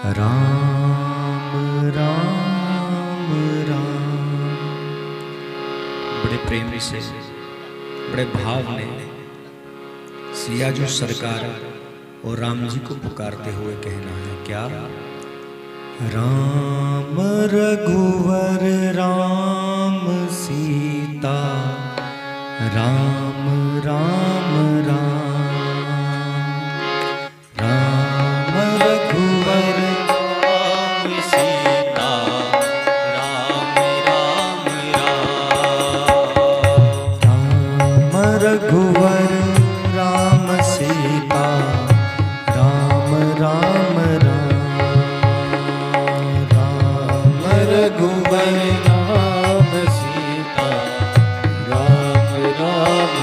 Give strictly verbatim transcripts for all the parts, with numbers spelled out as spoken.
राम राम राम। बड़े प्रेम से बड़े भाव में सिया जो सरकार और राम जी को पुकारते हुए कहना है क्या? राम रघुवर राम सीता राम राम राम। राम रघुवर राम सीता राम राम राम। राम रघुवर राम सीता राम राम राम। राम रघुवर राम सीता राम राम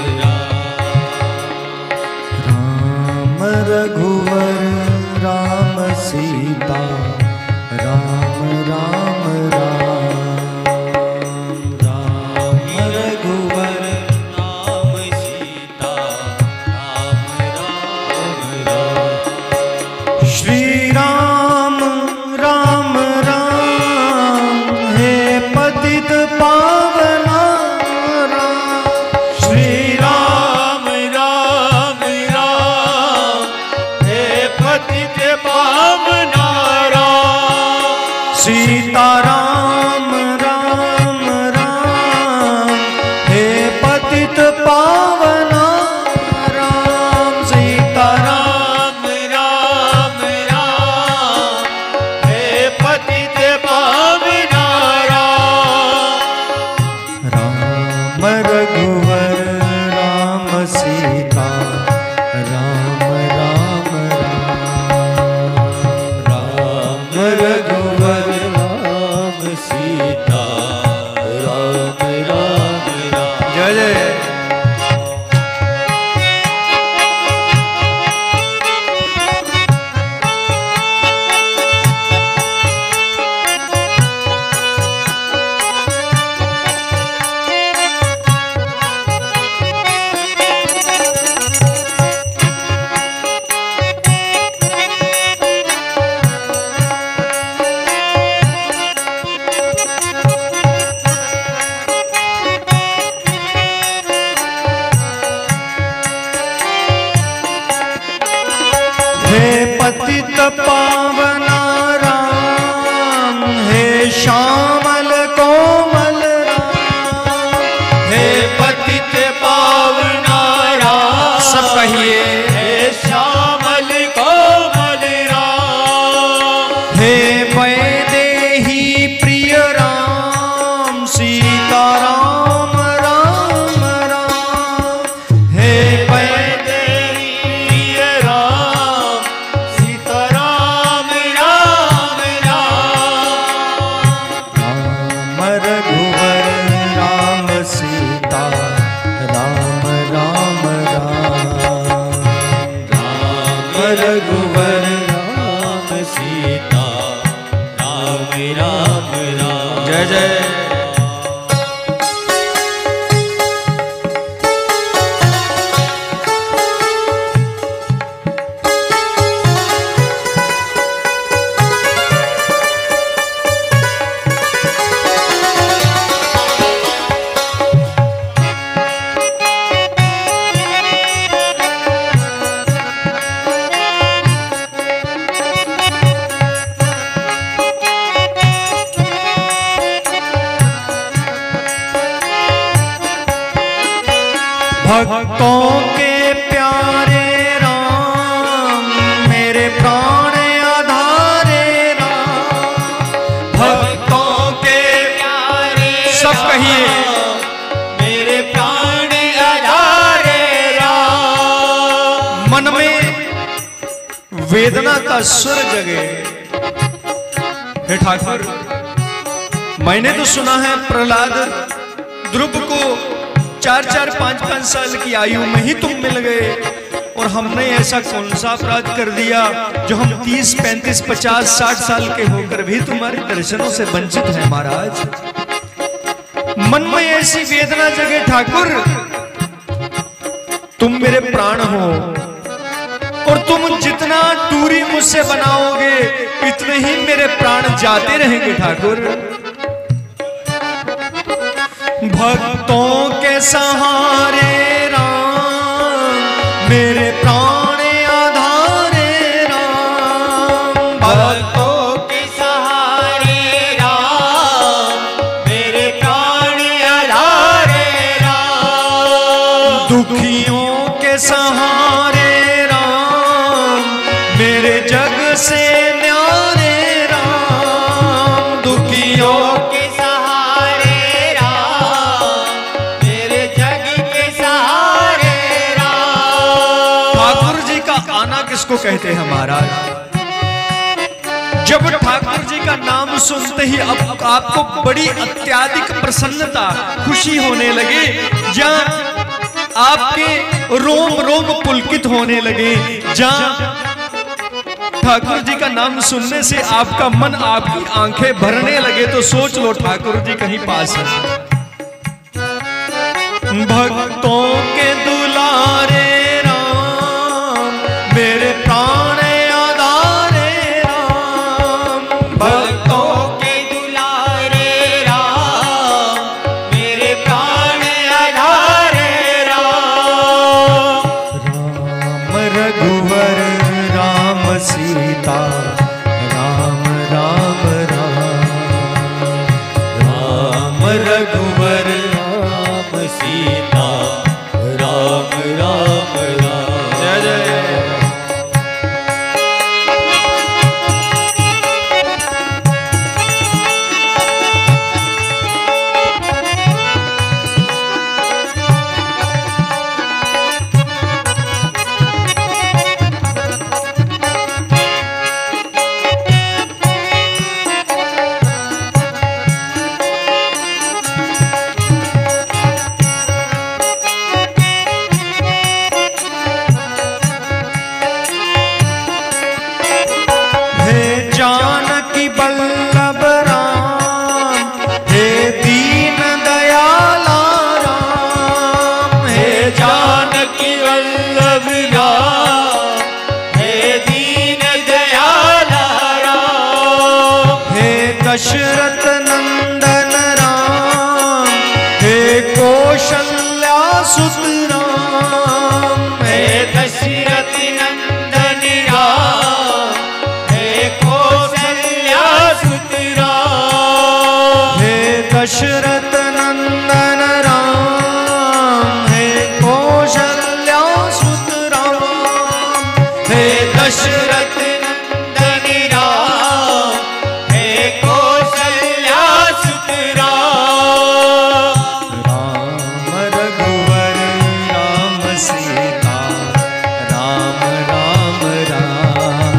राम। राम रघुवर राम सीता राम राम राम। राम रघुवर राम सीता राम राम राम। श्री राम राम राम हे पतित पावना राम। श्री राम राम राम हे पतित पावना राम। सीता राम राम राम हे पतित पावना राम। सीता राम राम राम हे पतित पावना राम। राम रघुवर राम सीता राम राम राम। राम रघुवर राम सीता राम राम राम। जय जय। हे पतित पावना राम हे श्यामल कोमल राम। हे पतित पावना राम सब कहिए हे श्यामल कोमल राम। हे वैदेही प्रिय राम सीता राम राम राम। हे वैदेही प्रिय राम सीता राम राम राम। राम रघुवर राम सीता राम राम राम। राम रघुवर राम सीता राम राम राम। जय जय। भक्तों के प्यारे राम मेरे प्राण आधारे राम। भक्तों के प्यारे सब कहिए मेरे प्राण आधारे राम। मन में वेदना का सुर जगे। हे ठाकुर मैंने तो सुना है प्रहलाद ध्रुव को चार चार पांच पांच साल की आयु में ही तुम मिल गए और हमने ऐसा कौन सा अपराध कर दिया जो हम तीस पैंतीस पचास साठ साल के होकर भी तुम्हारे दर्शनों से वंचित हैं महाराज। मन में ऐसी वेदना जगे ठाकुर तुम मेरे प्राण हो और तुम जितना दूरी मुझसे बनाओगे इतने ही मेरे प्राण जाते रहेंगे ठाकुर। भक्तों के सहारे राम मेरे प्राण आधारे राम। भक्तों के सहारे राम मेरे प्राण आधारे राम। दुखियों के सहारे राम मेरे जग से न्यारे राम। दुखियों के सहारे राम मेरे जग के सहारे राम। ठाकुर जी का आना किसको कहते हैं महाराज? जब ठाकुर जी का नाम सुनते ही अब आपको बड़ी अत्याधिक प्रसन्नता खुशी होने लगे, या आपके रोम रोम पुलकित होने लगे, जहां ठाकुर जी का नाम सुनने से आपका मन, आपकी आंखें भरने लगे, तो सोच लो ठाकुर जी कहीं पास है। भक्तों के दुलारे राम मेरे प्राण आधारे राम। भक्तों के दुलारे राम मेरे प्राण आधारे राम। राम रघुवर राम सीता राम राम राम। राम रघुवर राम सीता राम राम राम। जय जय। जानकी बल्लभ राम हे दीन दयाला राम। हे जानकी वल्लभ राम हे दीन दयाला राम। हे दशरथ नंदन राम हे कौशल्या सुत राम। हे दशरथ नंदन राम हे कौशल्या सुत राम। हे दशरथ नंदन राम हे कौशल्या सुत राम। हे दशरथ नंदन राम हे कौशल्या सुत राम। राम रघुवर राम सीता राम राम राम।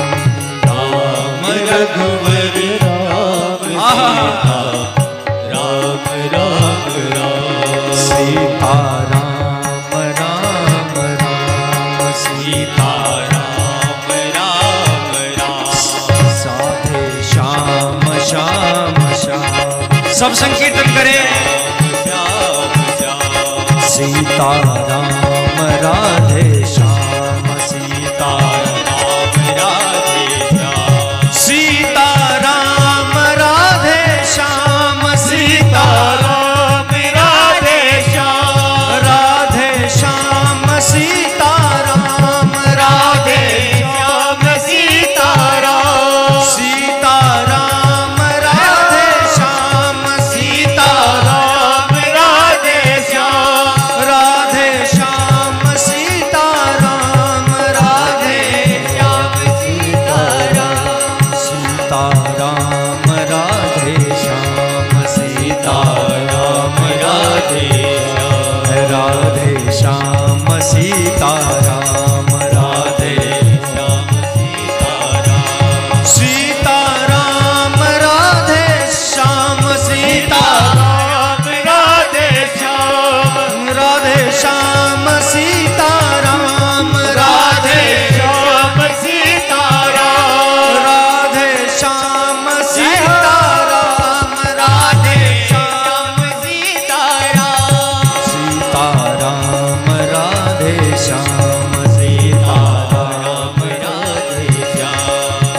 राम रघुवर राम सीता राम राम राम। सीता राम राम राम। सीता राम राम राम। साधे श्याम श्याम श्याम। सब संकीर्तन करें। श्याम श्याम। सीता राम राधे श्याम। सीता राम राधे श्याम। सीता राम राधे श्याम। सीता राम राधे श्याम। राधे श्याम। सीता राम राधे राधे श्याम। सीता राम। सीता राम राधे श्याम। सीता राम राधे श्याम। राधे श्याम। सीता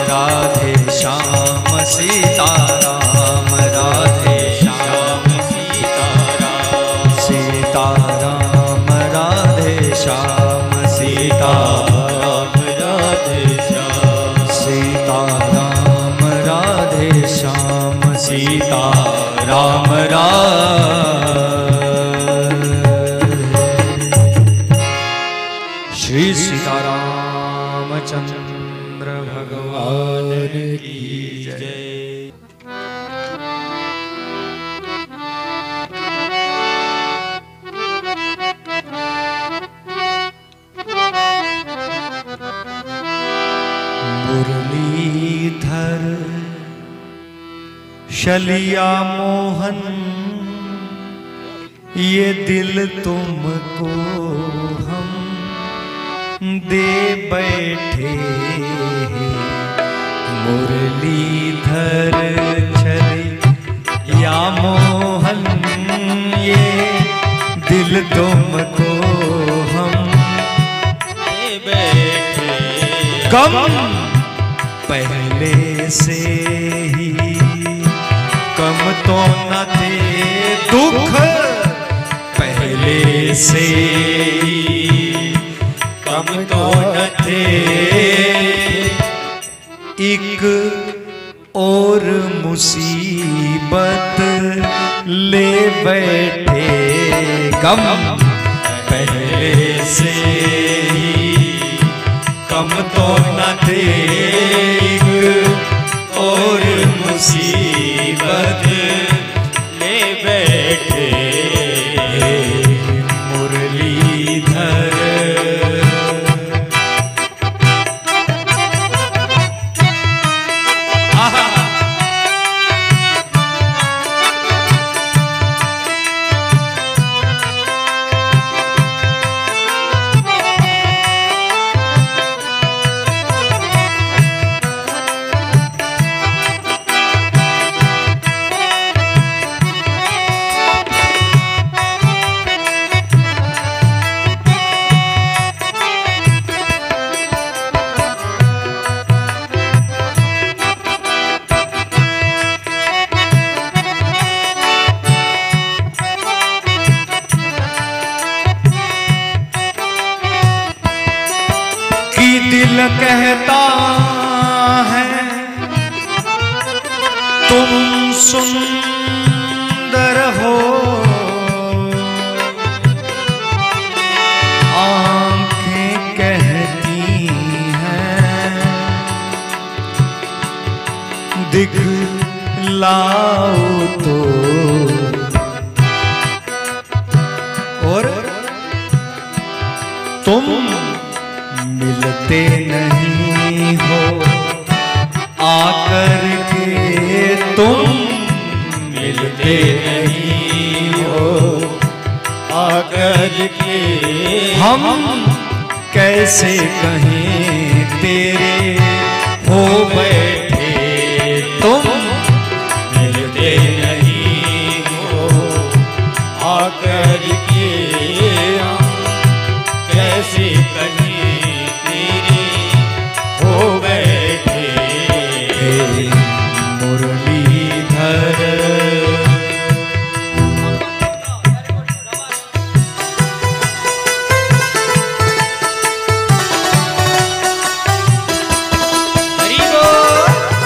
राधे श्याम सीताराम राधे श्याम सीताराम सीताराम राधे श्याम सीताराम राधे श्याम सीताराम राधे श्याम सीताराम राधे श्री सीतारामचंद्र भगवान की जय। मुरलीधर शलिया मोहन ये दिल तुमको हम दे बैठे। मुरलीधर छलिया मोहन ये दिल तुमको हम दे बैठे। कम पहले से ही कम तो न थे दुख पहले से ही कम तो न थे। एक और मुसीबत ले बैठे। कम पहले से ही कम तो न थे एक और मुसीबत ले बैठे। मुरलीधर दिल कहता है तुम सुंदर हो। आंखें कहती हैं दिखलाओ तो। और तुम मिलते नहीं हो आकर के। तुम मिलते नहीं हो आकर के। हम कैसे कहें तेरे हो बैठे। तुम मिलते नहीं हो आकर के। हम कैसे कहीं तेरे हो बैठे। मुरलीधर हरि बोल।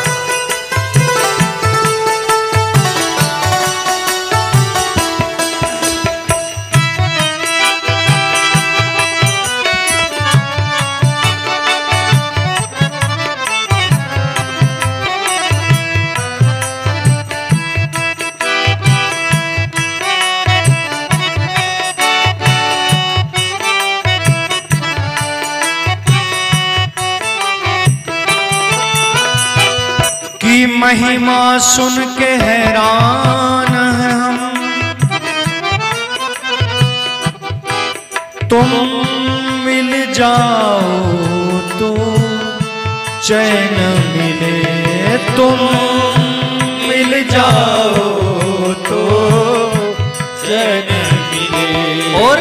की महिमा सुन के हैरान हैं हम। तुम मिल जाओ तो चैन मिले। तुम मिल जाओ तो चैन मिले। और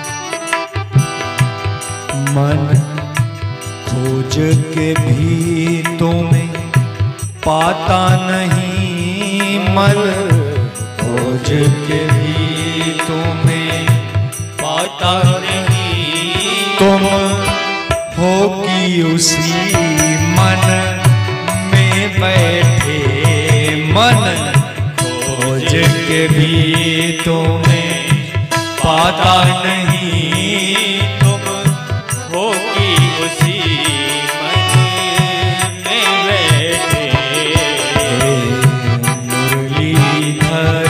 मन खोज के भी तुम्हें पाता नहीं मल, खोज के भी तुम्हें पाता नहीं, तुम हो कि उसी मन में बैठे मन, खोज के भी तुम्हें पाता नहीं, तुम हो कि उसी मन में बैठे मुरलीधर।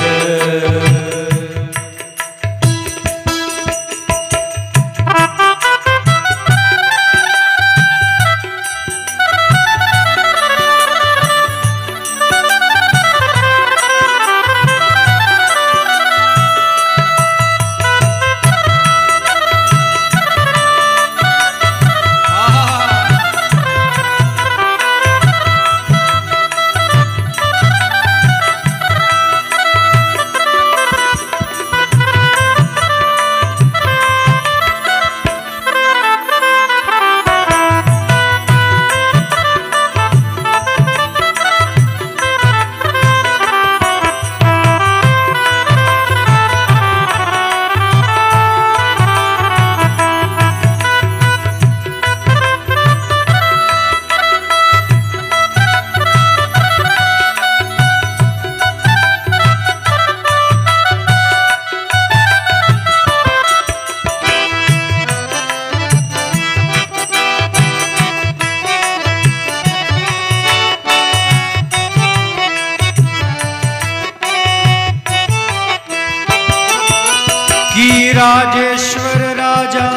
राजेश्वर राजा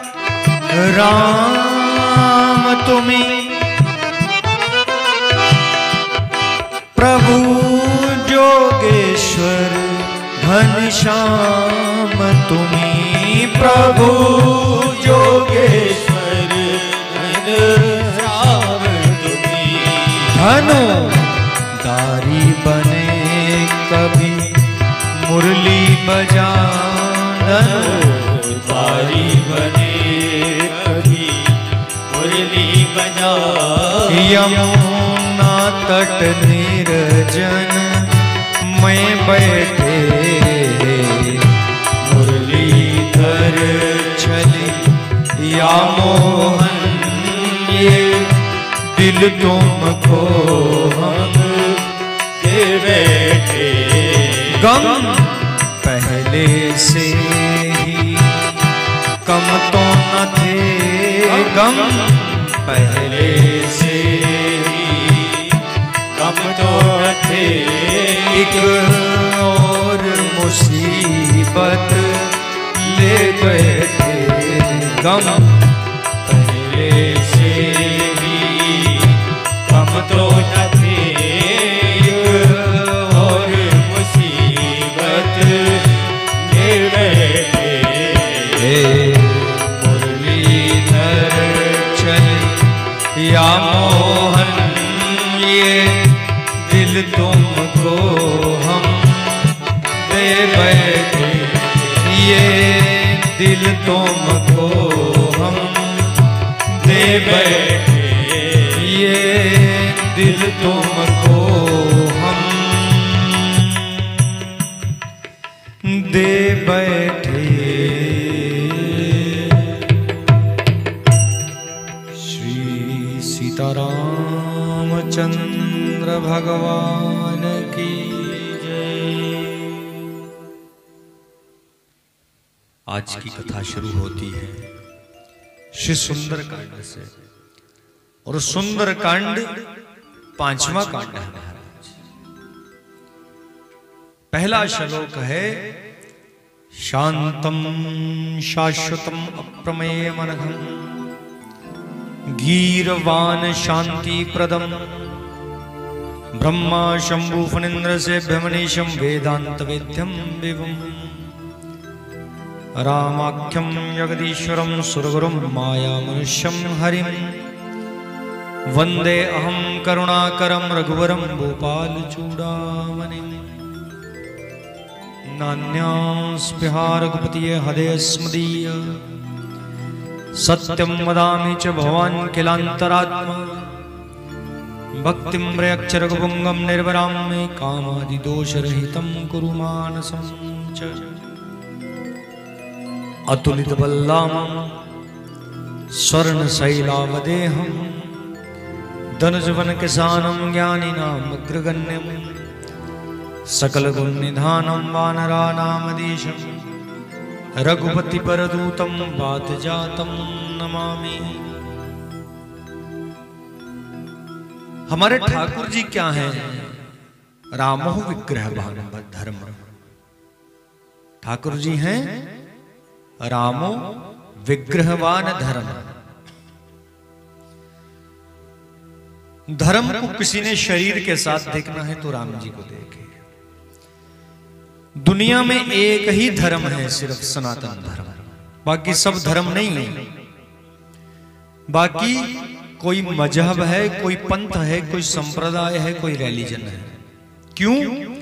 राम तुम्हें, प्रभु जोगेश्वर घनश्याम तुम्हें, प्रभु जोगेश्वर घनश्याम तुम्हें, धनु दारी बने कभी मुरली बजा, तारी बने कभी मुरली बजा, यमुना तट निर्जन में बैठे मुरलीधर चले या मोहन, ये दिल तुमको हम दे बैठे, गम पहले से ही कम तो न थे, गम पहले से ही कम तो न थे, एक और मुसीबत ले बैठे, गम पहले से ही कम तो न थे, और मुसीबत ले बैठे, मुरलीधर चले या मोहन, ये दिल तुमको हम दे बैठे, ये दिल तुमको हम दे बैठे, ये दिल तुमको हम दे बैठे। श्री सीतारामचंद्र भगवान की जय। आज की कथा शुरू होती है श्री सुंदर कांड से, और सुंदर कांड पांचवा कांड है महाराज। पहला श्लोक है शांतम शाश्वतम अप्रमेयमनघम गीरवान शांति प्रदम ब्रह्मा शंभु फणीन्द्र से भ्यमनीशम वेदांत वेद्यम विभुम रामाख्यम जगदीश्वरम सुरगुरुम माया मनुष्यम हरिम वंदे अहम करुणाकरम रघुवरम गोपाल चूड़ामणिम नान्यास्पृहा रघुपतिये हृदयस्मदीय सत्यम वदामि च भवान् किलान्तरात्मा भक्तिं प्रयक्षरघुपुंगं निर्वरां मे कामादिदोषरहितं कुरु मानसं च अतुलितबल्लामं स्वर्णशैलावदेहं धनुजवनकिसानं ज्ञानिनामग्रगण्यं सकलगुणनिधानं वानराणामधीशं रघुपतिपरदूतं वातजातं नमामि। हमारे ठाकुर जी क्या हैं? रामो विग्रहवान धर्म। ठाकुर जी हैं रामो विग्रहवान धर्म। धर्म को किसी ने शरीर के साथ देखना है तो राम जी को देखे। दुनिया में एक ही धर्म है, सिर्फ सनातन धर्म, बाकी सब धर्म नहीं है। बाकी कोई मजहब है, कोई पंथ है, कोई संप्रदाय है, कोई रिलीजन है। क्यों?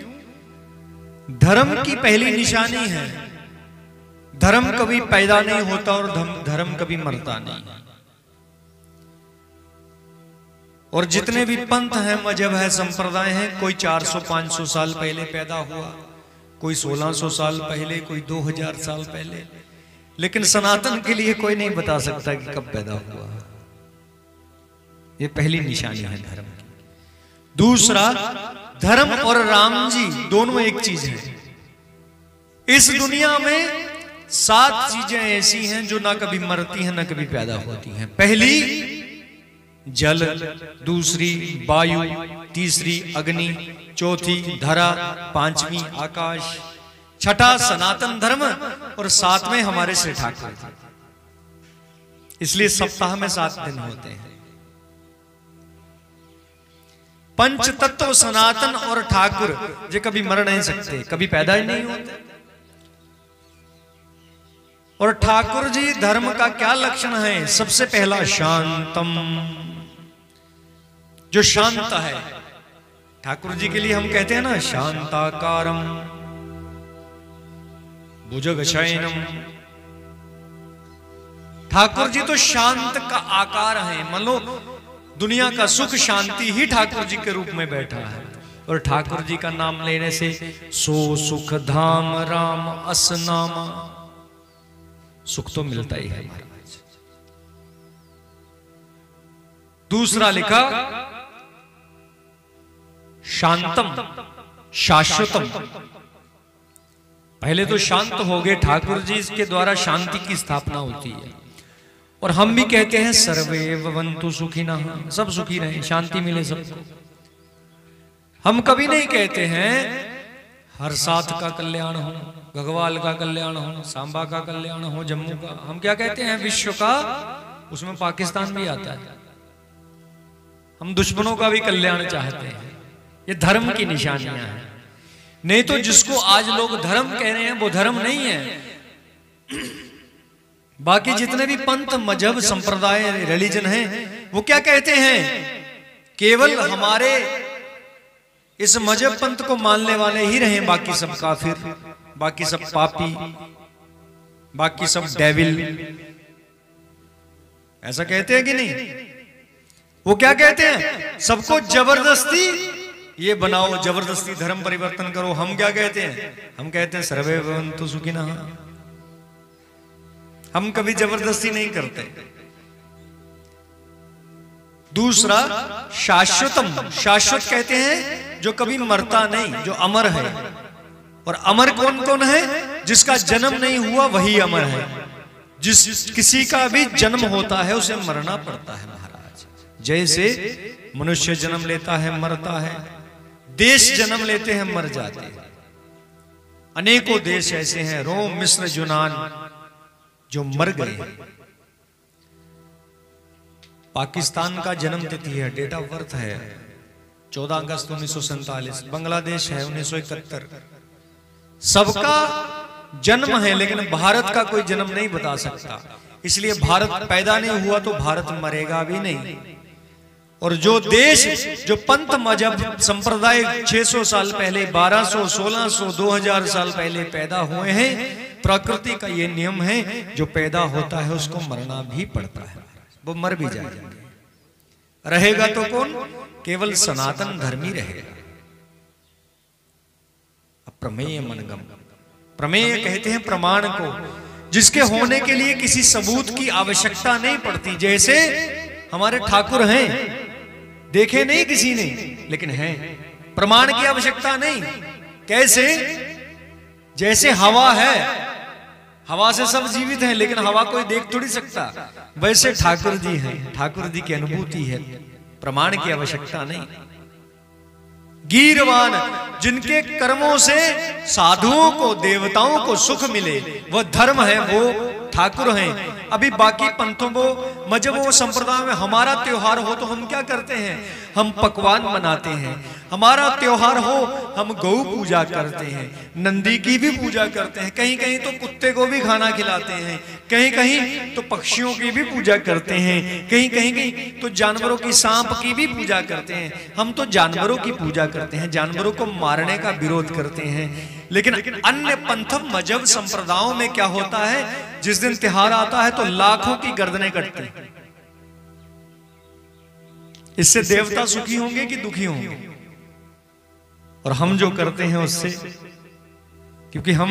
धर्म की पहली निशानी है, धर्म कभी पैदा नहीं होता और धर्म कभी मरता नहीं। और जितने भी पंथ हैं, मजहब है, संप्रदाय है, कोई चार सौ पाँच सौ साल पहले पैदा हुआ, कोई सोलह सौ साल पहले, कोई दो हज़ार साल पहले, लेकिन सनातन के लिए कोई नहीं बता सकता कि कब पैदा हुआ। ये पहली निशानी है धर्म की। दूसरा, धर्म और राम जी दोनों एक चीज है। इस दुनिया में सात चीजें ऐसी हैं जो ना कभी मरती हैं ना कभी पैदा होती हैं। पहली जल, दूसरी वायु, तीसरी अग्नि, चौथी धरा, पांचवी आकाश, छठा सनातन धर्म और सातवें हमारे श्री ठाकुर। इसलिए सप्ताह में सात दिन होते हैं। पंच तत्व सनातन और ठाकुर ये कभी मर नहीं सकते, कभी पैदा ही नहीं होते। और ठाकुर जी धर्म का क्या लक्षण है? सबसे पहला शांतम, जो शांत है। ठाकुर जी के लिए हम कहते हैं ना शांताकारम भुजगशयनम। ठाकुर जी तो शांत का आकार है। मान लो दुनिया का सुख शांति ही ठाकुर जी के रूप में बैठा है। और ठाकुर जी का नाम लेने से सो सुख धाम राम असनामा, सुख तो मिलता ही है महाराज। दूसरा लिखा शांतम शाश्वतम। पहले तो शांत हो गए, ठाकुर जी के द्वारा शांति की स्थापना होती है। और हम भी कहते हैं सर्वे भवन्तु सुखिनः, सब सुखी रहे, शांति मिले सबको। हम कभी नहीं कहते हैं हर साथ का कल्याण हो, गगवाल का कल्याण हो, सांबा का कल्याण हो, जम्मू का। हम क्या कहते हैं? विश्व का, उसमें पाकिस्तान भी आता है। हम दुश्मनों का भी कल्याण चाहते हैं। ये धर्म की निशानियां हैं। नहीं तो जिसको आज लोग धर्म कह रहे हैं वो धर्म नहीं है। बाकी जितने भी पंथ मजहब संप्रदाय रिलीजन हैं वो क्या कहते हैं? केवल हमारे इस मजहब पंथ को मानने वाले ही रहे, बाकी सब काफिर, बाकी सब पापी, बाकी सब डेविल। ऐसा कहते हैं कि नहीं? वो क्या कहते हैं? सबको जबरदस्ती ये बनाओ, जबरदस्ती धर्म परिवर्तन करो। हम क्या कहते हैं? हम कहते हैं सर्वे भवन्तु सुखिनः। हम कभी जबरदस्ती नहीं करते। दूसरा शाश्वतम, शाश्वत कहते हैं जो कभी मरता नहीं, जो अमर है। और अमर कौन कौन है? जिसका जन्म नहीं हुआ वही अमर है। जिस किसी का भी जन्म होता है उसे मरना पड़ता है महाराज। जैसे मनुष्य जन्म लेता है मरता है, देश जन्म लेते हैं मर जाते हैं। अनेकों देश ऐसे हैं, रोम मिस्र यूनान, जो मर गए। पाकिस्तान का जन्म तिथि है, डेट ऑफ बर्थ है चौदह अगस्त उन्नीस सौ सैतालीस। बांग्लादेश है उन्नीस सौ इकहत्तर। सबका जन्म है, लेकिन भारत का कोई जन्म नहीं बता सकता। इसलिए भारत पैदा नहीं हुआ तो भारत मरेगा भी नहीं। और जो देश, जो पंथ मजहब संप्रदाय छह सौ साल पहले, बारह सौ, सोलह सौ, दो हज़ार साल पहले पैदा हुए हैं, प्रकृति का ये नियम है, जो पैदा होता है उसको मरना भी पड़ता है, वो मर भी जाएंगे। रहेगा तो कौन? केवल सनातन धर्मी रहेगा। प्रमेय मनगम, प्रमेय कहते हैं प्रमाण को, जिसके होने के लिए किसी सबूत की आवश्यकता नहीं पड़ती। जैसे हमारे ठाकुर हैं, देखे नहीं किसी ने, लेकिन हैं, प्रमाण की आवश्यकता नहीं। कैसे? जैसे हवा है, हवा से सब जीवित हैं, लेकिन हवा कोई देख थोड़ी सकता, वैसे ठाकुर जी हैं, ठाकुर जी की अनुभूति है, प्रमाण की आवश्यकता नहीं। गीरवान, जिनके कर्मों से साधुओं को, देवताओं को सुख मिले, वह धर्म है, वो ठाकुर हैं। अभी बाकी पंथों को, मजहबों, संप्रदाय में हमारा त्योहार हो तो हम क्या करते हैं? हम पकवान बनाते हैं। हमारा त्योहार हो, हम गौ पूजा करते हैं, नंदी की भी पूजा करते हैं, कहीं कहीं तो कुत्ते को भी खाना खिलाते हैं, कहीं कहीं तो पक्षियों की भी पूजा करते हैं, कहीं कहीं कहीं तो जानवरों की, सांप की भी पूजा करते हैं। हम तो जानवरों की पूजा करते हैं, जानवरों को मारने का विरोध करते हैं। लेकिन अन्य पंथ, मजहब, संप्रदायों में क्या होता है? जिस दिन त्योहार आता है तो लाखों की गर्दनें कटती हैं। इससे देवता सुखी होंगे कि दुखी होंगे? और हम जो करते हैं उससे, क्योंकि हम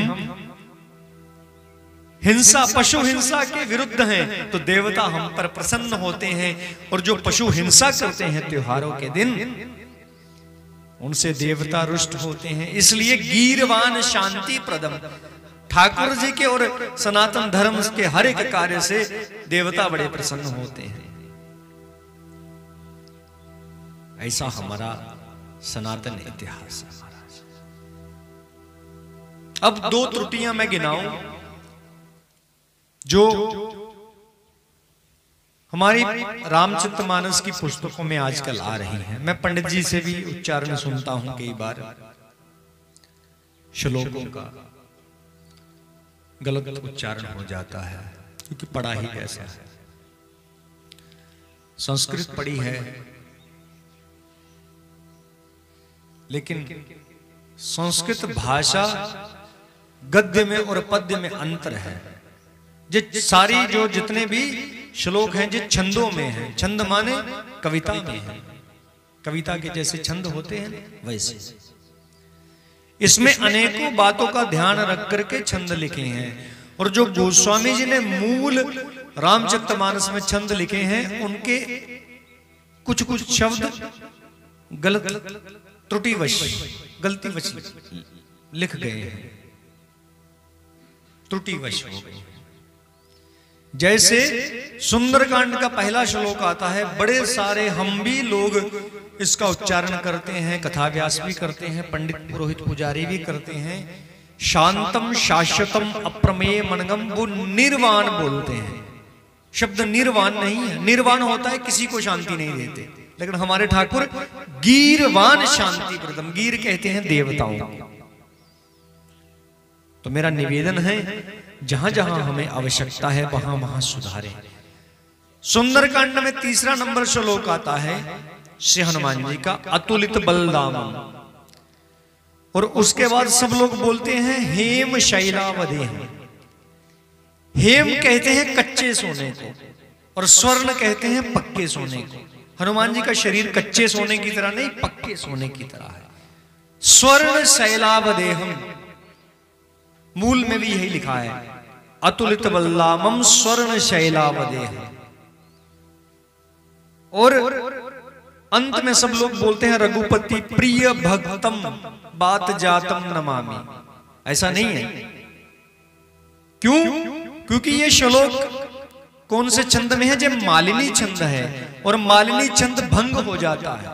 हिंसा, पशु हिंसा के विरुद्ध हैं, तो देवता हम पर प्रसन्न होते हैं। और जो पशु हिंसा करते हैं त्योहारों के दिन, उनसे देवता रुष्ट होते हैं। इसलिए गीरवान शांति प्रदम, ठाकुर जी के और सनातन धर्म के हर एक कार्य से देवता बड़े प्रसन्न होते हैं। ऐसा हमारा सनातन इतिहास है। अब दो त्रुटियां मैं गिनाऊं जो हमारी रामचरितमानस की पुस्तकों में आजकल आ रही हैं। मैं पंडित जी से भी उच्चारण सुनता हूं कई बार, श्लोकों का गलत उच्चारण हो जाता है, क्योंकि पढ़ा ही कैसा है। संस्कृत पढ़ी है, लेकिन संस्कृत भाषा गद्य में और पद्य में अंतर है। जो सारी जो जितने भी श्लोक हैं, जो छंदों में हैं, छंद माने कविता में है, कविता के जैसे छंद होते हैं वैसे इसमें अनेकों बातों का ध्यान रख करके छंद लिखे हैं। और जो गोस्वामी जी ने मूल रामचरितमानस में छंद लिखे हैं, उनके कुछ कुछ शब्द गलत, त्रुटिवश, गलतीवश लिख गए हैं, त्रुटिवश हो गए। जैसे सुंदरकांड का पहला श्लोक आता है, बड़े सारे हम भी लोग इसका उच्चारण करते हैं, कथा व्यास भी करते हैं, पंडित पुरोहित पुजारी भी करते हैं। शांतम शाश्वतम अप्रमेय मनगम, वो निर्वाण बोलते हैं। शब्द निर्वाण नहीं है, निर्वाण होता है किसी को शांति नहीं देते, लेकिन हमारे ठाकुर गीरवान शांति प्रदम, गीर कहते हैं देवताओं। तो मेरा निवेदन है, जहां जहां हमें आवश्यकता है वहां वहां सुधारें। सुंदरकांड में तीसरा नंबर श्लोक आता है श्री हनुमान जी का, अतुलित बलदामम। और उसके बाद सब लोग बोलते हैं हेम शैलावधे। हेम कहते हैं कच्चे सोने को, और स्वर्ण कहते हैं पक्के सोने को। हनुमान जी का शरीर कच्चे सोने की तरह नहीं, पक्के सोने की तरह है। स्वर्ण शैलावदेहम, मूल में भी यही लिखा है, अतुलित बलदामम स्वर्ण शैलावदेह। और अंत में सब लोग बोलते हैं रघुपति प्रिय भक्तम बात जातम नमामि। ऐसा नहीं है, क्यों? क्योंकि ये श्लोक कौन से छंद में है? जब मालिनी छंद है, और मालिनी छंद भंग हो जाता है।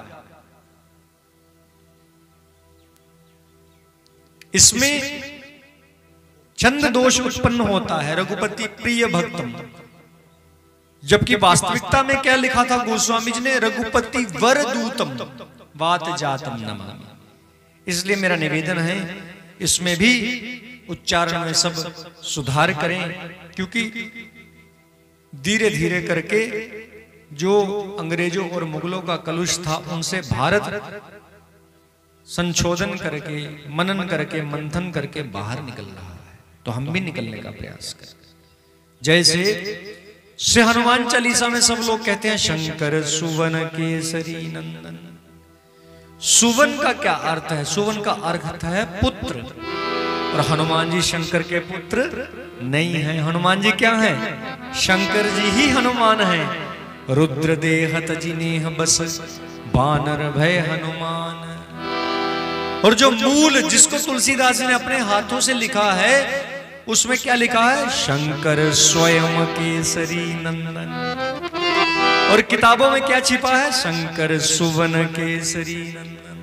इसमें छंद दोष उत्पन्न होता है, रघुपति प्रिय भक्तम। जबकि वास्तविकता में क्या लिखा था गोस्वामी जी ने? रघुपति वर दूतम वात जातम नमामि। इसलिए मेरा निवेदन है, इसमें भी उच्चारण में सब सुधार करें, क्योंकि धीरे धीरे करके जो अंग्रेजों और मुगलों का कलुष था, उनसे भारत संशोधन करके, मनन करके, मंथन करके बाहर निकल रहा है। तो हम भी निकलने का प्रयास करें। जैसे से हनुमान चालीसा में सब लोग कहते हैं शंकर सुवन केसरी नंदन। सुवन का क्या अर्थ है? सुवन का अर्थ है पुत्र, और हनुमान जी शंकर के पुत्र नहीं हैं। हनुमान जी क्या हैं? शंकर जी ही हनुमान हैं। रुद्र देहत जिनेह बस बानर भय हनुमान। और जो मूल जिसको तुलसीदास ने अपने हाथों से लिखा है उसमें क्या लिखा है? शंकर स्वयं केसरी नंदन। और किताबों में क्या छिपा है? शंकर सुवन केसरी नंदन।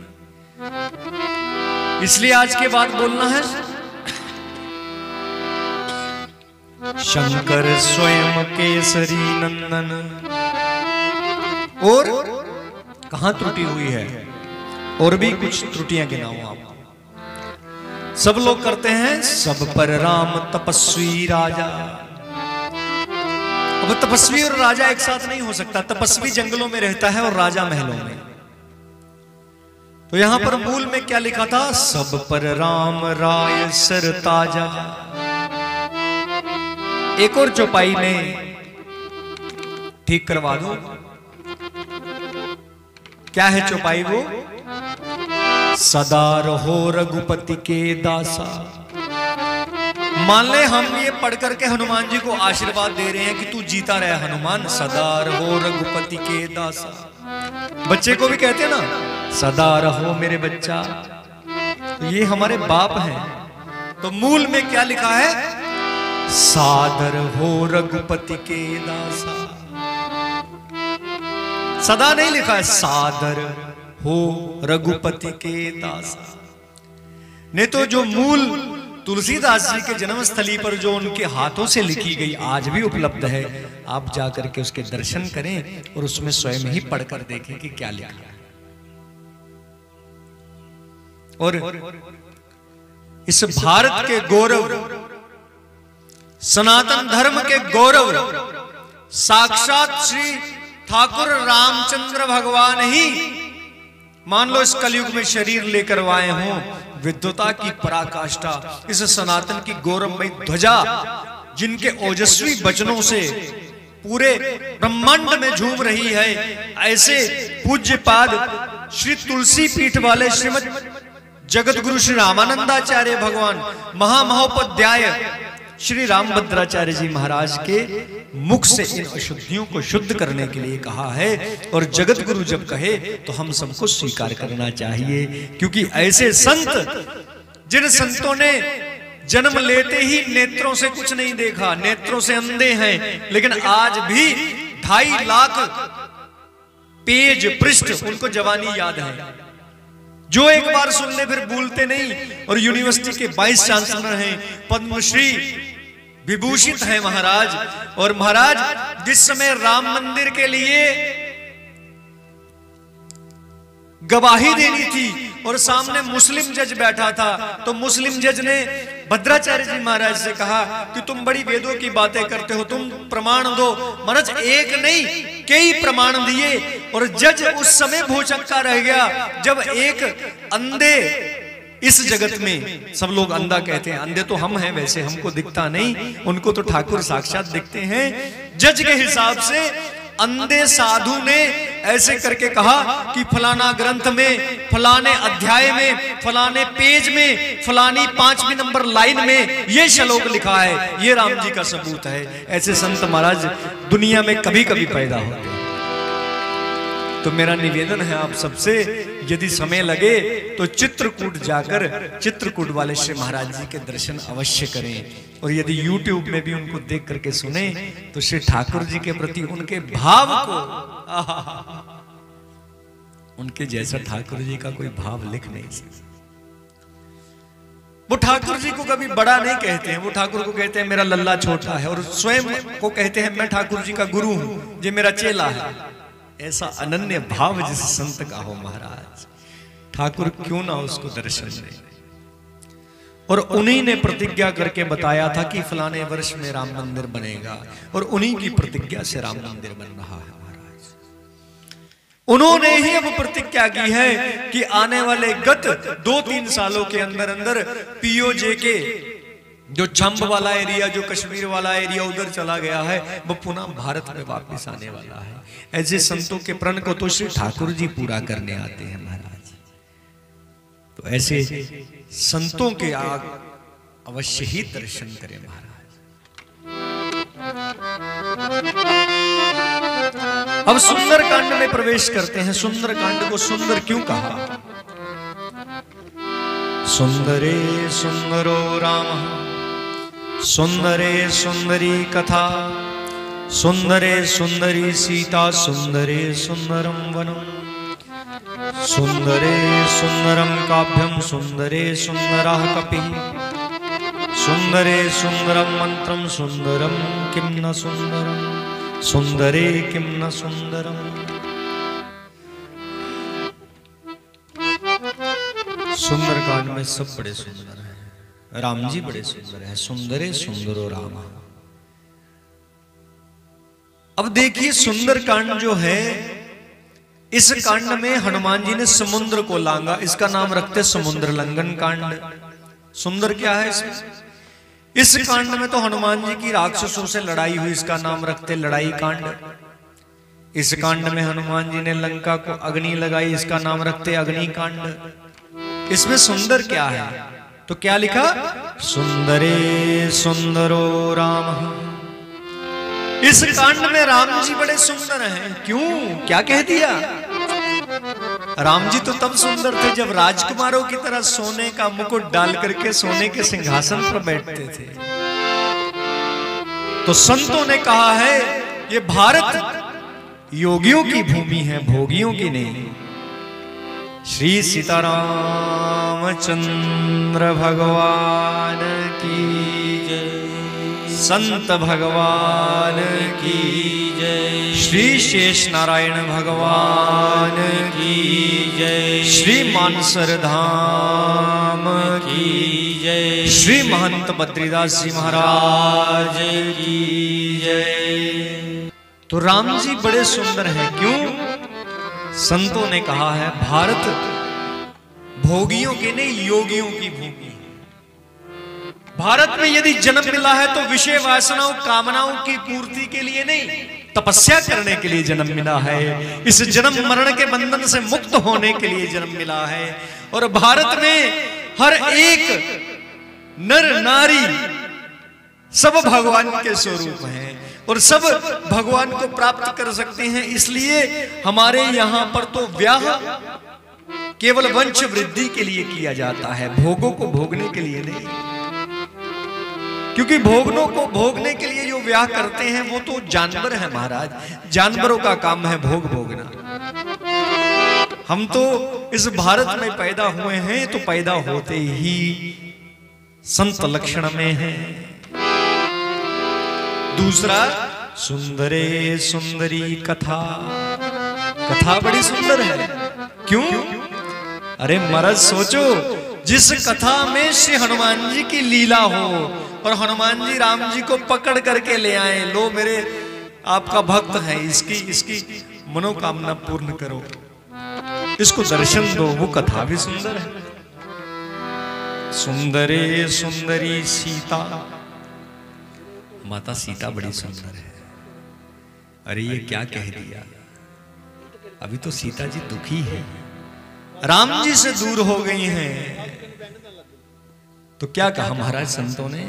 इसलिए आज के बाद बोलना है शंकर स्वयं केसरी नंदन। और कहां त्रुटि हुई है? और भी कुछ त्रुटियां गिनाऊं आप। सब लोग करते हैं सब पर राम तपस्वी राजा। अब तपस्वी और राजा एक साथ नहीं हो सकता। तपस्वी जंगलों में रहता है और राजा महलों में। तो यहां पर मूल में क्या लिखा था? सब पर राम राय सर ताजा। एक और चौपाई में ठीक करवा दो। क्या है चौपाई वो? सदा रहो रघुपति के दासा। मान ले हम ये पढ़ करके हनुमान जी को आशीर्वाद दे रहे हैं कि तू जीता रहे हनुमान, सदा रहो रघुपति के दासा। बच्चे को भी कहते हैं ना सदा रहो मेरे बच्चा। तो ये हमारे बाप हैं। तो मूल में क्या लिखा है? सादर हो रघुपति के दासा। सदा नहीं लिखा है, सादर हो रघुपति के दासा। नहीं तो जो मूल तुलसीदास जी के जन्मस्थली पर जो उनके हाथों से लिखी गई आज भी उपलब्ध है, आप जाकर के उसके दर्शन करें और उसमें स्वयं ही पढ़कर देखें कि क्या लिखा है। और इस भारत के गौरव, सनातन धर्म के गौरव साक्षात श्री ठाकुर रामचंद्र भगवान ही मान लो इस कलयुग में शरीर लेकर आए हों। विद्वता की पराकाष्ठा, इस सनातन की गौरवमयी ध्वजा जिनके ओजस्वी वचनों से पूरे ब्रह्मांड में झूम रही है, ऐसे पूज्य पाद श्री तुलसी पीठ वाले श्रीमद जगत गुरु श्री रामानंदाचार्य भगवान महामहोपाध्याय श्री रामभद्राचार्य जी महाराज के मुख से इन अशुद्धियों को शुद्ध करने के लिए कहा है। और जगत गुरु जब कहे तो हम सबको स्वीकार करना चाहिए, क्योंकि ऐसे संत जिन संतों ने जन्म लेते ही नेत्रों से कुछ नहीं देखा, नेत्रों से अंधे हैं, लेकिन आज भी ढाई लाख पेज पृष्ठ उनको जवानी याद है, जो एक बार सुन ले फिर भूलते नहीं। और यूनिवर्सिटी के वाइस चांसलर हैं, पद्मश्री विभूषित हैं महाराज। और महाराज जिस समय राम मंदिर के लिए गवाही देनी थी और सामने मुस्लिम जज बैठा था, तो मुस्लिम जज ने भद्राचार्य जी महाराज से कहा कि तुम बड़ी वेदों की बातें करते हो, तुम प्रमाण दो। महाराज एक नहीं कई प्रमाण दिए। और जज उस समय भौचक्का रह गया जब एक अंधे, इस जगत में सब लोग अंधा कहते हैं, अंधे तो हम हैं, वैसे हमको दिखता नहीं, उनको तो ठाकुर साक्षात दिखते हैं। जज के हिसाब से अंधे साधु ने ऐसे करके कहा कि फलाना ग्रंथ में, फलाने अध्याय में, फलाने पेज में, फलानी पांचवी नंबर लाइन में ये श्लोक लिखा है, ये राम जी का सबूत है। ऐसे संत महाराज दुनिया में कभी कभी पैदा होते हैं। तो मेरा निवेदन है आप सबसे, यदि समय लगे तो चित्रकूट जाकर चित्रकूट वाले श्री महाराज जी के दर्शन अवश्य करें। और यदि यूट्यूब में भी उनको देख करके सुने तो श्री ठाकुर जी के प्रति उनके भाव को, उनके जैसा ठाकुर जी का कोई भाव लिख नहीं सकता। वो ठाकुर जी को कभी बड़ा नहीं कहते हैं, वो ठाकुर को कहते हैं मेरा लल्ला छोटा है, और स्वयं को कहते हैं मैं ठाकुर जी का गुरु हूं, ये मेरा चेला है। ऐसा अनन्य भाव जिस संत का हो महाराज, ठाकुर क्यों ना उसको दर्शन दे। और उन्हीं ने प्रतिज्ञा करके बताया था कि फलाने वर्ष में राम मंदिर बनेगा, और उन्हीं की प्रतिज्ञा से राम मंदिर बन रहा है महाराज। उन्होंने ही अब प्रतिज्ञा की है कि आने वाले गत दो तीन सालों के अंदर अंदर पीओजे के जो छंब वाला एरिया, जो कश्मीर वाला एरिया उधर चला गया है, वो पुनः भारत में वापस आने वाला है। ऐसे संतों के प्रण को तो श्री ठाकुर जी पूरा करने आते हैं महाराज। तो ऐसे संतों के आग अवश्य ही दर्शन करें महाराज। अब सुंदर कांड में प्रवेश करते हैं। सुंदर कांड को सुंदर क्यों कहा? सुंदरे सुंदरो राम, सुंदरे सुंदरी कथा, सुंदरे सुंदरी सीता, सुंदरे सुंदरम वनम, सुंदरे सुंदरम काव्यम, सुंदरे सुंदरः कपिः, सुंदरे सुंदरम मंत्रम, सुंदरम किम न सुंदरम, सुंदरे किम न सुंदरम। सुंदरकांड में सब बड़े सुंदर हैं। राम जी बड़े सुंदर है। सुंदरे सुंदरो राम। अब देखिए सुंदरकांड जो है, इस कांड में हनुमान जी ने समुद्र को लांगा, इसका नाम रखते समुद्र लंघन कांड। सुंदर क्या है इसमें? इस कांड में तो हनुमान जी की राक्षसों से लड़ाई हुई, इसका नाम रखते लड़ाई कांड। इस कांड में हनुमान जी ने लंका को अग्नि लगाई, इसका नाम रखते अग्नि कांड। इसमें सुंदर क्या है? तो क्या लिखा? सुंदरे सुंदरो राम। इस कांड में राम जी बड़े सुंदर हैं। क्यों? क्या कह दिया? राम जी तो तब सुंदर थे जब राजकुमारों की तरह सोने का मुकुट डाल करके सोने के सिंहासन पर बैठते थे। तो संतों ने कहा है ये भारत योगियों की भूमि है, भोगियों की नहीं। श्री सीताराम चंद्र भगवान की जय, संत भगवान की जय, श्री शेष नारायण भगवान की जय, श्री मानसर धाम की जय, श्री महंत बद्रीदास जी महाराज की जय। तो राम जी बड़े सुंदर हैं। क्यों? संतों ने कहा है भारत भोगियों की नहीं, योगियों की भूमि है। भारत में यदि जन्म मिला है तो विषय वासनाओं कामनाओं की पूर्ति के लिए नहीं, तपस्या करने के लिए जन्म मिला है। इस जन्म मरण के बंधन से मुक्त होने के लिए जन्म मिला है। और भारत में हर एक नर नारी सब भगवान के स्वरूप हैं और सब भगवान को प्राप्त कर सकते हैं। इसलिए हमारे यहां पर तो ब्याह केवल वंश वृद्धि के लिए किया जाता है, भोगों को भोगने के लिए नहीं। क्योंकि भोगनों को भोगने के लिए जो ब्याह करते हैं वो तो जानवर है महाराज। जानवरों का काम है भोग भोगना। हम तो इस भारत में पैदा हुए हैं तो पैदा होते ही संत लक्षण में हैं। दूसरा, सुंदरे सुंदरी कथा। कथा बड़ी सुंदर है। क्यों? अरे महाराज सोचो, जिस कथा में श्री हनुमान जी की लीला हो और हनुमान जी राम जी को पकड़ करके ले आए, लो मेरे आपका भक्त है, इसकी इसकी मनोकामना पूर्ण करो, इसको दर्शन दो, वो कथा भी सुंदर है। सुंदरे सुंदरी सीता। माता सीता बड़ी सुंदर है। अरे ये क्या कह दिया? अभी तो सीता जी दुखी है, राम जी से दूर हो गई हैं। तो क्या कहा महाराज संतों ने?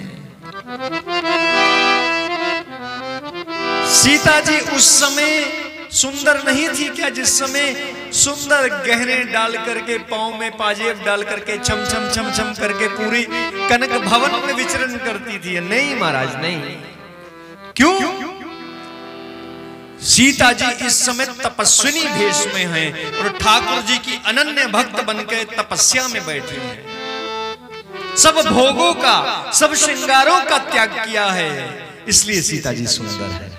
सीता जी उस समय सुंदर नहीं थी क्या जिस समय सुंदर गहने डाल करके, पांव में पाजेब डाल करके, छम छम छम छम करके पूरी कनक भवन में विचरण करती थी? नहीं महाराज, नहीं। क्यों? सीता जी इस समय तपस्विनी भेष में हैं और ठाकुर जी की अनन्य भक्त बनकर तपस्या में बैठे हैं। सब भोगों का, सब श्रृंगारों का त्याग किया है, इसलिए सीता जी सुंदर है।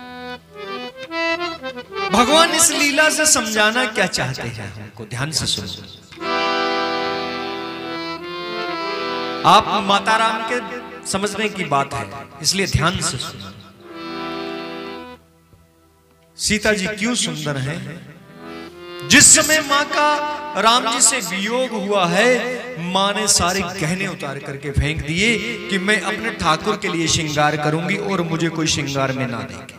भगवान इस लीला से समझाना क्या चाहते हैं हमको? ध्यान से सुनो। आप माता राम के समझने की बात है, इसलिए ध्यान से सुनो। सीता जी क्यों सुंदर हैं? जिस समय मां का राम जी से वियोग हुआ है, मां ने सारे गहने उतार करके फेंक दिए कि मैं अपने ठाकुर के लिए श्रृंगार करूंगी और मुझे कोई श्रृंगार में ना देंगे।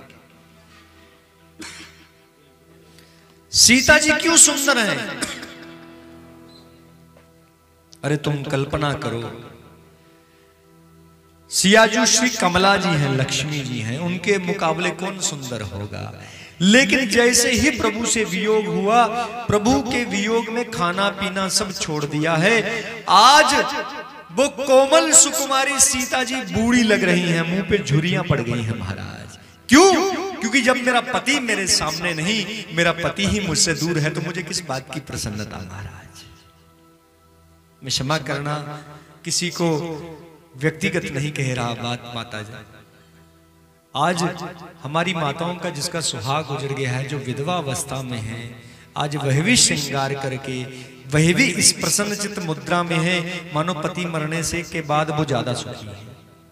सीता जी क्यों सुंदर हैं? अरे तुम कल्पना करो, सियाजू श्री कमला जी हैं, लक्ष्मी जी हैं, उनके मुकाबले कौन सुंदर होगा? लेकिन जैसे ही प्रभु से वियोग हुआ, प्रभु के वियोग में खाना पीना सब छोड़ दिया है। आज वो कोमल सुकुमारी सीता जी बूढ़ी लग रही हैं, मुंह पे झुर्रियां पड़ गई हैं महाराज। क्यों? क्योंकि जब मेरा पति मेरे सामने नहीं, मेरा पति ही मुझसे दूर है, तो मुझे किस बात की प्रसन्नता महाराज? मैं क्षमा करना, किसी को व्यक्तिगत नहीं कह रहा बात माता जी। आज हमारी माताओं का जिसका सुहाग गुजर गया है, जो विधवा अवस्था में है, आज वह भी श्रृंगार करके, वह भी इस प्रसन्न चित्त मुद्रा में है मानो पति मरने से के बाद वो ज्यादा सुखी है।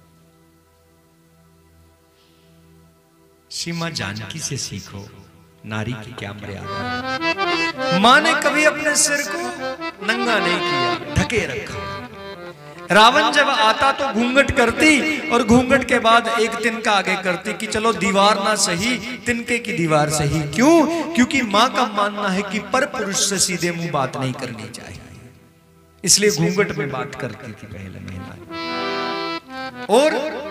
श्री मां जानकी से सीखो नारी की क्या मर्यादा। मां ने कभी अपने सिर को नंगा नहीं किया, ढके रखा। रावण जब आता तो घूंघट करती, और घूंघट के बाद एक तिनका आगे करती कि चलो दीवार ना सही, तिनके की दीवार सही। क्यों? क्योंकि मां का मानना है कि पर पुरुष से सीधे मुंह बात नहीं करनी चाहिए, इसलिए घूंघट में बात करती थी पहले महिला। और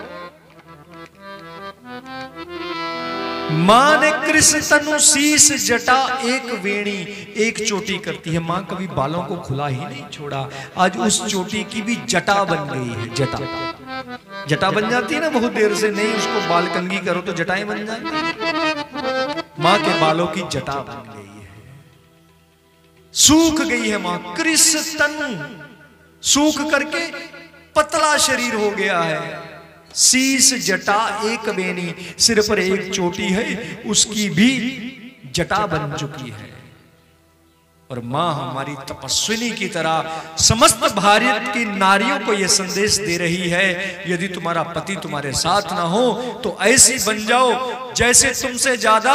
मां ने कृष्ण तनु शीस जटा एक वेणी, एक चोटी करती है। मां कभी बालों को खुला ही नहीं छोड़ा। आज उस चोटी की भी जटा बन गई है। जटा जटा बन जाती है ना बहुत देर से, नहीं उसको बाल कंघी करो तो जटाएं बन जाती है। मां के बालों की जटा बन गई है, सूख गई है मां। कृष्ण तनु सूख करके पतला शरीर हो गया है। शीस जटा एक बेनी, सिर पर एक चोटी है, उसकी भी जटा बन चुकी है। और मां हमारी तपस्विनी की तरह समस्त भारत की नारियों को यह संदेश दे रही है, यदि तुम्हारा पति तुम्हारे साथ ना हो तो ऐसी बन जाओ जैसे तुमसे ज्यादा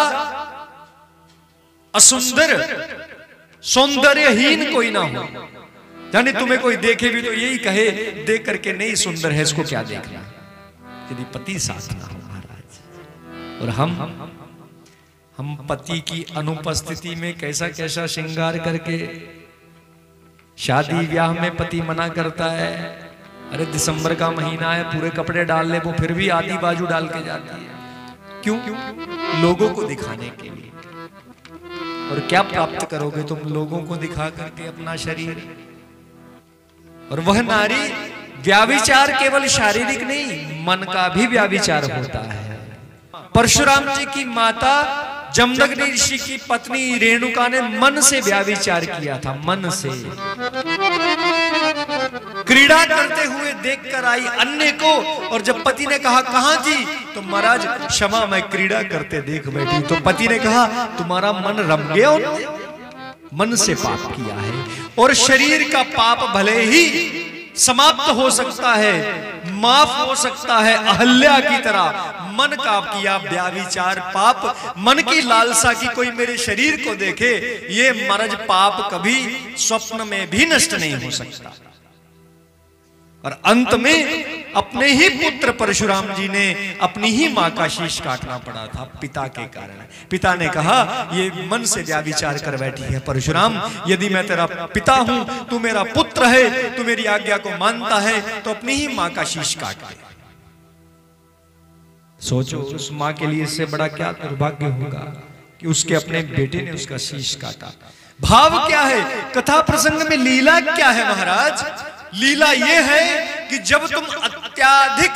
असुंदर सौंदर्यहीन कोई ना हो। यानी तुम्हें कोई देखे भी तो यही कहे, देख करके नहीं सुंदर है, इसको क्या देखना, यदि पति साथ ना हो महाराज। और हम हम पति की अनुपस्थिति में कैसा कैसा श्रृंगार करके, शादी ब्याह में पति मना करता है, अरे दिसंबर का महीना है पूरे कपड़े डाल ले, वो फिर भी आधी बाजू डाल के जाती है। क्यों? लोगों को दिखाने के लिए। और क्या प्राप्त करोगे तुम लोगों को दिखा करके अपना शरीर? और वह नारी, व्याभिचार केवल शारीरिक नहीं, मन का भी व्याभिचार होता है। परशुराम जी की माता जमदग्नि ऋषि की पत्नी रेणुका ने मन से व्याभिचार किया था, मन से। क्रीड़ा करते हुए देखकर आई अन्य को, और जब पति ने कहा कहां जी, तो महाराज क्षमा मैं क्रीड़ा करते देख बैठी। तो पति ने कहा तुम्हारा मन रम गया, मन से पाप किया है। और शरीर का पाप भले ही समाप्त हो सकता है, माफ हो सकता है, अहल्या की तरह मन का किया व्याभिचार पाप, मन की लालसा की कोई मेरे शरीर को देखे, ये मरज पाप कभी स्वप्न में भी नष्ट नहीं हो सकता। और अंत में अपने ही पुत्र परशुराम जी ने अपनी ही मां का शीश काटना पड़ा था पिता के कारण। पिता ने कहा ये मन से व्याभिचार कर बैठी है परशुराम, यदि मैं तेरा पिता हूं, तू मेरा पुत्र है, तू मेरी आज्ञा को मानता है, तो अपनी ही मां का शीश काट दे। सोचो उस मां के लिए इससे बड़ा क्या दुर्भाग्य होगा कि उसके अपने बेटे ने उसका शीश काटा। भाव क्या है कथा प्रसंग में? लीला क्या है महाराज? लीला ये है कि जब तुम अत्याधिक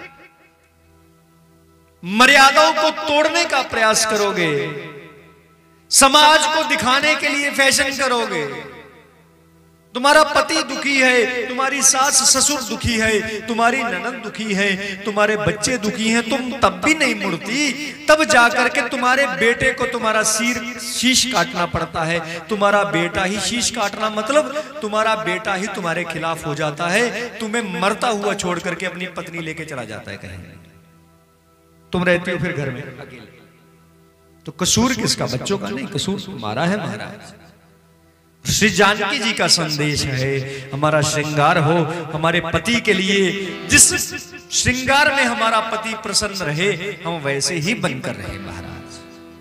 मर्यादाओं को तोड़ने का प्रयास करोगे, समाज को दिखाने के लिए फैशन करोगे, तुम्हारा पति दुखी है, तुम्हारी सास ससुर दुखी है, तुम्हारी ननद दुखी है, तुम्हारे बच्चे दुखी हैं, तुम तब भी नहीं मुड़ती, तब जाकर के तुम्हारे बेटे को तुम्हारा सिर शीश काटना पड़ता है। तुम्हारा बेटा ही शीश काटना मतलब तुम्हारा बेटा ही तुम्हारे खिलाफ हो जाता है, तुम्हें मरता हुआ छोड़ करके अपनी पत्नी लेके चला जाता है कहीं। तुम रहती हो फिर घर में अकेले, तो कसूर किसका? बच्चों का नहीं, कसूर तुम्हारा है महाराज। श्री जानकी जी का संदेश है, हमारा श्रृंगार हो हमारे पति के लिए, जिस श्रृंगार में हमारा पति प्रसन्न रहे हम वैसे ही बनकर रहे महाराज।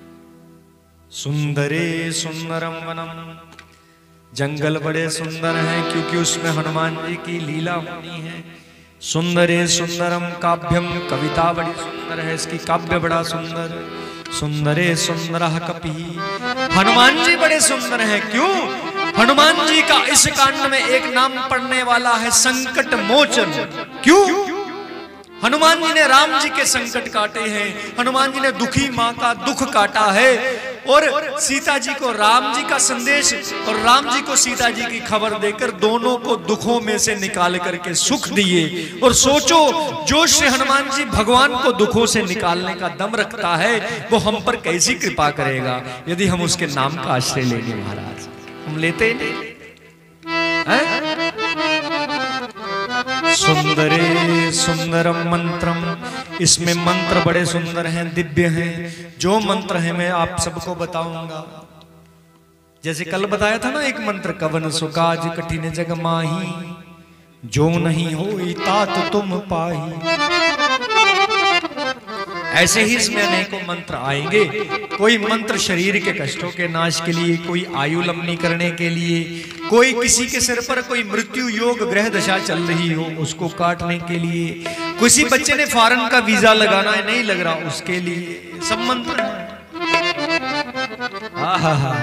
सुंदरे सुंदरम वनम, जंगल बड़े सुंदर हैं क्योंकि उसमें हनुमान जी की लीला होनी है। सुंदरे सुंदरम काव्यम, कविता बड़ी सुंदर है, इसकी काव्य बड़ा सुंदर। सुंदरे सुंदरः कपिः, हनुमान जी बड़े सुंदर हैं। क्यों? हनुमान जी का इस कांड में एक नाम पड़ने वाला है संकट मोचन। क्यों? हनुमान जी ने राम जी के संकट काटे हैं, हनुमान जी ने दुखी मां का दुख काटा है, और सीता जी को राम जी का संदेश और राम जी को सीता जी की खबर देकर दोनों को दुखों में से निकाल करके सुख दिए। और सोचो, जो श्री हनुमान जी भगवान को दुखों से निकालने का दम रखता है वो हम पर कैसी कृपा करेगा यदि हम उसके नाम का आश्रय लेंगे महाराज। हम लेते ही नहीं हैं? सुंदरे सुंदरम मंत्रम, इसमें मंत्र बड़े सुंदर हैं, दिव्य हैं। जो मंत्र है मैं आप सबको बताऊंगा। जैसे कल बताया था ना एक मंत्र, कवन सुकाज कठिन जग माही, जो नहीं होई तात तुम पाही। ऐसे ही इसमें अनेकों मंत्र आएंगे। कोई मंत्र शरीर के कष्टों के नाश के लिए, कोई आयु लंबी करने के लिए, कोई किसी के सिर पर कोई मृत्यु योग ग्रह दशा चल रही हो उसको काटने के लिए, किसी बच्चे ने फॉरेन का वीजा लगाना है नहीं लग रहा उसके लिए, सब मंत्र हैं। आहा,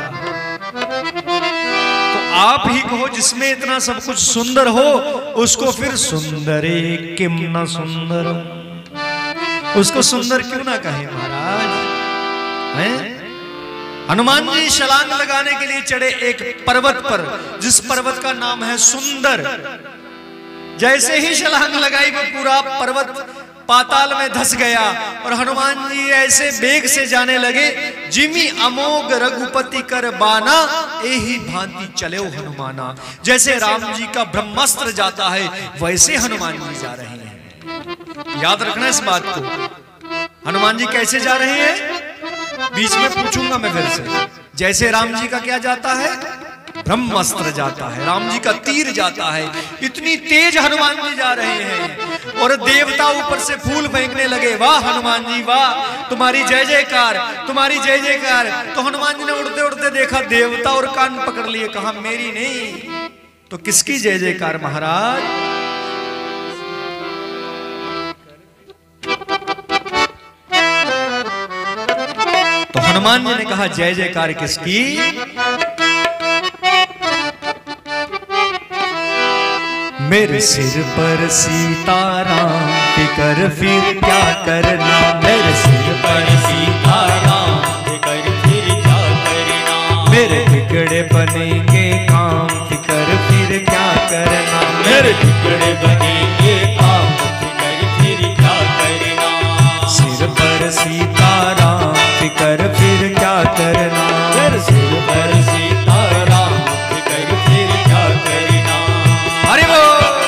तो आप ही कहो जिसमें इतना सब कुछ सुंदर हो उसको फिर सुंदरे किम न सुंदर, उसको सुंदर क्यों ना कहे महाराज हैं? हनुमान जी छलांग लगाने के लिए चढ़े एक पर्वत पर, जिस पर्वत का नाम है सुंदर। जैसे ही छलांग लगाई वो पूरा पर्वत पाताल में धस गया और हनुमान जी ऐसे वेग से जाने लगे, जिमी अमोघ रघुपति कर बाना, एही भांति चले हनुमाना। जैसे राम जी का ब्रह्मास्त्र जाता है वैसे हनुमान जी जा रहे हैं। याद रखना इस बात को। हनुमान जी कैसे जा रहे हैं बीच में पूछूंगा मैं फिर से। जैसे राम जी का क्या जाता है, ब्रह्मास्त्र जाता है, राम जी का तीर जाता है, इतनी तेज हनुमान जी जा रहे हैं। और देवता ऊपर से फूल फेंकने लगे, वाह हनुमान जी वाह, तुम्हारी जय जयकार, तुम्हारी जय जयकार। तो हनुमान जी ने उड़ते उड़ते देखा देवता और कान पकड़ लिए, कहा मेरी नहीं तो किसकी जय जयकार महाराज। तो हनुमान जी ने कहा जय जयकार किसकी? मेरे सिर पर सीताराम फिकर फिर क्या करना, मेरे सिर पर सीताराम फिकर फिर क्या करना, मेरे बिगड़े बनेंगे काम फिकर फिर क्या करना, मेरे बिगड़े बनेंगे काम फिकर फिर क्या करना। सिर पर सीताराम फिकर फिर क्या करना, मेरे सिर पर सीताराम फिकर फिर क्या करना। अरे वो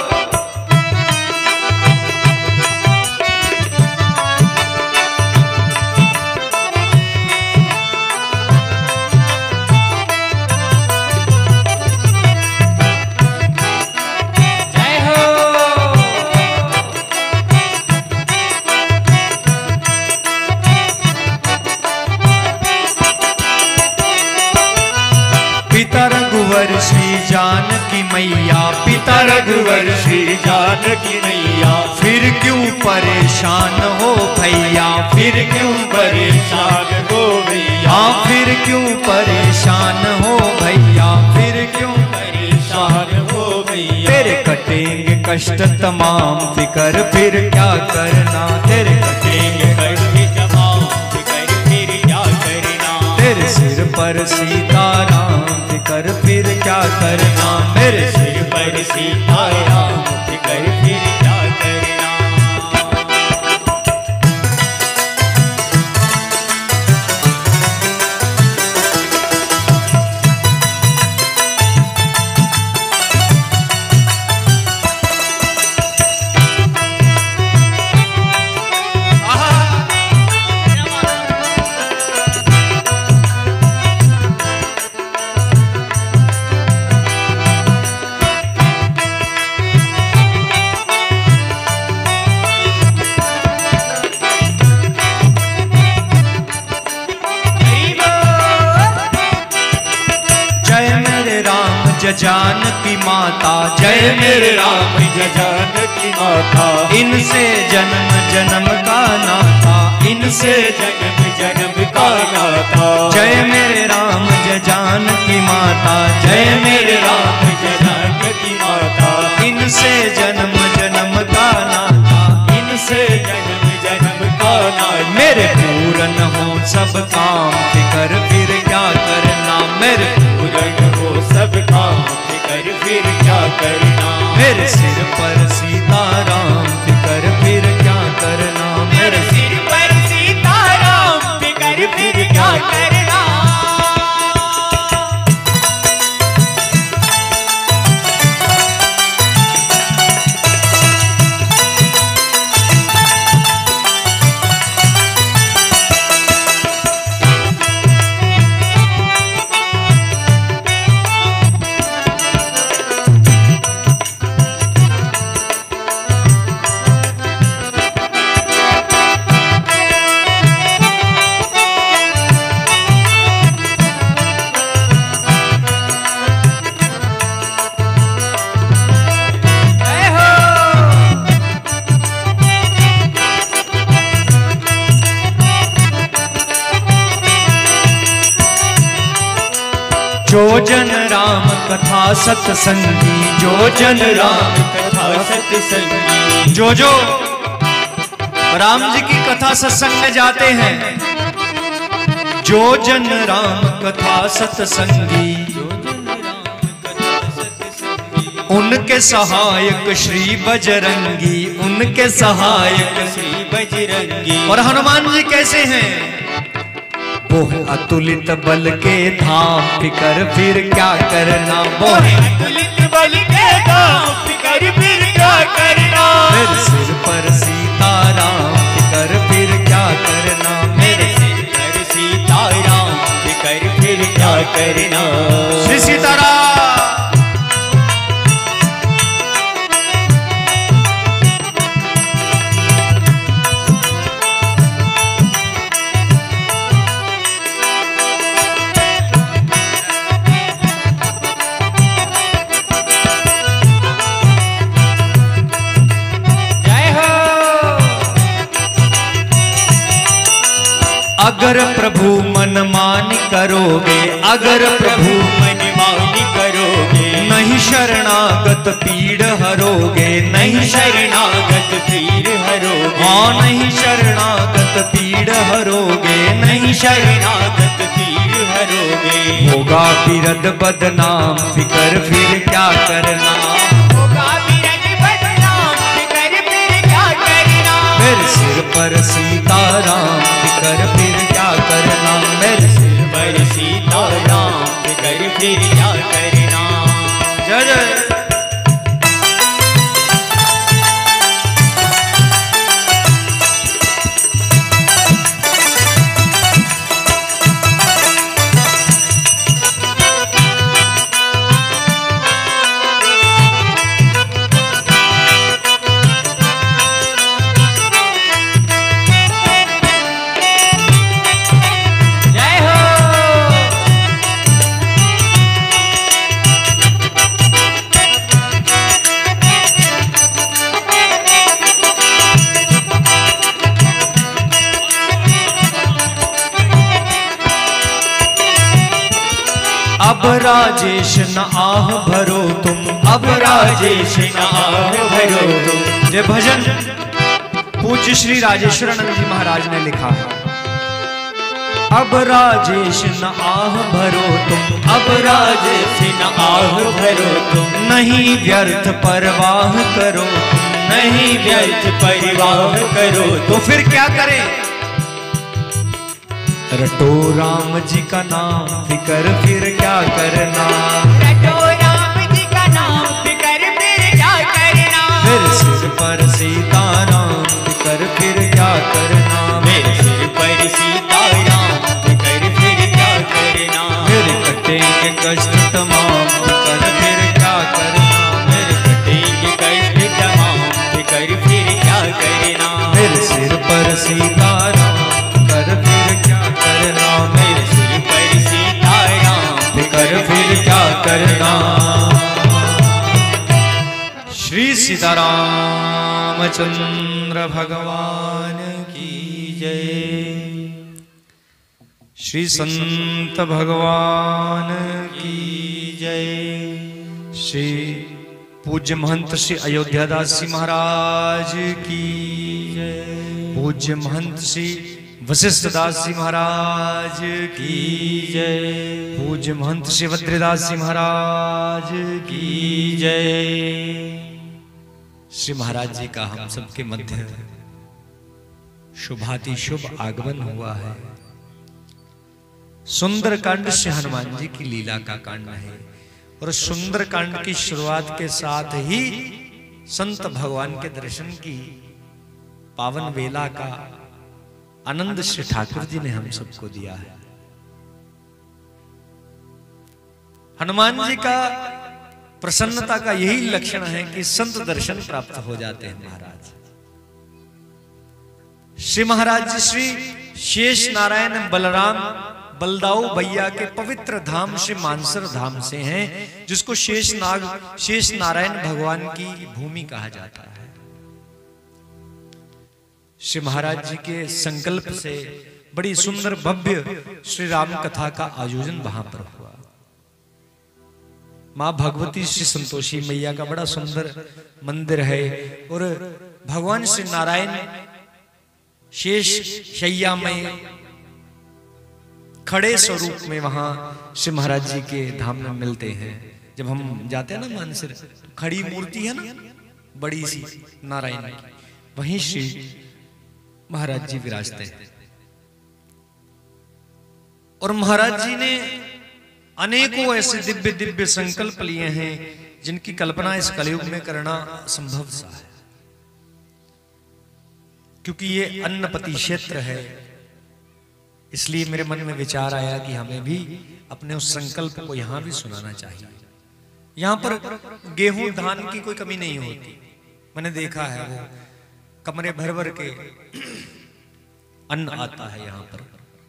रघुवर श्री जानकी मैया, पिता रघुवर श्री जानकी मैया, फिर क्यों परेशान हो भैया, फिर क्यों परेशान हो भैया, फिर क्यों परेशान हो भैया, फिर क्यों परेशान हो भैया। तेरे कटेंगे कष्ट तमाम फिकर फिर क्या करना, तेरे कटेंगे कष्ट तमाम फिकर फिर क्या करना। तेरे सिर पर सीताराम फिकर फिर क्या करना, मेरे सिर पर सीताराम फिकर फिर क्या करना। जानकी माता, जय मेरे राम जानकी माता। इनसे जन्म जन्म का नाता, इनसे जन्म जन्म का नाता। जय मेरे राम जानकी माता, जय मेरे राम जानकी माता। इनसे जन्म जन्म का नाता, इनसे जन्म जन्म का नाता। मेरे पूर्ण हो सब काम, फिकर फिर क्या करना। मेरे पूर्ण हो सब काम, फिकर फिर क्या करना। मेरे सिर पर सीताराम, फिकर फिर क्या करना। मेरे सिर पर सीताराम, फिकर फिर क्या करना। जो जन राम कथा सत्संगी, जो जन राम कथा सत्संगी। जो जो राम जी की कथा सत्संग में जाते हैं, जो जन राम कथा सत्संगी, उनके सहायक श्री बजरंगी, उनके सहायक श्री बजरंगी। और हनुमान जी कैसे हैं? वो है अतुलित बल के धाम, फिकर फिर क्या करना। वो है अतुलित बल के धाम, फिकर फिर क्या करना। मेरे सिर पर सीताराम, फिकर फिर क्या करना। मेरे सिर पर सीताराम, फिकर फिर क्या करना। श्री सीताराम। अगर प्रभु मनमानी करोगे, अगर प्रभु मनमानी करोगे, नहीं शरणागत पीड़ हरोगे, नहीं शरणागत पीड़ हरोगे। हाँ नहीं शरणागत पीड़ हरोगे, नहीं शरणागत पीड़ हरोगे। होगा बिरद बदनाम, फिकर फिर क्या करना। होगा बिरद बदनाम, फिकर फिर क्या करना। मेरे सिर पर सीताराम, फिकर फिर क्या करना। मेरे सिर पर सीताराम, फिकर फिर क्या करना। जय जय। अब राजेश न आह भरो तुम, अब राजेश न आह भरो तुम। ये भजन पूज्य श्री राजेश्वरानंद जी महाराज ने लिखा है। अब राजेश न आह भरो तुम, अब राजेश न आह भरो तुम। नहीं व्यर्थ परवाह करो तुम, नहीं व्यर्थ परवाह करो। तो फिर क्या करें? रटो राम जी का नाम, फिकर फिर क्या करना। रटो राम जी का नाम, फिकर फिर क्या करना। मेरे सिर पर सीताराम, फिकर फिर क्या करना। मेरे सिर पर सीताराम, फिकर फिर क्या करना। मेरे कटेंगे कष्ट तमाम, फिकर फिर क्या करना। मेरे कटेंगे कष्ट तमाम, फिकर फिर क्या करना। मेरे सिर पर सीताराम, फिकर फिर क्या करना। मेरे सिर पर सीताराम, फिकर फिर क्या करना। सीतारामचंद्र भगवान की जय। श्री संत भगवान की जय। श्री पूज्य महंत श्री अयोध्यादास जी महाराज की जय। पूज्य महंत श्री वशिष्ठ दास जी महाराज की जय। पूज्य महंत श्री भद्रदास जी महाराज की जय। श्री महाराज जी का हम सबके मध्य शुभाति शुभ आगमन हुआ है। सुंदर कांड श्री हनुमान जी की लीला का कांड है और सुंदर कांड की शुरुआत के साथ ही संत भगवान के दर्शन की पावन वेला का आनंद श्री ठाकुर जी ने हम सबको दिया है। हनुमान जी का प्रसन्नता का यही लक्षण है कि संत दर्शन प्राप्त हो जाते हैं महाराज। श्री महाराज जी श्री शेष नारायण बलराम बलदाऊ भैया के पवित्र धाम श्री मानसर धाम से हैं, जिसको शेष नाग शेष नारायण भगवान की भूमि कहा जाता है। श्री महाराज जी के संकल्प से बड़ी सुंदर भव्य श्री राम कथा का आयोजन वहां पर हुआ। मां भगवती श्री संतोषी मैया का बड़ा सुंदर मंदिर है और भगवान श्री नारायण शेष शैया में खड़े स्वरूप में वहां श्री महाराज जी के धाम में मिलते हैं। जब हम जाते हैं ना मानसर, खड़ी मूर्ति है ना बड़ी सी नारायण की, वहीं श्री महाराज जी विराजते हैं। और महाराज जी ने अनेकों ऐसे दिव्य दिव्य संकल्प लिए हैं जिनकी कल्पना इस कलयुग में करना असंभव सा है, क्योंकि ये अन्नपति क्षेत्र है। इसलिए मेरे मन में विचार आया कि हमें भी अपने उस संकल्प को यहां भी सुनाना चाहिए। यहां पर गेहूं धान की कोई कमी नहीं होती। मैंने देखा है वो कमरे भर भर के अन्न आता है यहां पर।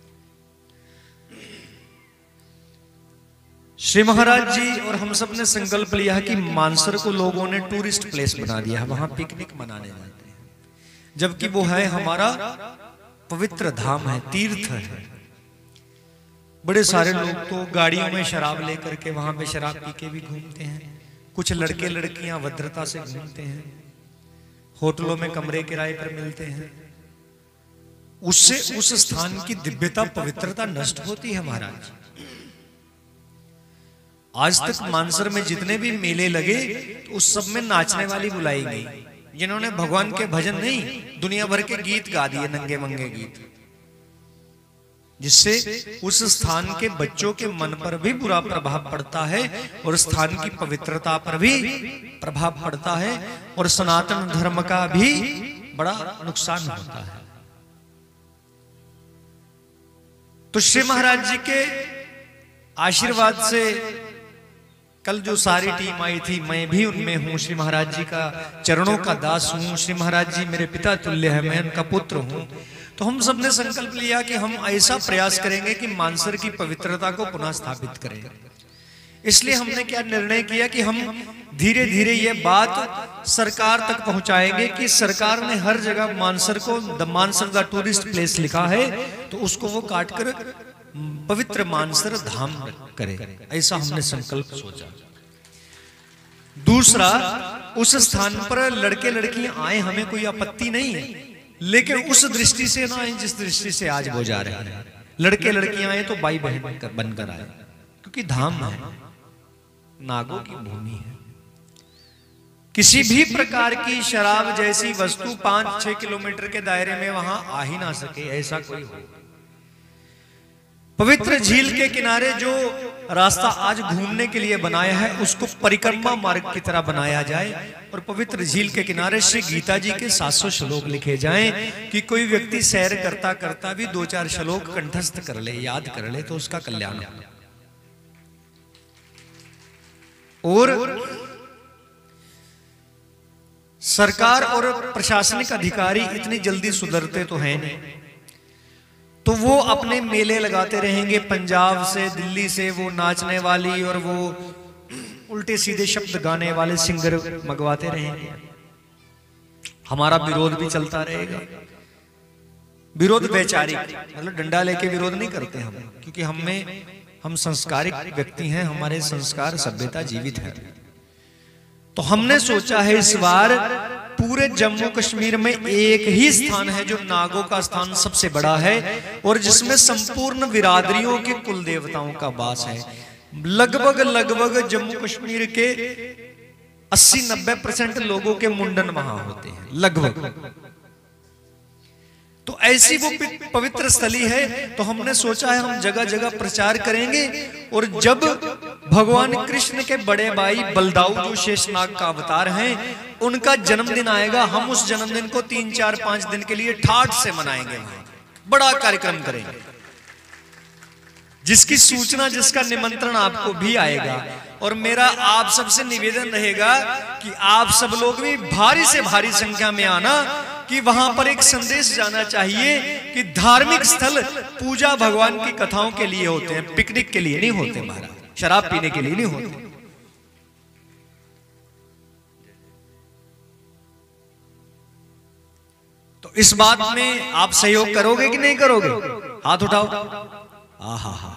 श्री महाराज जी और हम सब ने संकल्प लिया है कि मानसर को लोगों ने टूरिस्ट प्लेस बना दिया है, वहां पिकनिक मनाने जाते हैं, जबकि वो है हमारा पवित्र धाम है, तीर्थ है। बड़े सारे लोग तो गाड़ियों में शराब लेकर के वहां पे शराब पी के भी घूमते हैं, कुछ लड़के लड़कियां भद्रता से घूमते हैं, होटलों में कमरे किराए पर मिलते हैं। उससे उस स्थान की दिव्यता पवित्रता नष्ट होती है महाराज। आज तक मानसर में जितने भी मेले लगे तो उस सब में नाचने वाली बुलाई गई, जिन्होंने भगवान के भजन नहीं दुनिया भर के गीत गा दिए, नंगे मंगे गीत, जिससे उस स्थान के बच्चों के मन पर भी बुरा प्रभाव पड़ता है और स्थान की पवित्रता पर भी प्रभाव पड़ता है और सनातन धर्म का भी बड़ा नुकसान होता है। तो श्री महाराज जी के आशीर्वाद से कल जो सारी टीम आई थी, मैं भी उनमें हूँ। श्री महाराज जी का चरणों का दास हूँ। श्री महाराज जी मेरे पिता तुल्य है, मैं उनका पुत्र हूँ। तो हम सबने संकल्प लिया कि हम ऐसा प्रयास करेंगे कि मानसर की पवित्रता को पुनः स्थापित करें। इसलिए हमने क्या निर्णय किया कि हम धीरे धीरे ये बात सरकार तक पहुंचाएंगे कि सरकार ने हर जगह मानसर को the Mansar the tourist place लिखा है, तो उसको वो काट कर पवित्र मानसर धाम करे। ऐसा हमने संकल्प सोचा। दूसरा, उस स्थान पर लड़के लड़कियां आए, हमें कोई आपत्ति नहीं है, लेकिन उस दृष्टि से ना आए जिस दृष्टि से आज वो जा रहे हैं। लड़के लड़कियां आए तो भाई बहन बनकर आए, क्योंकि धाम है, नागों की भूमि है। किसी भी प्रकार की शराब जैसी वस्तु पांच छह किलोमीटर के दायरे में वहां आ ही ना सके, ऐसा कोई हो। पवित्र झील के किनारे जो रास्ता आज घूमने के लिए बनाया है, उसको परिक्रमा मार्ग की तरह बनाया जाए और पवित्र झील के किनारे श्री गीता जी के सात सौ श्लोक लिखे जाएं कि कोई व्यक्ति सैर करता करता भी दो चार श्लोक कंठस्थ कर ले, याद कर ले, तो उसका कल्याण हो। और सरकार और प्रशासनिक अधिकारी इतनी जल्दी सुधरते तो हैं नहीं, तो वो अपने मेले लगाते रहेंगे। पंजाब से, दिल्ली से वो नाचने वाली और वो उल्टे सीधे शब्द गाने वाले सिंगर मंगवाते रहेंगे। हमारा विरोध भी चलता रहेगा। विरोध वैचारिक, मतलब डंडा लेके विरोध नहीं करते हम, क्योंकि हम में हम संस्कारिक व्यक्ति हैं, हमारे संस्कार सभ्यता जीवित है। तो हमने सोचा है इस बार पूरे जम्मू कश्मीर में एक ही स्थान है जो नागों का स्थान सबसे बड़ा है और जिसमें संपूर्ण बिरादरियों के कुल देवताओं का वास है। लगभग लगभग जम्मू कश्मीर के अस्सी नब्बे परसेंट लोगों के मुंडन वहां होते हैं लगभग। तो ऐसी वो पवित्र स्थली है, तो हमने सोचा है हम जगह जगह प्रचार करेंगे। और जब भगवान कृष्ण के बड़े भाई बलदाऊ जो शेषनाग का अवतार हैं, उनका जन्मदिन आएगा, हम उस जन्मदिन को तीन चार पांच दिन के लिए ठाठ से मनाएंगे, बड़ा कार्यक्रम करेंगे, जिसकी सूचना, जिसका निमंत्रण आपको भी आएगा। और मेरा आप सबसे निवेदन रहेगा कि आप सब लोग भी भारी से भारी संख्या में आना, कि वहां पर एक संदेश जाना चाहिए कि धार्मिक स्थल पूजा भगवान की कथाओं के लिए होते हैं, पिकनिक के लिए नहीं होते महाराज, शराब पीने के लिए नहीं होते। तो इस बात में आप सहयोग करोगे कि नहीं करोगे? हाथ उठाओ। आहा हा,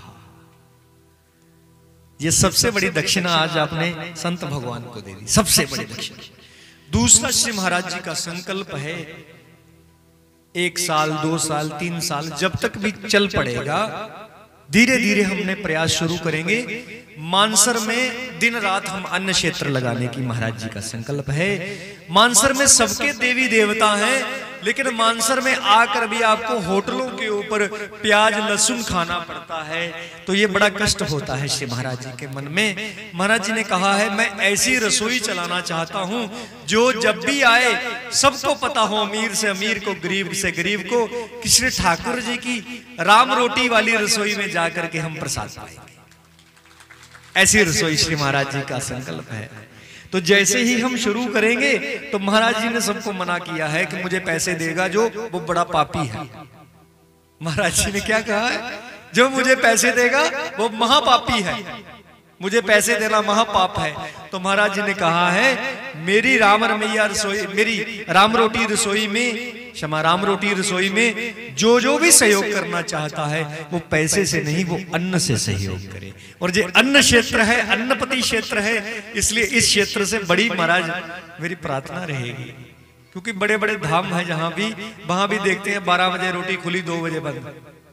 ये सबसे बड़ी दक्षिणा आज आपने संत भगवान को दे दी, सबसे बड़ी दक्षिणा। दूसरा श्री महाराज जी का संकल्प है, एक साल दो साल तीन साल जब तक भी चल पड़ेगा, धीरे धीरे हमने प्रयास शुरू करेंगे। मानसर में दिन रात हम अन्न क्षेत्र लगाने की महाराज जी का संकल्प है। मानसर में सबके देवी देवता हैं, लेकिन मानसर में आकर भी आपको होटलों के ऊपर प्याज लहसुन खाना पड़ता है, तो ये बड़ा कष्ट होता है श्री महाराज जी के मन में। महाराज जी ने कहा है मैं ऐसी रसोई चलाना चाहता हूं जो जब भी आए सबको पता हो, अमीर से अमीर को, गरीब से गरीब को, कि श्री ठाकुर जी की राम रोटी वाली रसोई में जाकर के हम प्रसाद पाएंगे। ऐसी रसोई श्री महाराज जी का संकल्प है। तो जैसे ही हम शुरू करेंगे तो महाराज जी ने सबको मना किया है कि मुझे पैसे देगा जो वो बड़ा पापी है। महाराज जी ने क्या कहा है? जो मुझे पैसे देगा वो महापापी है, मुझे पैसे देना महापाप है। तो महाराज जी ने कहा है मेरी राम रमैया रसोई, मेरी राम रोटी रसोई में, क्षमा राम रोटी रसोई में जो जो भी सहयोग करना चाहता है वो पैसे से नहीं, वो अन्न से सहयोग करे। और जो अन्न क्षेत्र है, अन्नपति क्षेत्र है, इसलिए इस क्षेत्र से बड़ी महाराज मेरी प्रार्थना रहेगी, क्योंकि बड़े बड़े धाम है जहां भी, वहां भी देखते हैं बारह बजे रोटी खुली, दो बजे बंद।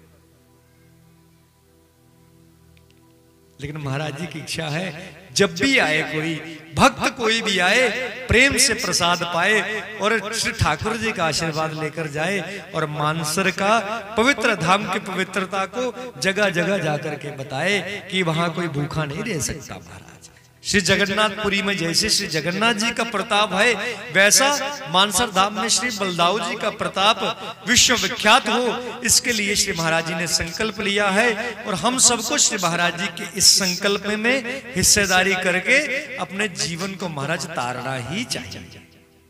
लेकिन महाराज जी की इच्छा है जब भी आए कोई भक्त, कोई भी आए, प्रेम से प्रसाद पाए और श्री ठाकुर जी का आशीर्वाद लेकर जाए और मानसर का पवित्र धाम की पवित्रता को जगह जगह जाकर के बताए कि वहां कोई भूखा नहीं रह सकता। महाराज श्री जगन्नाथपुरी में जैसे श्री जगन्नाथ जी का प्रताप है, वैसा मानसर धाम में श्री बलदाऊ जी का प्रताप विश्वविख्यात हो, इसके लिए श्री महाराज जी ने संकल्प लिया है। और हम सबको श्री महाराज जी के इस संकल्प में हिस्सेदारी करके अपने जीवन को महाराज तारना ही चाहिए।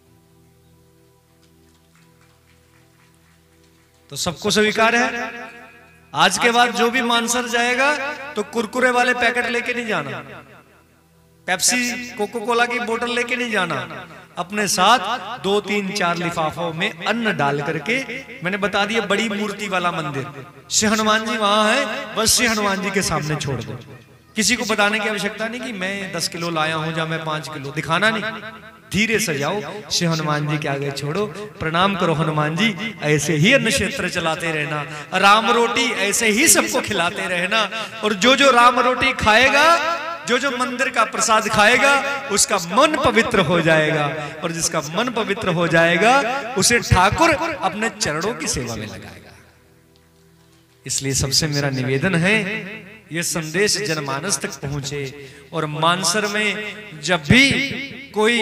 तो सबको स्वीकार है? आज के बाद जो भी मानसर जाएगा तो कुरकुरे वाले पैकेट लेके नहीं जाना, पेप्सी कोको कोला की बोतल लेके नहीं जाना, अपने साथ दो तीन चार लिफाफों में अन्न डाल करके, मैंने बता दिया बड़ी मूर्ति वाला मंदिर श्री हनुमान जी वहां है, बस श्री हनुमान जी के सामने छोड़ दो। किसी को बताने की आवश्यकता नहीं कि मैं दस किलो लाया हूं या मैं पांच किलो, दिखाना नहीं, धीरे से जाओ, श्री हनुमान जी के आगे छोड़ो, प्रणाम करो हनुमान जी, ऐसे ही अन्न क्षेत्र चलाते रहना, राम रोटी ऐसे ही सबको खिलाते रहना। और जो जो राम रोटी खाएगा, जो जो मंदिर का प्रसाद खाएगा, उसका मन पवित्र हो जाएगा, और जिसका मन पवित्र हो जाएगा उसे ठाकुर अपने चरणों की सेवा में लगाएगा। इसलिए सबसे मेरा निवेदन है ये संदेश जनमानस तक पहुंचे। और मानसर में जब भी कोई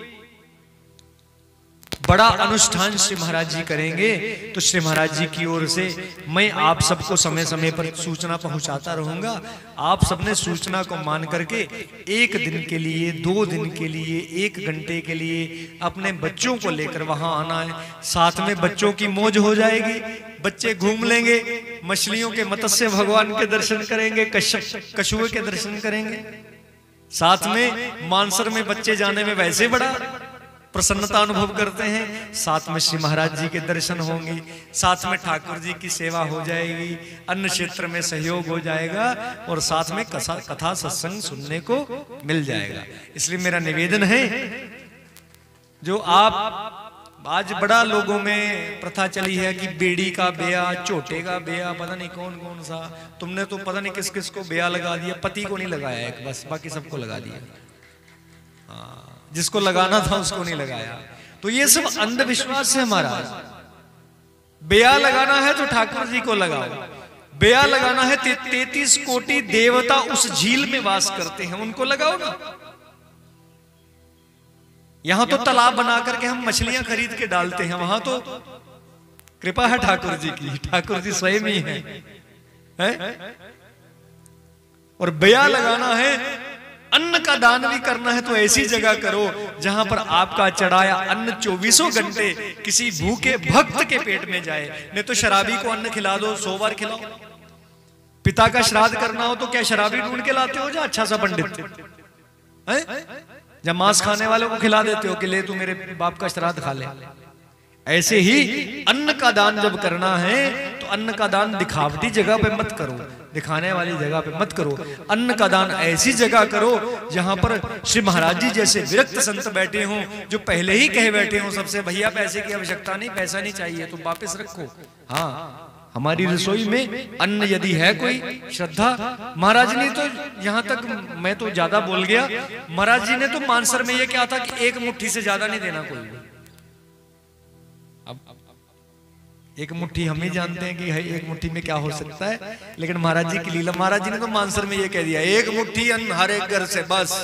बड़ा अनुष्ठान श्री महाराज जी करेंगे तो श्री महाराज जी की ओर से मैं आप सबको समय समय पर सूचना पहुंचाता रहूंगा। आप सबने सूचना को मान करके एक दिन के लिए, दो दिन के लिए, एक घंटे के लिए अपने बच्चों को लेकर वहां आना है। साथ में बच्चों की मौज हो जाएगी, बच्चे घूम लेंगे, मछलियों के मत्स्य भगवान के दर्शन करेंगे, कछुए के दर्शन करेंगे। साथ में मानसर में बच्चे जाने में वैसे बड़ा प्रसन्नता अनुभव करते हैं, साथ में श्री महाराज जी के दर्शन होंगे, साथ में ठाकुर जी की सेवा हो जाएगी, अन्न क्षेत्र में सहयोग हो जाएगा और साथ में कथा कथा सत्संग सुनने को मिल जाएगा। इसलिए मेरा निवेदन है, जो आप आज बड़ा लोगों में प्रथा चली है कि बेड़ी का बेया, छोटे का बेया, पता नहीं कौन कौन सा, तुमने तो पता नहीं किस किस को बेया लगा दिया, पति को नहीं लगाया एक, बस बाकी सबको लगा दिया। हाँ, जिसको लगाना था उसको नहीं लगाया। तो ये सब अंधविश्वास है महाराज। बेया लगाना है तो ठाकुर जी को लगाओ, बेया लगाना है ते, तैतीस कोटि देवता उस झील में वास करते हैं, उनको लगाओ ना। यहां तो तालाब बना करके हम मछलियां खरीद के डालते हैं, वहां तो कृपा है ठाकुर जी की, ठाकुर जी स्वयं ही है, है? और बेया लगाना है, अन्न का दान भी करना है तो ऐसी जगह करो जहां पर आपका चढ़ाया अन्न चौबीसों घंटे किसी भूखे भक्त के पेट में जाए। नहीं तो शराबी को अन्न खिला दो, सौ बार खिलाओ। पिता का श्राद्ध करना हो तो क्या शराबी ढूंढ के लाते हो, जा अच्छा सा पंडित है? जब मांस खाने वालों को खिला देते हो कि ले तू मेरे बाप का श्राद्ध खा ले। ऐसे ही अन्न का दान जब करना है तो अन्न का दान दिखावटी जगह पे मत करो, दिखाने वाली जगह पे मत करो। अन्न का दान ऐसी जगह करो जहां पर श्री महाराज जी जैसे विरक्त संत बैठे हों, जो पहले ही कहे बैठे हों सबसे, भैया पैसे की आवश्यकता नहीं, पैसा नहीं चाहिए, तुम वापस रखो। हाँ, हमारी रसोई में अन्न यदि है कोई श्रद्धा, महाराज ने तो यहां तक, मैं तो ज्यादा बोल गया, महाराज जी ने तो मानसर में ये क्या था कि एक मुट्ठी से ज्यादा नहीं देना कोई। अब एक मुट्ठी हम ही जानते हैं कि है एक मुट्ठी में क्या हो सकता है, लेकिन महाराज जी की लीला, महाराज जी ने तो मानसर में ये कह दिया, एक मुट्ठी अन्न हर एक घर से बस।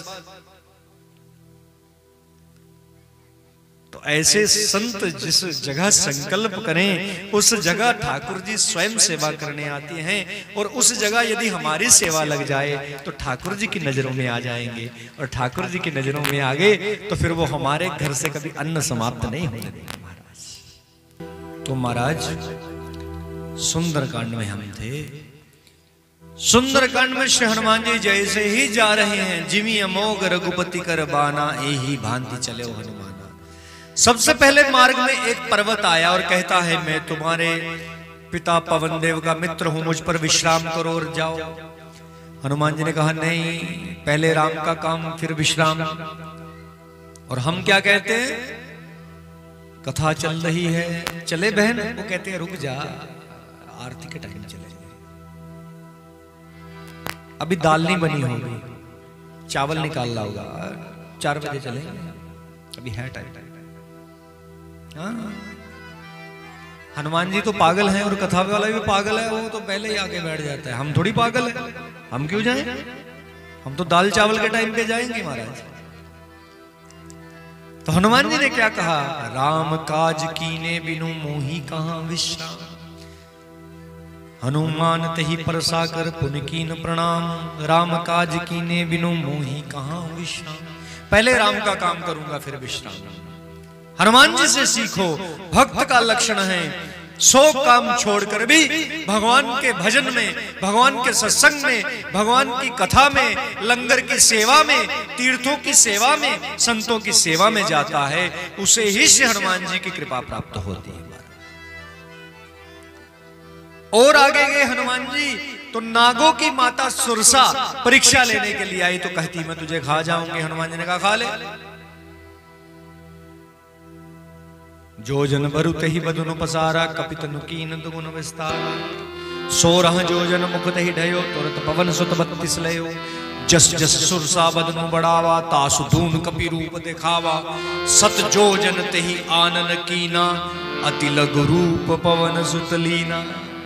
तो ऐसे संत जिस जगह संकल्प करें उस जगह ठाकुर जी स्वयं सेवा करने आते हैं, और उस जगह यदि हमारी सेवा लग जाए तो ठाकुर जी की नजरों में आ जाएंगे, और ठाकुर जी की नजरों में आ गए तो फिर वो हमारे घर से कभी अन्न समाप्त नहीं होने देंगे महाराज। तो महाराज सुंदरकांड में हम थे। सुंदरकांड में श्री हनुमान जी जैसे ही जा रहे हैं, जिमी अमोघ रघुपति कर बाना, यही भांति चले हो हनुमान। सबसे पहले मार्ग में एक पर्वत आया और कहता है, मैं तुम्हारे पिता पवन देव का मित्र हूं, मुझ पर विश्राम करो और जाओ। हनुमान जी ने कहा, नहीं, पहले राम का काम फिर विश्राम। और हम क्या कहते हैं, कथा चल रही है, चले बहन, वो कहते हैं रुक जा, आरती के टाइम चलेंगे, अभी दाल नहीं बनी होगी, चावल निकालना होगा, चार बजे चलेंगे, अभी है टाइम। हाँ? हनुमान जी तो पागल हैं और कथा वाला भी पागल है, वो तो पहले ही आके बैठ जाता है। हम थोड़ी पागल है, हम क्यों जाएं? हम तो दाल चावल के टाइम पे जाएंगे महाराज। तो हनुमान जी ने क्या कहा, राम काज कीने बिनु मोही कहां विश्राम, हनुमान तही परसा कर पुन कीन प्रणाम, राम काज कीने बिनु मोही कहां विश्राम। पहले राम का काम करूंगा फिर विश्राम। हनुमान जी से सीखो, भक्त का लक्षण है सौ काम छोड़कर भी भगवान के भजन में, भगवान के सत्संग में, भगवान की कथा में, लंगर की सेवा में, तीर्थों की सेवा में, संतों की सेवा में जाता है, उसे ही श्री हनुमान जी की कृपा प्राप्त होती है। और आगे गए हनुमान जी तो नागों की माता सुरसा परीक्षा लेने के लिए आई, तो कहती मैं तुझे खा जाऊंगी। हनुमान जी ने कहा खा ले। जो जन भरु तही बदनु पसारा, कपित नुकीन दुगुन विस्तार, सोरह जो जन मुख तही ढयो, तुरत पवन सुत बत्तीस लयो, जस जस सुरसा बदनु बढ़ावा, तासु धून कपि रूप दिखावा, सत जो जन तही आनन कीना, अति लघु रूप पवन सुत लीना।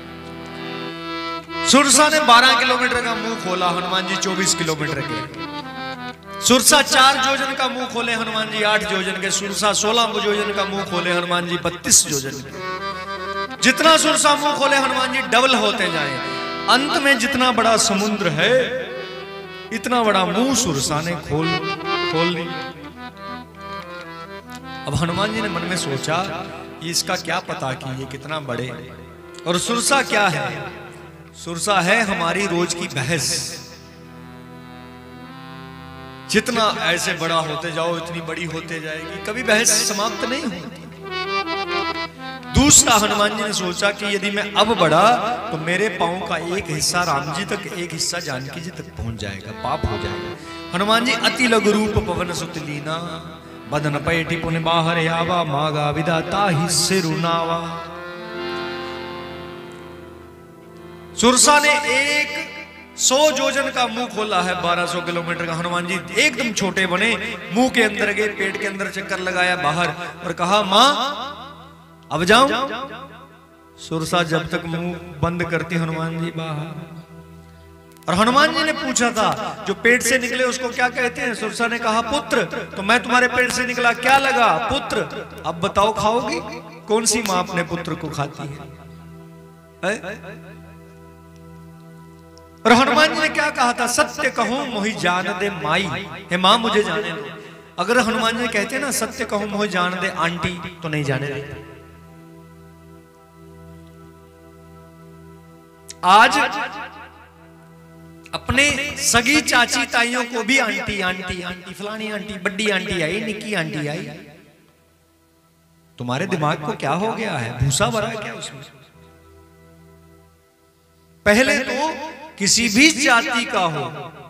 सुरसा ने बारह किलोमीटर का मुंह खोला, हनुमान जी चौबीस किलोमीटर के। सुरसा चार जोजन का मुंह खोले, हनुमान जी आठ जोजन के। सुरसा सोलह जोजन का मुंह खोले, हनुमान जी बत्तीस जोजन के। जितना सुरसा मुंह खोले हनुमान जी डबल होते जाए। अंत में जितना बड़ा समुद्र है इतना बड़ा मुंह सुरसा ने खोल खोल लिया। अब हनुमान जी ने मन में सोचा इसका क्या पता कि ये कितना बड़े। और सुरसा क्या है? सुरसा है हमारी रोज की बहस। जितना ऐसे बड़ा होते जाओ इतनी बड़ी होते जाएगी, कभी बहस समाप्त नहीं होती। दूसरा, हनुमान जी ने सोचा कि यदि मैं अब बढ़ा तो मेरे पांव का एक हिस्सा राम जी तक, एक हिस्सा जानकी जी तक पहुंच जाएगा, पाप हो जाएगा। हनुमान जी अति लघु रूप पवन सुत लीना, बदन पैठी पुन बाहर आवा, मागा विदाता ही सिरुनावा। सुरसा ने एक सौ जोजन का मुंह खोला है, बारह सौ किलोमीटर का। हनुमान जी एकदम छोटे बने, मुंह के अंदर गए, पेट के अंदर चक्कर लगाया बाहर और कहा मां अब जाऊं। सुरसा जब तक मुंह बंद करती हनुमान जी बाहर। और हनुमान जी ने पूछा था जो पेट से निकले उसको क्या कहते हैं? सुरसा ने कहा पुत्र। तो मैं तुम्हारे पेट से निकला, क्या लगा? पुत्र। अब बताओ खाओगी? कौन सी मां अपने पुत्र को खाती है, है? और हनुमान जी ने क्या कहा था? सत्य कहूं मोहि जान दे माई, हे मां मुझे जाने दो। अगर हनुमान जी कहते ना सत्य कहूं मोहि जान दे आंटी, तो नहीं जाने देते। आज अपने सगी चाची ताइयों को भी आंटी आंटी आंटी, फलानी आंटी, बड्डी आंटी आई, निक्की आंटी आई। तुम्हारे दिमाग को क्या हो गया है? भूसा भरा क्या उसमें? पहले तो किसी भी जाति का हो,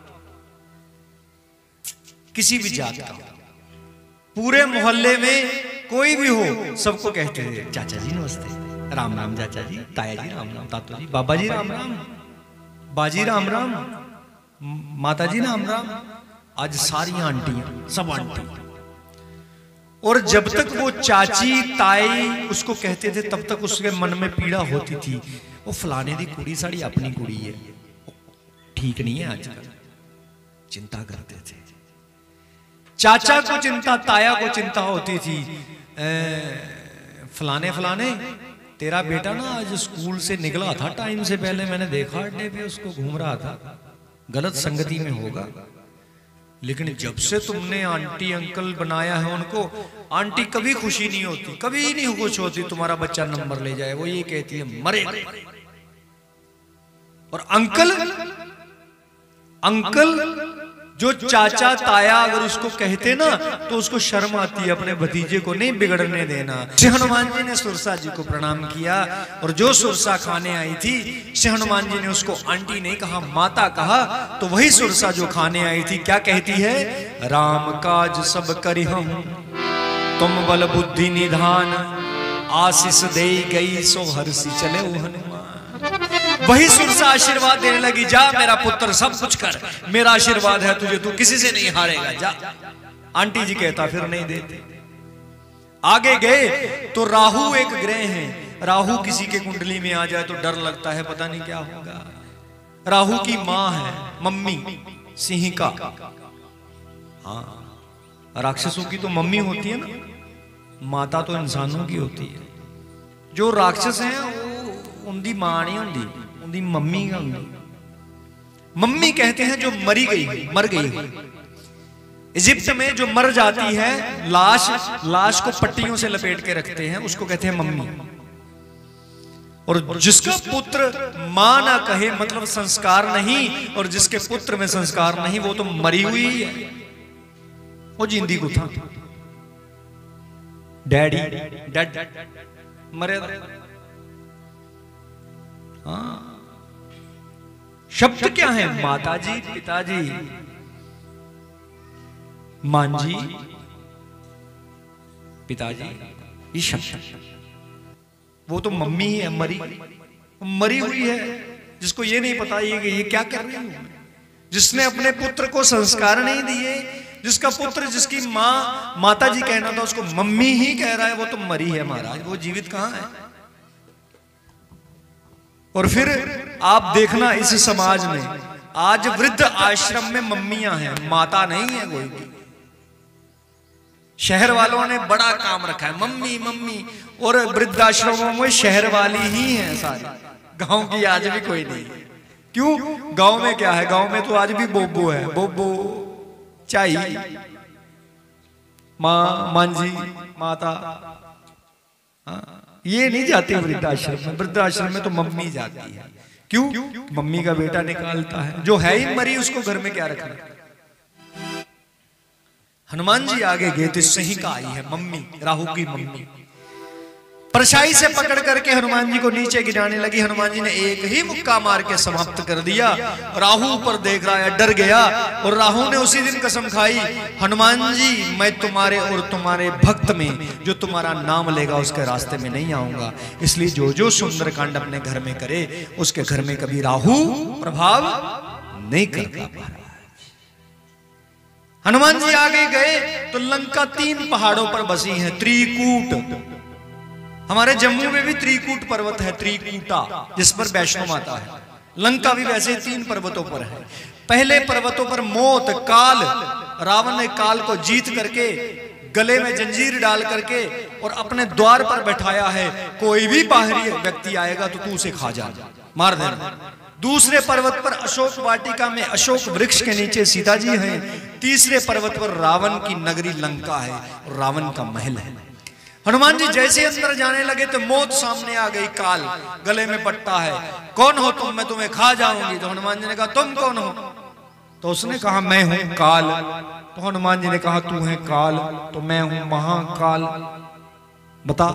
किसी भी जाति का हो, पूरे मोहल्ले में कोई भी हो, सबको कहते हैं चाचा जी नमस्ते, राम राम चाचा जी, ताया जी राम राम, तातो जी, बाबा जी राम राम, बाजी राम राम, माता जी राम राम। आज सारी आंटियां, सब आंटी। और जब तक वो चाची ताई उसको कहते थे तब तक उसके मन में पीड़ा होती थी, वो फलाने दी कुड़ी साड़ी अपनी कुड़ी है, ठीक नहीं है। आजकल चिंता करते थे, चाचा को चिंता, ताया को चिंता होती थी, ए, फलाने फलाने तेरा बेटा ना आज स्कूल से निकला था टाइम से पहले, मैंने देखा अड्डे पे उसको घूम रहा था, गलत संगति में होगा। लेकिन जब से तुमने आंटी अंकल बनाया है उनको, आंटी कभी खुशी नहीं होती, कभी नहीं खुश होती तुम्हारा बच्चा नंबर ले जाए, वो ये कहती है मरे। और अंकल अंकल जो चाचा ताया अगर उसको कहते ना तो उसको शर्म आती है, अपने भतीजे को नहीं बिगड़ने देना। श्री हनुमान जी ने सुरसा जी को प्रणाम किया, और जो सुरसा खाने आई थी श्री हनुमान जी ने उसको आंटी नहीं कहा, माता कहा। तो वही सुरसा जो खाने आई थी क्या कहती है? राम काज सब करिहम तुम बल बुद्धि निधान, आशीष दे गई सो हर्षि चले हनुमान। वही सुरसा आशीर्वाद देने लगी, जा मेरा पुत्र सब कुछ कर, मेरा आशीर्वाद है तुझे, तू किसी से नहीं हारेगा, जा। आंटी जी कहता फिर नहीं देते। आगे गए तो राहु एक ग्रह है, राहु किसी के कुंडली में आ जाए तो डर लगता है, पता नहीं क्या होगा। राहु की मां है मम्मी सिंहिका। हाँ, राक्षसों की तो मम्मी होती है ना, माता तो इंसानों की होती है। जो राक्षस हैं वो उनकी मां नहीं होती, उनकी मम्मी का होती। मम्मी कहते हैं जो मरी गई, मर गई हो। इजिप्ट में जो मर जाती है लाश, लाश को पट्टियों से लपेट के रखते हैं, उसको कहते हैं मम्मी। और जिसका पुत्र मां ना कहे मतलब संस्कार नहीं, और जिसके पुत्र में संस्कार नहीं वो तो मरी हुई है, वो जिंदी को था। डैडी डैड मरे। हाँ, शब्द क्या है? माताजी, पिताजी, मांजी, पिताजी, ये शब्द। वो तो मम्मी ही है, मरी मरी हुई है, जिसको ये नहीं पता ये कि ये क्या कर रही है, जिसने अपने पुत्र को संस्कार नहीं दिए, जिसका पुत्र, जिसकी माँ माता जी कहना था उसको मम्मी ही कह रहा है, वो तो मरी है महाराज, वो जीवित कहां है। और फिर आप देखना इस समाज में आज वृद्ध आश्रम में मम्मियां हैं, माता नहीं है कोई भी। शहर वालों ने बड़ा काम रखा है, मम्मी मम्मी, और वृद्धाश्रमों में शहर वाली ही हैं सारी, गांव की आज भी कोई नहीं। क्यों? गांव में क्या है? गांव में तो आज भी बोबो है, बोबो, चाई, माँ, मांझी, माता। हाँ, ये नहीं जाती वृद्धाश्रम में। वृद्धाश्रम में तो मम्मी जाती है। क्यों? मम्मी का बेटा निकालता है, जो है ही मरी उसको घर में क्या रखना। हनुमान जी आगे गए तो सहिका आई है, मम्मी, राहु की मम्मी, परछाई से पकड़ करके हनुमान जी को नीचे गिराने लगी। हनुमान जी ने एक ही मुक्का मार के समाप्त कर दिया। राहु ऊपर देख रहा है, डर गया, और राहु ने उसी दिन कसम खाई, हनुमान जी मैं तुम्हारे और तुम्हारे भक्त में जो तुम्हारा नाम लेगा उसके रास्ते में नहीं आऊंगा, इसलिए जो जो सुंदरकांड अपने घर में करे उसके घर में कभी राहु प्रभाव नहीं करता। हनुमान जी आगे गए तो लंका तीन पहाड़ों पर बसी है, त्रिकूट। हमारे जम्मू में भी त्रिकूट पर्वत है, त्रिकूटा, जिस पर वैष्णो माता है। लंका भी वैसे तीन पर्वतों पर है। पहले पर्वतों पर मौत, काल, रावण ने काल को जीत करके गले में जंजीर डाल करके और अपने द्वार पर बैठाया है, कोई भी बाहरी व्यक्ति आएगा तो तू उसे खा जा, मार देना। दूसरे पर्वत पर अशोक वाटिका में अशोक वृक्ष के नीचे सीता जी हैं। तीसरे पर्वत पर रावण की नगरी लंका है और रावण का महल है। हनुमान जी जैसे अंदर जाने लगे तो मौत सामने आ गई, काल गले में पट्टा है, कौन हो तुम, मैं तुम्हें खा जाऊंगी। तो हनुमान जी ने कहा तुम कौन हो? तो उसने कहा मैं हूं काल। तो हनुमान जी ने कहा तू है काल, तो मैं हूं महाकाल, बता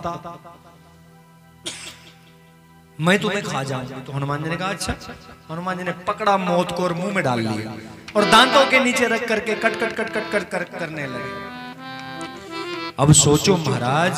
मैं तुम्हें खा जाऊंगी। तो हनुमान जी ने कहा अच्छा। हनुमान जी ने पकड़ा मौत को और मुंह में डाल लिया और दांतों के नीचे रख करके cut cut cut cut cut कर करने लगे। अब सोचो महाराज,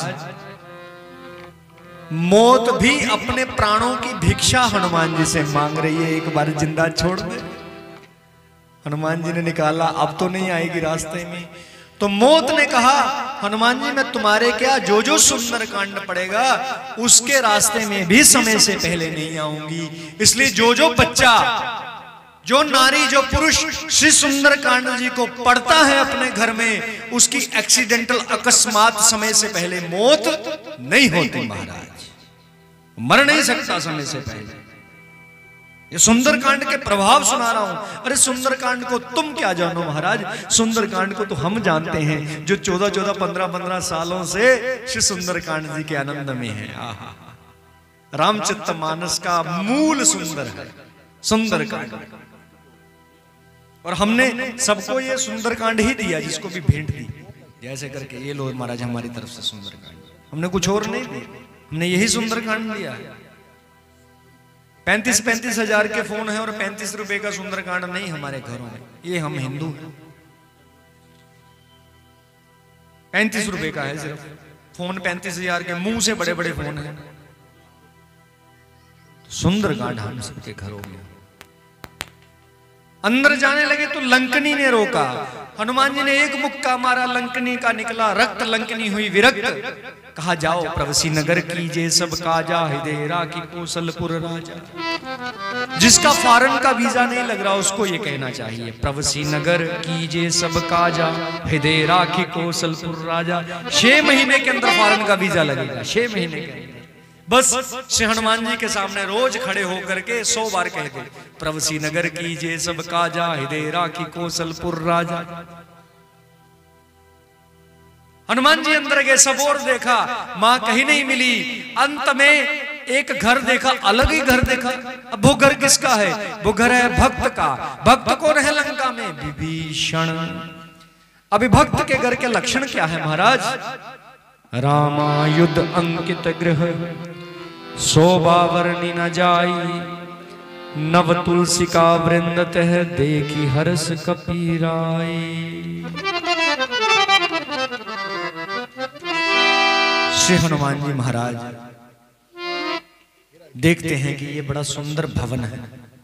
मौत भी अपने प्राणों की भिक्षा हनुमान जी से मांग रही है, एक बार जिंदा छोड़ दे। हनुमान जी ने निकाला, अब तो नहीं आएगी रास्ते में। तो मौत ने कहा हनुमान जी मैं तुम्हारे क्या, जो जो सुंदर कांड पड़ेगा उसके रास्ते में भी समय से पहले नहीं आऊंगी, इसलिए जो जो बच्चा, जो नारी, जो पुरुष श्री सुंदर कांड जी को पढ़ता है अपने घर में, उसकी एक्सीडेंटल अकस्मात समय से पहले मौत नहीं होती महाराज, मर नहीं सकता समय से पहले। ये सुंदरकांड के प्रभाव सुना रहा हूं। अरे सुंदरकांड को तुम क्या जानो महाराज, सुंदरकांड को तो हम जानते हैं जो चौदह चौदह पंद्रह पंद्रह सालों से श्री सुंदरकांड जी के आनंद में है। आहा, रामचरितमानस का मूल सुंदर है सुंदरकांड, और हमने सबको ये सुंदरकांड ही दिया, जिसको भी भेंट दी जैसे करके, ये लो महाराज हमारी तरफ से सुंदरकांड, हमने कुछ और नहीं दिया, हमने यही सुंदरकांड दिया है। पैंतीस पैंतीस हजार के फोन है और पैंतीस रुपए का सुंदरकांड नहीं हमारे घरों में, ये हम हिंदू हैं। पैंतीस रुपए का है सिर्फ फोन, पैंतीस हजार के मुंह से बड़े बड़े फोन हैं। सुंदरकांड हम सबके घरों में। अंदर जाने लगे तो लंकनी ने रोका। हनुमान जी ने एक मुक्का मारा, लंकनी का निकला रक्त, लंकनी हुई विरक्त। कहा जाओ प्रवसी नगर कीजे सब काजा, हृदय राखी कौशलपुर राजा। जिसका फॉरेन का वीजा नहीं लग रहा उसको ये कहना चाहिए, प्रवसी नगर कीजे सब काजा, हृदय राखी कौशलपुर राजा। छह महीने के अंदर फॉरेन का वीजा लगेगा, छह महीने के अंदर। बस श्री हनुमान जी के सामने रोज खड़े होकर के सौ बार कह दे, प्रवसी नगर कीजे सब काजा, हृदय राखी कौशलपुर राजा। हनुमान जी अंदर गए, सब और देखा, मां कहीं नहीं मिली। अंत में एक घर देखा, अलग ही घर देखा। अब वो घर किसका है? वो घर है भक्त का। भक्त कौन है लंका में? विभीषण। अभी भक्त के घर के लक्षण क्या है महाराज? रामायुध अंकित गृह, शोभा वर्णि न जाई, नव तुलसी का वृंद तह, देखी हर्ष कपीराई। श्री हनुमान जी महाराज देखते हैं कि ये बड़ा सुंदर भवन है।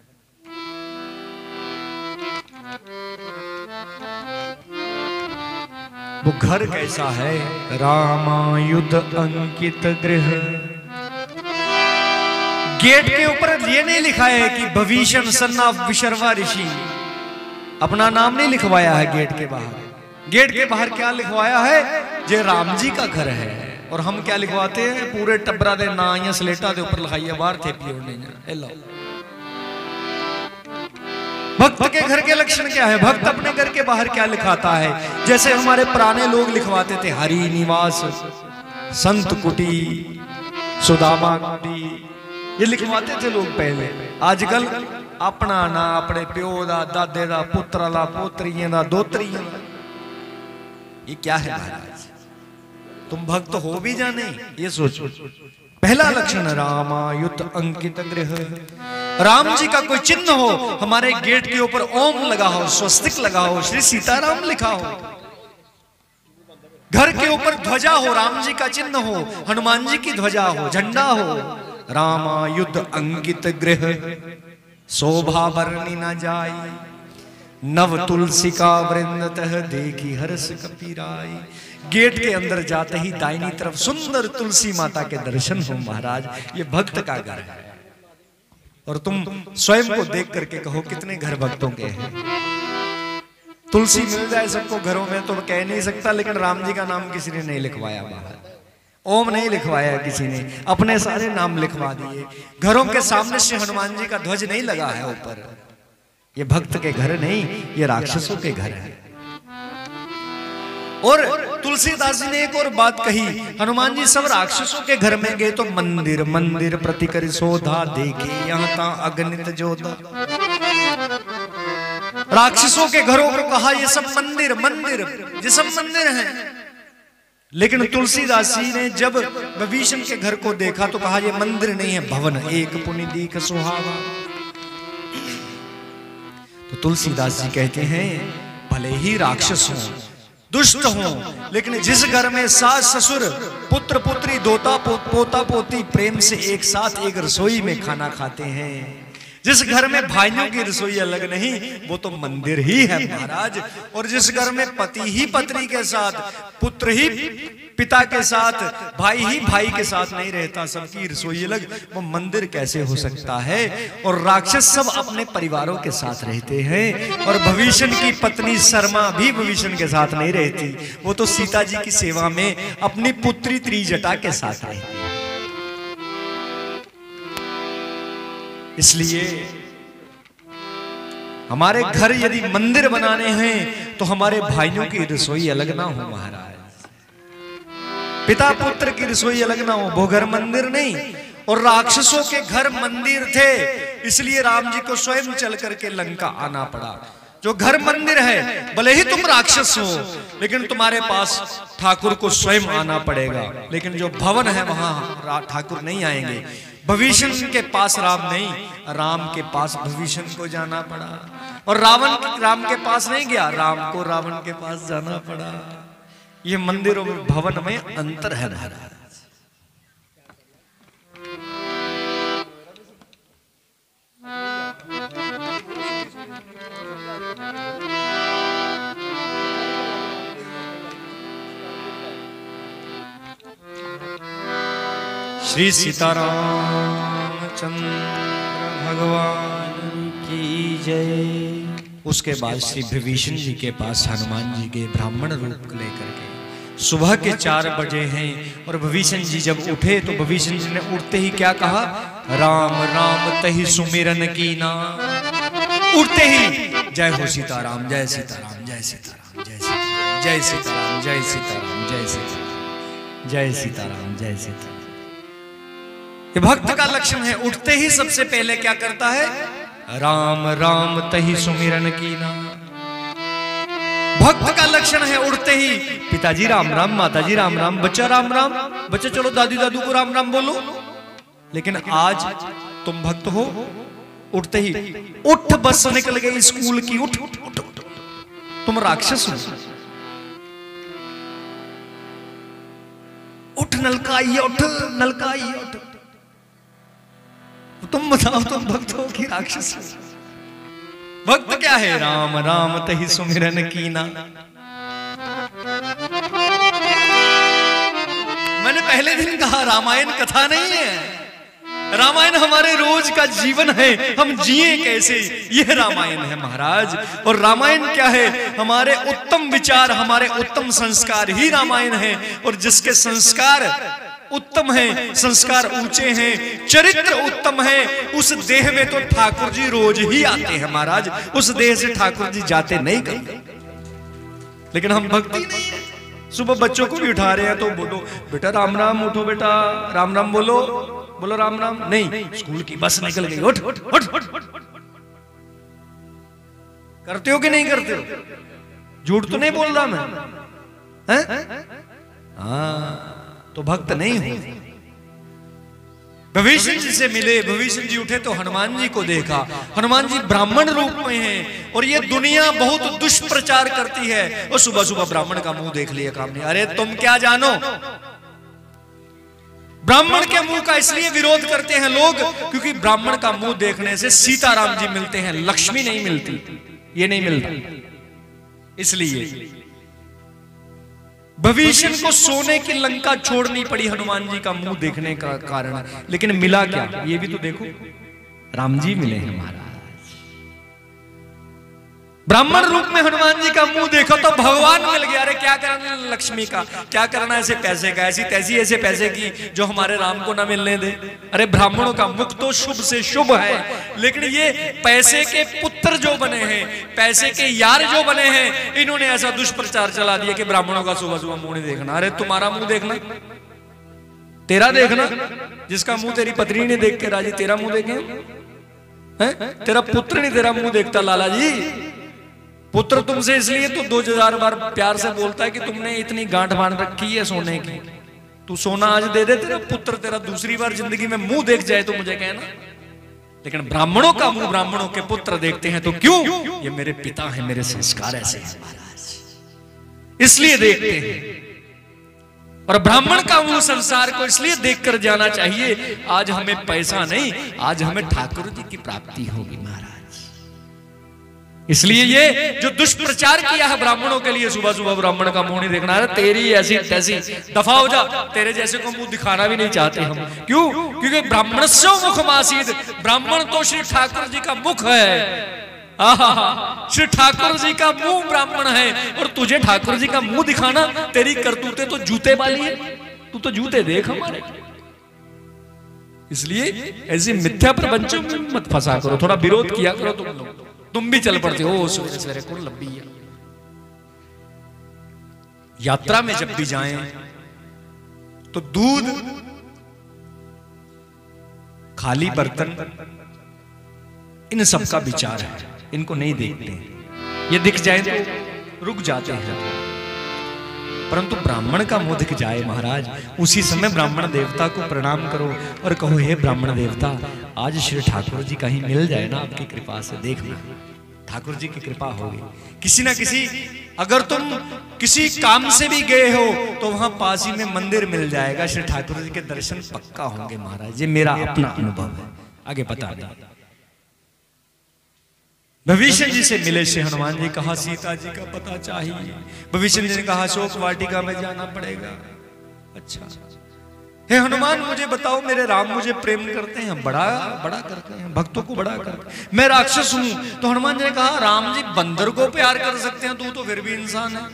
वो घर कैसा है? रामायुध अंकित गृह। गेट के ऊपर ये नहीं लिखा है कि भविष्य सन्ना विशर्वा ऋषि, अपना नाम नहीं लिखवाया है गेट के बाहर। गेट के बाहर क्या लिखवाया है? जे राम जी का घर है। और हम क्या लिखवाते हैं? पूरे टब्बरा दे ना या स्लेटा दे ऊपर लिखाइए बाहर थे पियो। भक्त के घर के लक्षण क्या है? भक्त अपने घर के बाहर क्या लिखाता है? जैसे हमारे पुराने लोग लिखवाते थे, हरि निवास, संत कुटी, सुदामा कुटी, ये लिखवाते थे लोग पहले। आजकल अपना ना, अपने प्यो दा, दादे दा, पुत्र दा, पोतरियां दा, दोतरियां दा, ये क्या है महाराज? तुम भक्त हो भी जाने, ये सोचो। पहला लक्षण रामायुत अंकित गृह, राम जी का कोई चिन्ह हो, हमारे गेट के ऊपर ओम लगा हो, स्वस्तिक लगा हो, श्री सीताराम लिखा हो, घर के ऊपर ध्वजा हो, राम जी का चिन्ह हो, हनुमान जी की ध्वजा हो, झंडा हो। रामायुत अंकित गृह, शोभा वर्णि न जाई, नव तुलसी का वृंदतः देखी हर्ष कपीराई। गेट के अंदर जाते ही दाहिनी तरफ सुंदर तुलसी माता के दर्शन हो महाराज, ये भक्त का घर है। और तुम स्वयं को देख करके कहो कितने घर भक्तों के हैं। तुलसी मिल जाए सबको घरों में तो कह नहीं सकता, लेकिन राम जी का नाम किसी ने नहीं लिखवाया बाहर, ओम नहीं लिखवाया किसी ने, अपने सारे नाम लिखवा दिए। घरों के सामने से हनुमान जी का ध्वज नहीं लगा है ऊपर। ये भक्त के घर नहीं, ये राक्षसों के घर है। और तुलसीदास जी ने एक और बात कही, हनुमान जी सब राक्षसों के घर में गए तो मंदिर मंदिर प्रति कर शोधा, देखे यहाँ ता अगणित जोधा। राक्षसों के घरों को कहा ये सब मंदिर मंदिर, ये सब मंदिर हैं। लेकिन तुलसीदास जी ने जब विभीषण के घर को देखा तो कहा ये मंदिर नहीं है, भवन एक पुनि दीख सुहावा। तो तुलसीदास जी कहते हैं भले ही राक्षस हों, दुष्ट हों, लेकिन जिस घर में सास ससुर पुत्र पुत्री दोता पो, पोता पोती प्रेम से एक साथ एक रसोई में खाना खाते हैं, जिस घर में भाइयों की रसोई अलग नहीं, वो तो मंदिर ही है महाराज। और जिस घर में पति ही पत्नी के साथ, पुत्र ही पिता के साथ, भाई ही भाई के साथ नहीं रहता, सबकी रसोई अलग, वो मंदिर कैसे हो सकता है? और राक्षस सब अपने परिवारों के साथ रहते हैं। और विभीषण की पत्नी शर्मा भी विभीषण के साथ नहीं रहती, वो तो सीता जी की सेवा में अपनी पुत्री त्रिजटा के साथ रहती है। इसलिए हमारे घर यदि मंदिर बनाने हैं तो हमारे भाइयों की रसोई अलग ना हो महाराज, पिता पुत्र की रसोई अलग ना हो, वो घर मंदिर नहीं। और राक्षसों के घर मंदिर थे, इसलिए राम जी को स्वयं चल करके लंका आना पड़ा। जो घर मंदिर है, भले ही तुम राक्षस हो, लेकिन तुम्हारे पास ठाकुर को स्वयं आना पड़ेगा। लेकिन जो भवन है वहां ठाकुर नहीं आएंगे। विभीषण के पास राम नहीं, राम के पास विभीषण को जाना पड़ा। और रावण राम के पास नहीं गया, राम को रावण के पास जाना पड़ा। ये मंदिरों में भवन में अंतर है महाराज। श्री सीताराम चंद्र भगवान की जय। उसके बाद श्री विभीषण जी के पास हनुमान जी के ब्राह्मण रूप लेकर के सुबह के चार बजे हैं। और विभीषण जी जब उठे तो विभीषण जी ने उठते ही क्या कहा, राम राम तहि सुमिरन कीना। उठते ही जय हो सीताराम, जय सीताराम, जय सीताराम, जय सीताराम, जय सीताराम, जय सीताराम, जय सीताराम, जय सीताराम, जय सीताराम। ये भक्त का लक्षण है। उठते ही सबसे पहले क्या करता है, राम राम तहि सुमिरन कीना। भक्त का लक्षण है उठते ही पिताजी राम राम, माताजी राम राम, बच्चा राम राम, बच्चा चलो दादी दादू को राम राम बोलो। लेकिन आज तुम भक्त हो, उठते ही उठ बस निकल गई स्कूल की, उठ उठ उठ, उठ। तुम राक्षस हो। उठ नलका आइए, उठ नलका आइए, उठ। तुम बताओ तुम भक्त हो कि राक्षस हो? भक्त क्या है, राम राम तहि सुमिरन कीना। मैंने पहले दिन कहा रामायण कथा नहीं है, रामायण हमारे रोज का जीवन है, हम जिए कैसे, यह रामायण है महाराज। और रामायण क्या है, हमारे उत्तम विचार, हमारे उत्तम संस्कार ही रामायण है। और जिसके संस्कार उत्तम है, संस्कार ऊंचे हैं, चरित्र उत्तम है, उस देह में तो ठाकुर जी रोज ही आते हैं महाराज। उस देह से ठाकुर जी जाते नहीं कभी। लेकिन हम भक्ति नहीं है। सुबह बच्चों को भी उठा रहे हैं तो बोलो बेटा राम राम, उठो बेटा राम राम बोलो, बोलो राम राम। नहीं, स्कूल की बस निकल गई, उठ उठ उठ उठ। करते हो कि नहीं करते हो? झूठ तो नहीं बोल रहा मैं। हाँ, तो भक्त नहीं हो। भविष्य जी से मिले, भविष्य जी उठे तो हनुमान जी को देखा। हनुमान जी ब्राह्मण रूप में हैं और ये दुनिया बहुत दुष्प्रचार करती है। और सुबह सुबह ब्राह्मण का मुंह देख लिया काम नहीं। अरे तुम क्या जानो, ब्राह्मण के मुंह का इसलिए विरोध करते हैं लोग क्योंकि ब्राह्मण का मुंह देखने से सीताराम जी मिलते हैं, लक्ष्मी नहीं मिलती, ये नहीं मिलता। इसलिए भविष्य को सोने की लंका छोड़नी पड़ी हनुमान जी का मुंह देखने का कारण। लेकिन मिला क्या, ये भी तो देखो, राम जी मिले हैं महाराज। ब्राह्मण रूप में हनुमान जी का मुंह देखो तो भगवान मिल गया। अरे क्या करना लक्ष्मी का, क्या करना ऐसे पैसे का, ऐसी तैसी ऐसे पैसे की जो हमारे राम को ना मिलने दे। अरे ब्राह्मणों का मुख तो शुभ से शुभ है, लेकिन ये पैसे के पुत्र जो बने हैं, पैसे के यार जो बने हैं, इन्होंने ऐसा दुष्प्रचार चला दिया कि ब्राह्मणों का सुबह सुबह मुंह नहीं देखना। अरे तुम्हारा मुंह देखना, तेरा देखना, जिसका मुंह तेरी पत्नी ने देख के राजी, तेरा मुंह देखे है? तेरा पुत्र नहीं तेरा मुंह देखता लाला जी। पुत्र तुमसे इसलिए तो दो हजार बार प्यार से बोलता है कि तुमने इतनी गांठ बांध रखी है सोने की, तू सोना आज दे दे, तेरा पुत्र तेरा दूसरी बार जिंदगी में मुंह देख जाए तो मुझे कहना। लेकिन ब्राह्मणों का मुंह ब्राह्मणों के पुत्र देखते हैं तो क्यों? ये मेरे पिता हैं, मेरे संस्कार ऐसे हैं महाराज, इसलिए देखते हैं। और ब्राह्मण का मुंह संसार को इसलिए देखकर जाना चाहिए। आज हमें पैसा नहीं, आज हमें ठाकुर जी की प्राप्ति होगी महाराज। इसलिए ये जो दुष्प्रचार किया है ब्राह्मणों के लिए, सुबह सुबह ब्राह्मण का मुंह नहीं देखना है, तेरी ऐसी तैसी, दफा हो जा, तेरे जैसे को मुंह दिखाना भी नहीं चाहते हम। क्यों? क्योंकि ब्राह्मणस्यो मुखमासीद, ब्राह्मण तो श्री ठाकुर जी का मुख है। आहा, श्री ठाकुर जी का मुंह ब्राह्मण है और तुझे ठाकुर जी का मुंह दिखाना, तेरी करतूतें तो जूते वाली है, तू तो जूते देख हमारे। इसलिए ऐसे मिथ्या प्रपंचों में मत फंसा करो, थोड़ा विरोध किया करो तुम लोग। तुम भी चल पड़ते हो सवेरे सवेरे, कौन लंबी है। यात्रा में जब भी जाएं तो दूध, खाली बर्तन, इन सब का विचार है, इनको नहीं देखते। ये दिख जाए तो रुक जाते हैं, परंतु ब्राह्मण का मुंह दिख जाए महाराज, उसी समय ब्राह्मण देवता को प्रणाम करो और कहो, हे ब्राह्मण देवता, आज श्री ठाकुर जी कहीं मिल जाए ना, आपकी कृपा से देखना ठाकुर जी की कृपा होगी। किसी ना किसी, अगर तुम किसी काम से भी गए हो तो वहां पास ही में मंदिर मिल जाएगा, श्री ठाकुर जी के दर्शन पक्का होंगे महाराज। ये मेरा अपना अनुभव है, आगे बता नहीं। भविष्य जी से मिले श्री हनुमान जी, कहा सीता जी का पता चाहिए। भविष्य जी ने कहा शोक वाटिका में जाना पड़ेगा। अच्छा, हे हनुमान मुझे बताओ, मेरे राम मुझे प्रेम करते हैं, बड़ा बड़ा करते हैं, भक्तों को बड़ा करते हैं, मैं राक्षस हूं। तो हनुमान जी ने कहा राम जी बंदर को प्यार कर सकते हैं, तू तो फिर भी इंसान है।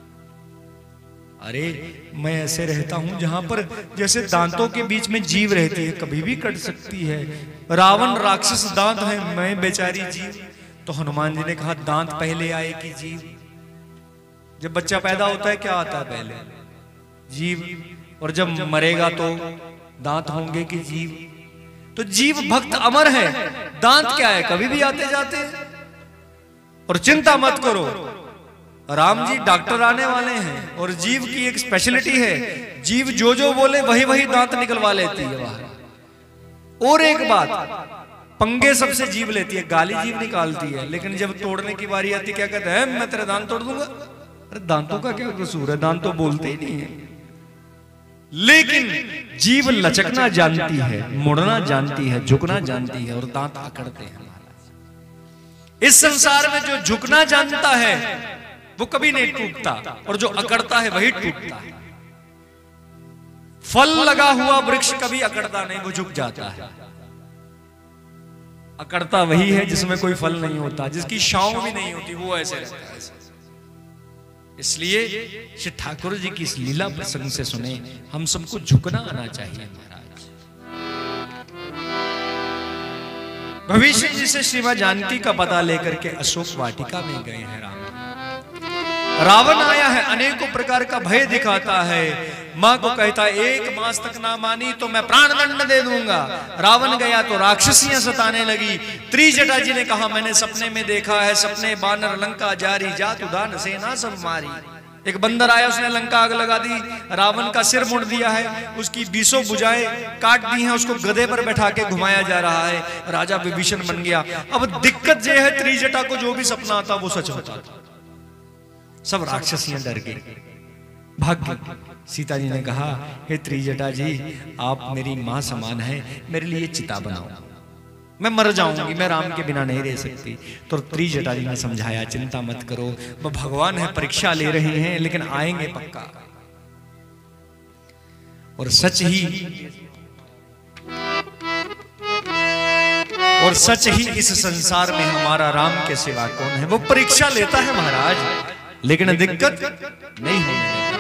अरे मैं ऐसे रहता हूं जहां पर जैसे दांतों के बीच में जीव रहती है, कभी भी कट सकती है। रावण राक्षस दांत है, मैं बेचारी जीव। तो हनुमान जी ने कहा दांत पहले आए कि जीव? जब बच्चा पैदा होता है क्या आता है पहले? जीव। और जब मरेगा तो दांत होंगे कि जीव? तो जीव भक्त अमर है, दांत क्या है, कभी भी आते जाते। और चिंता मत करो, राम जी डॉक्टर आने वाले हैं और जीव की एक स्पेशलिटी है, जीव जो जो बोले वही वही दांत निकलवा लेती है बाहर। और एक बात, पंगे सबसे जीव लेती है, गाली जीव निकालती है, लेकिन जब तोड़ने की बारी आती क्या कहते हैं, मैं तेरे दांत तोड़ दूंगा। अरे दांतों का क्या कसूर है, दांत तो बोलते ही नहीं है। लेकिन जीव लचकना जानती है, मुड़ना जानती है, झुकना जानती है, और दांत अकड़ते हैं। इस संसार में जो झुकना जानता है वो कभी नहीं टूटता, और जो अकड़ता है वही टूटता है। फल लगा हुआ वृक्ष कभी अकड़ता नहीं, वो झुक जाता है। अकड़ता वही है जिसमें कोई फल नहीं होता, जिसकी छांव भी नहीं होती, वो ऐसे रहता है। इसलिए श्री ठाकुर जी की इस लीला प्रसंग से सुने, हम सबको झुकना आना चाहिए महाराज। भविष्य जी से श्री मां जानकी का पता लेकर के अशोक वाटिका में गए हैं राम। रावण आया है, अनेकों प्रकार का भय दिखाता है। मां को कहता है एक मास तक ना मानी तो मैं प्राण दंड दे दूंगा। रावण गया तो राक्षसियां सताने लगी। त्रिजटा जी ने कहा मैंने सपने में देखा है, सपने बानर लंका जारी, जात उदान सेना सब मारी। एक बंदर आया, उसने लंका आग लगा दी, रावण का सिर मुड़ दिया है, उसकी बीसों भुजाएं काट दी हैं, उसको गधे पर बैठा के घुमाया जा रहा है, राजा विभीषण बन गया। अब दिक्कत यह है त्रिजटा को जो भी सपना आता वो सच होता था। सब राक्षसियां डर गई, भाग गई। सीता जी ने कहा, हे त्रिजटा जी, आप मेरी मां समान है, मेरे लिए चिता बनाओ, मैं मर जाऊंगी, मैं राम के बिना नहीं रह सकती। तो त्रिजटा जी ने समझाया, चिंता मत करो, वो भगवान है, परीक्षा ले रहे हैं, लेकिन आएंगे पक्का। और सच ही और सच ही इस संसार में हमारा राम के सिवा कौन है। वो परीक्षा लेता है महाराज, लेकिन दिक्कत नहीं होने देता।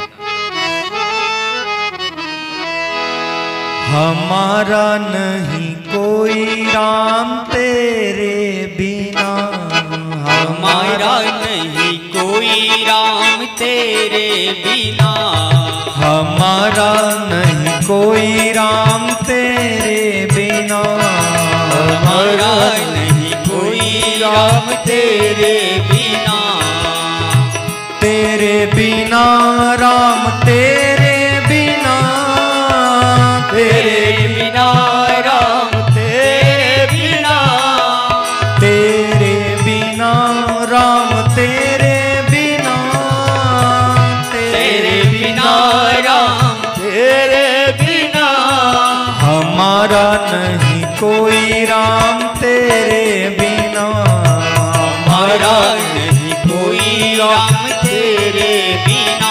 हमारा नहीं कोई राम तेरे बिना, हमारा नहीं कोई राम तेरे बिना, हमारा नहीं कोई राम तेरे बिना, हमारा नहीं कोई राम तेरे बिना, तेरे बिना राम तेरे बिना, तेरे बिना राम तेरे बिना, तेरे बिना राम तेरे बिना, तेरे बिना राम तेरे बिना, हमारा नहीं कोई राम तेरे बिना, हमारा नहीं कोई राम तेरे बिना।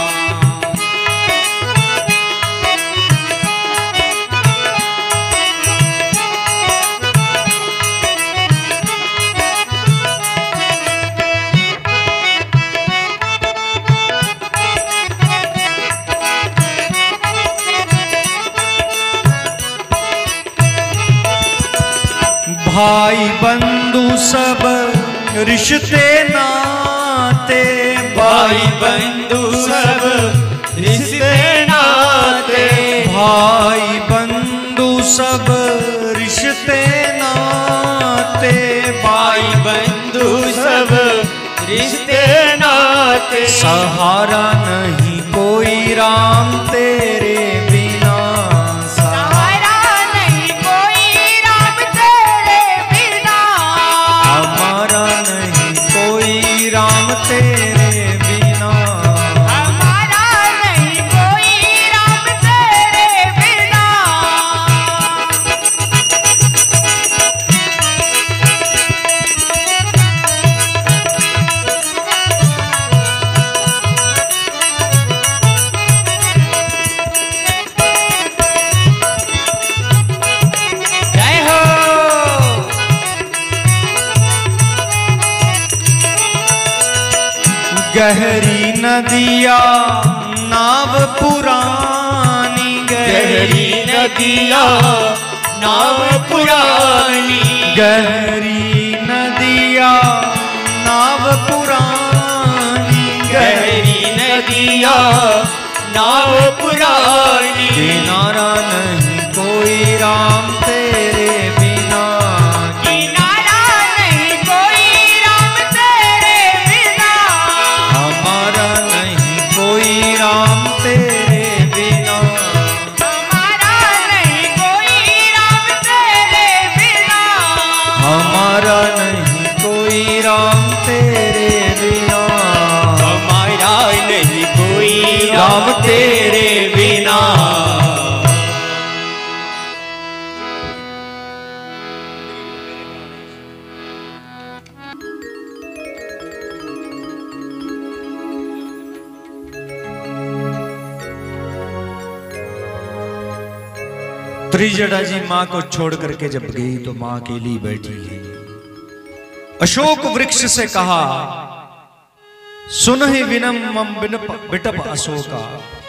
भाई बंधु सब रिश्ते नाते, भाई बंधु सब रिश्ते नाते, भाई बंधु सब रिश्ते नाते, भाई बंधु सब रिश्ते नाते, सहारा नहीं कोई राम तेरे बिना, सहारा नहीं कोई राम तेरे बिना, हमारा नहीं कोई राम तेरे बिना, हमारा नहीं कोई राम तेरे बिना। जय हो। गहरी नदिया नाव पुरानी, गहरी नदिया नाव पुरानी, गहरी नदिया नाव पुरानी, गहरी नदिया नाव पुरानी, किनारा नहीं कोई राम तेरे बिना, किनारा नहीं कोई राम तेरे बिना, हमारा नहीं कोई राम तेरे बिना, हमारा नहीं कोई राम तेरे बिना, हमारा नहीं कोई राम तेरे बिना, हमारा नहीं कोई राम तेरे बिना। त्रिजटा जी माँ को छोड़ करके जब गई तो माँ अकेली बैठी है। अशोक वृक्ष से कहा, सुन ही विनम मम बिनप बिटप अशोका,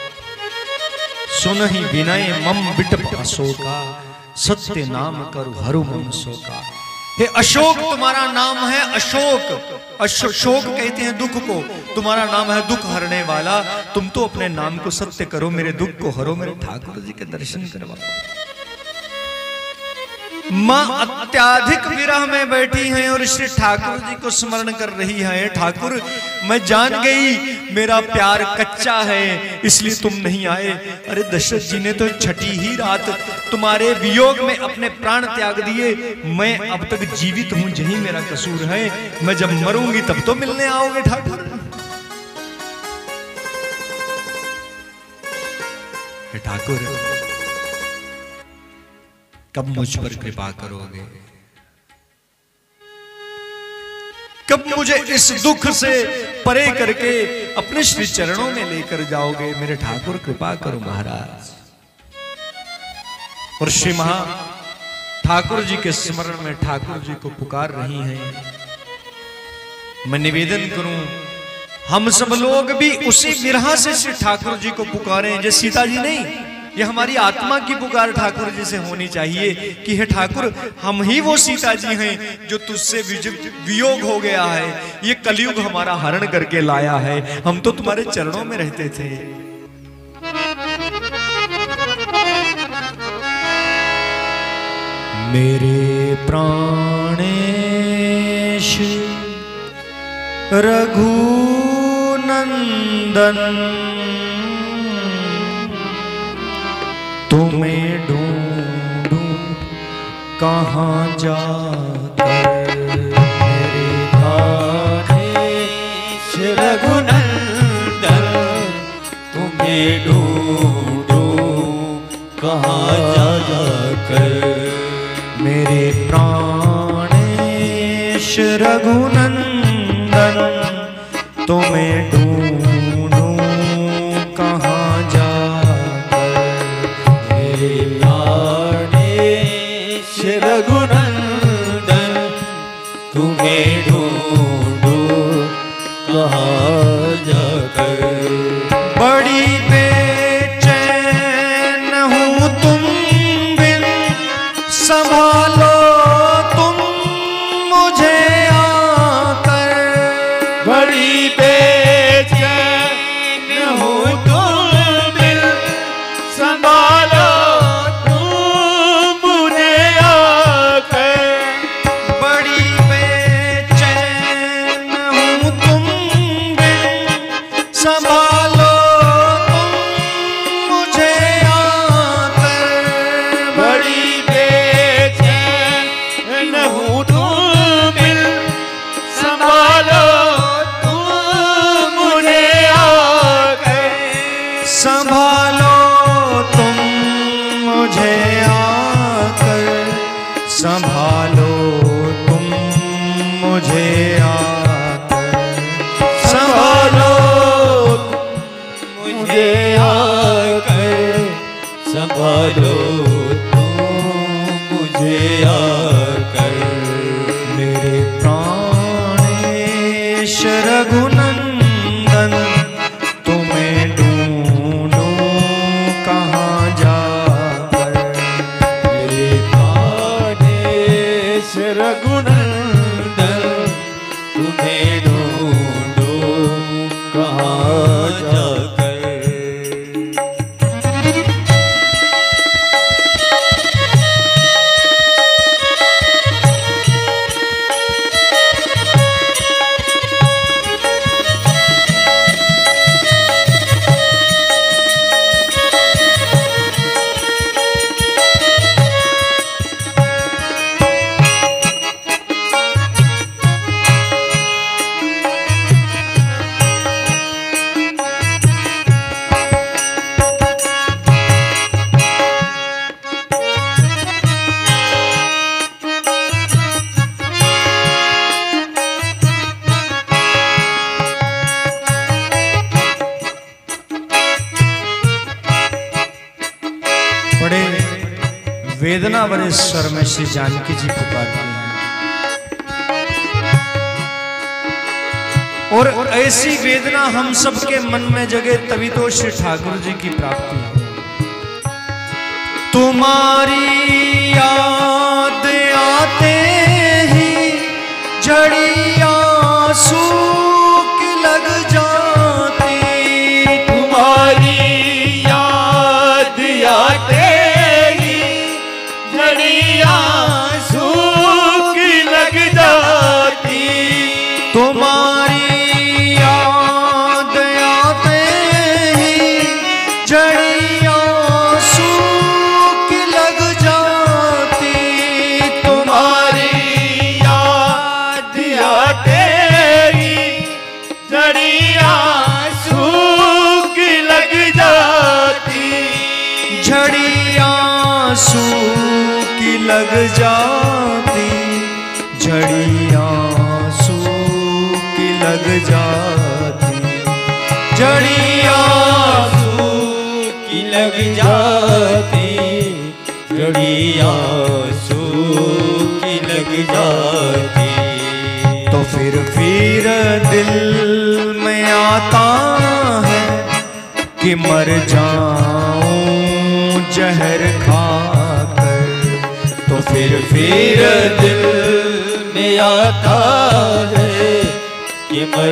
सुन ही विनय मम बिटप अशोका, सत्य नाम करु हरु मम शोका। हे अशोक तुम्हारा नाम है अशोक। अशोक कहते हैं दुख को, तुम्हारा नाम है दुख हरने वाला। तुम तो अपने नाम को सत्य करो, मेरे दुख को हरो, मेरे ठाकुर जी के दर्शन करवाओ। माँ अत्याधिक विरह में बैठी हैं और श्री ठाकुर जी को स्मरण कर रही हैं। ठाकुर, मैं जान गई मेरा प्यार कच्चा है, इसलिए तुम नहीं आए। अरे दशरथ जी ने तो छठी ही रात तुम्हारे वियोग में अपने प्राण त्याग दिए। मैं अब तक जीवित हूं, यही मेरा कसूर है। मैं जब मरूंगी तब तो मिलने आओगे ठाकुर। ठाकुर, कब मुझ पर कृपा करोगे? कब मुझे इस दुख से परे करके अपने श्री चरणों में लेकर जाओगे? मेरे ठाकुर कृपा करो महाराज। और श्री महा ठाकुर जी के स्मरण में ठाकुर जी को पुकार रही हैं। मैं निवेदन करूं, हम सब लोग भी उसी विरह से श्री ठाकुर जी को पुकारें, जैसे सीता जी नहीं। ये हमारी आत्मा की पुकार ठाकुर जी से होनी चाहिए कि हे ठाकुर, हम ही वो सीता जी हैं जो तुझसे वियोग हो गया है। ये कलयुग हमारा हरण करके लाया है, हम तो तुम्हारे चरणों में रहते थे। मेरे प्राणेश रघुनंदन, तुम्हें ढूंढूं कहाँ जाकर। मेरे प्राणेश रघुनंदन, तुम्हें ढूंढूं कहाँ जाकर। मेरे प्राणेश रघुनंदन, तुम्हें ढूंढूं कहाँ जाकर। मेरे प्राणेश रघुनंदन, तुम्हें ढूंढूं कहाँ जाकर। बड़ी बेचैन हूँ तुम बिन, संभालो तुम मुझे आकर। बड़ी बेचैन हूँ तुम बिन, संभालो तुम मुझे आकर। बड़ी बेचैन हूँ तुम बिन, संभालो तुम मुझे आकर। बड़ी बेचैन हूँ तुम बिन, संभालो तुम मुझे आकर। संभालो तुम मुझे आकर। संभालो तुम मुझे आकर। संभालो मुझे आकर। संभालो तुम मुझे आकर। मेरे प्राणेश रघुनंदन, तुम्हें ढूंढूं कहाँ जाकर। मेरे प्राणेश रघुनंदन, तुम्हें ढूंढूं कहाँ जाकर। बड़े वेदना भरे स्वर में श्री जानकी जी पुकारती हैं। और ऐसी वेदना हम सबके मन में जगे तभी तो श्री ठाकुर जी की प्राप्ति हो। तुम्हारी याद आते ही झड़ी आंसू की लग जाती। तुम्हारी याद आते ही झड़ी आंसू सूखी लग जाती, झड़ियाँ सूखी लग जाती, झड़ियाँ सूखी लग जाती, झड़ियाँ सूखी लग जाती। तो फिर फिर दिल में आता है कि मर जाऊं जहर खाकर। तो फिर फिर दिल में आता है कि मर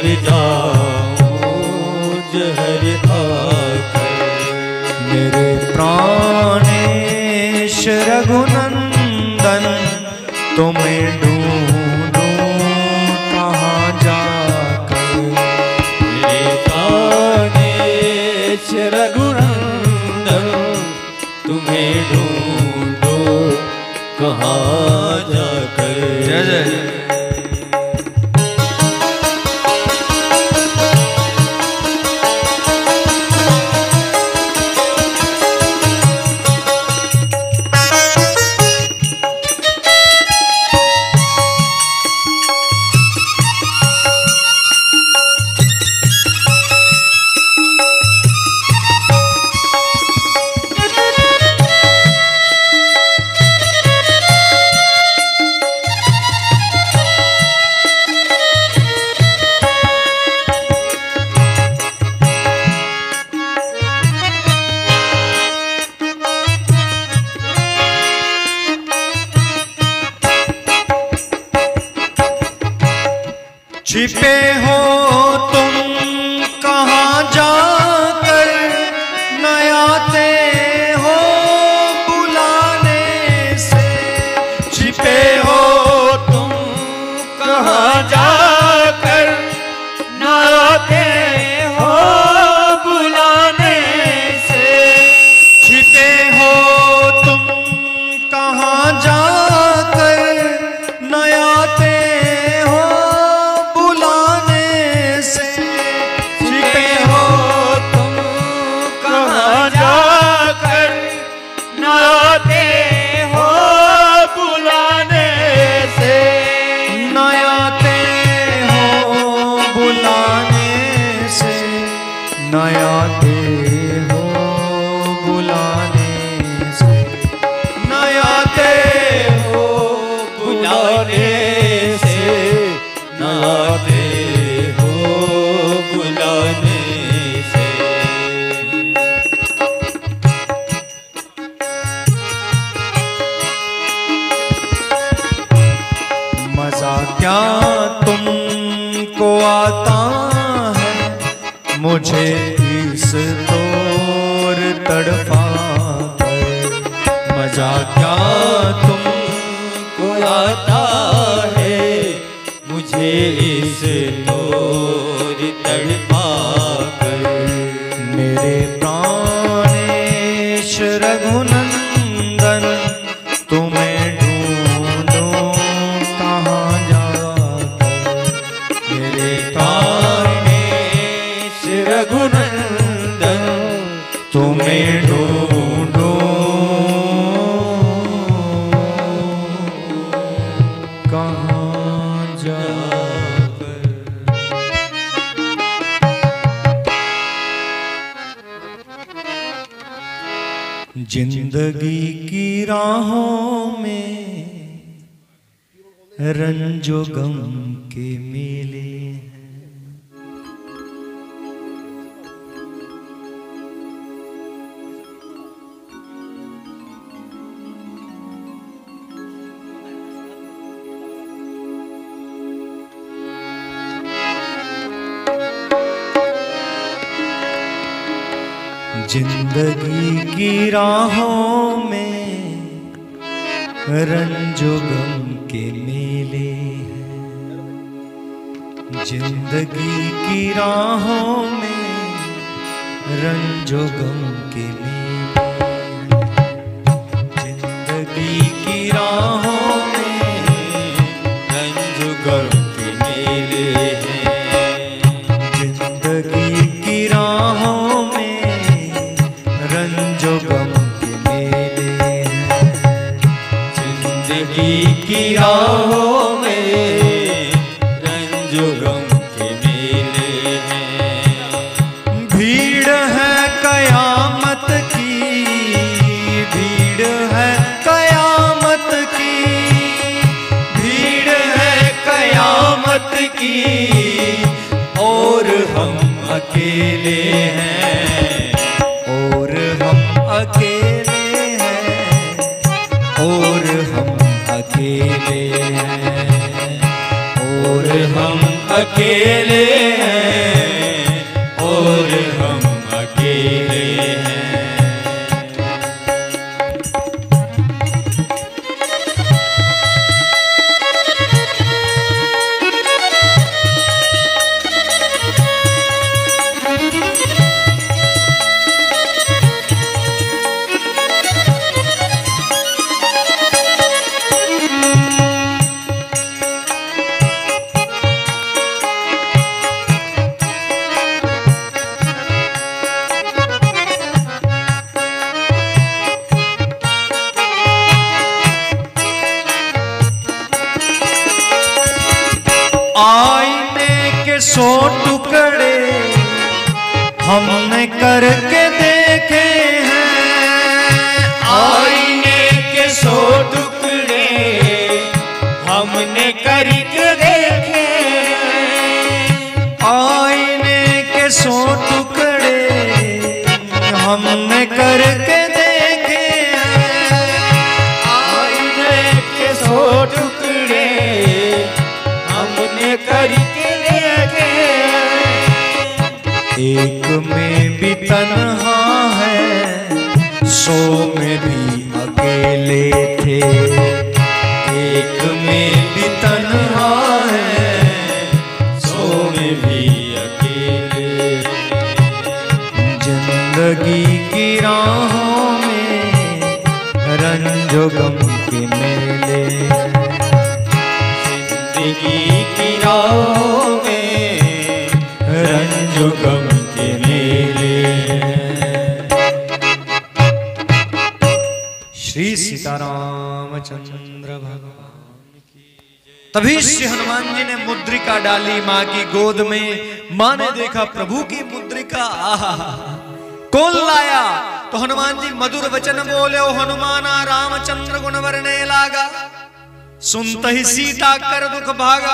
जाऊं जहर खाकर। मेरे प्राणेश रघुनंदन तुम्हें ढूंढूं कहाँ जाकर। मेरे प्राणेश रघुनंदन तुम्हें ढूंढो कहाँ जाकर। जय जय। छिपे हो तुम कहाँ जाकर, न आते हो बुलाने से। छिपे हो तुम कहाँ जाकर, न आते हो बुलाने से। छिपे हो तुम कहाँ जाकर, न आते हो बुलाने से। छिपे हो तुम कहाँ जाकर, न आते हो बुलाने से। न आते हो बुलाने से, न आते हो बुलाने से, न आते हो बुलाने से, न आते हो बुलाने से। मजा क्या तुमको आता है, मुझे इस तोर तड़पा कर। मजा क्या तुमको आता है, मुझे इस तोर तड़पा कर। मेरे प्राणेश रघुनंदन तुम्हें ढूंढूं कहाँ जाकर। मेरे प्राणेश रघुनंदन तुम्हें ढूंढूं कहाँ जाकर। जिंदगी की राहों में रंजो गम के मेले हैं। जिंदगी की राहों में रंजो गम के मेले हैं। जिंदगी की राहों में रंजो गम के मेले हैं। जिंदगी की राहों में रंजो गम के मेले हैं। जिंदगी की राहों में रंजो गम के मेले हैं। की राहों में रंजो गम के मेले हैं। भीड़ है कयामत की, भीड़ है कयामत की, भीड़ है कयामत की और हम अकेले हैं, और हम अकेले हैं, और हम अकेले हैं, और हम अकेले हैं, और हम अकेले हैं। आईने के सौ टुकड़े हमने करके देखे हैं, आईने के सौ टुकड़े हमने करके देखे, आईने के सौ टुकड़े हमने करके देखे हैं, आईने के सौ टुकड़े हमने करके देखे। एक में भी तन्हा है, सौ में भी अकेले थे, एक में भी तन्हा है, सौ में भी अकेले। जिंदगी की राहों में रंजो गम के मेले, जिंदगी की राहों में रंजो गम के मेले। श्री सीतारामचंद्र भगवान की। तभी श्री हनुमान जी ने मुद्रिका डाली माँ की गोद में। माँ ने देखा प्रभु की मुद्रिका, आहा कौन लाया? तो हनुमान जी मधुर वचन बोले, ओ हनुमाना रामचंद्र गुण वर्णे लागा, सुनत ही सीता कर दुख भागा।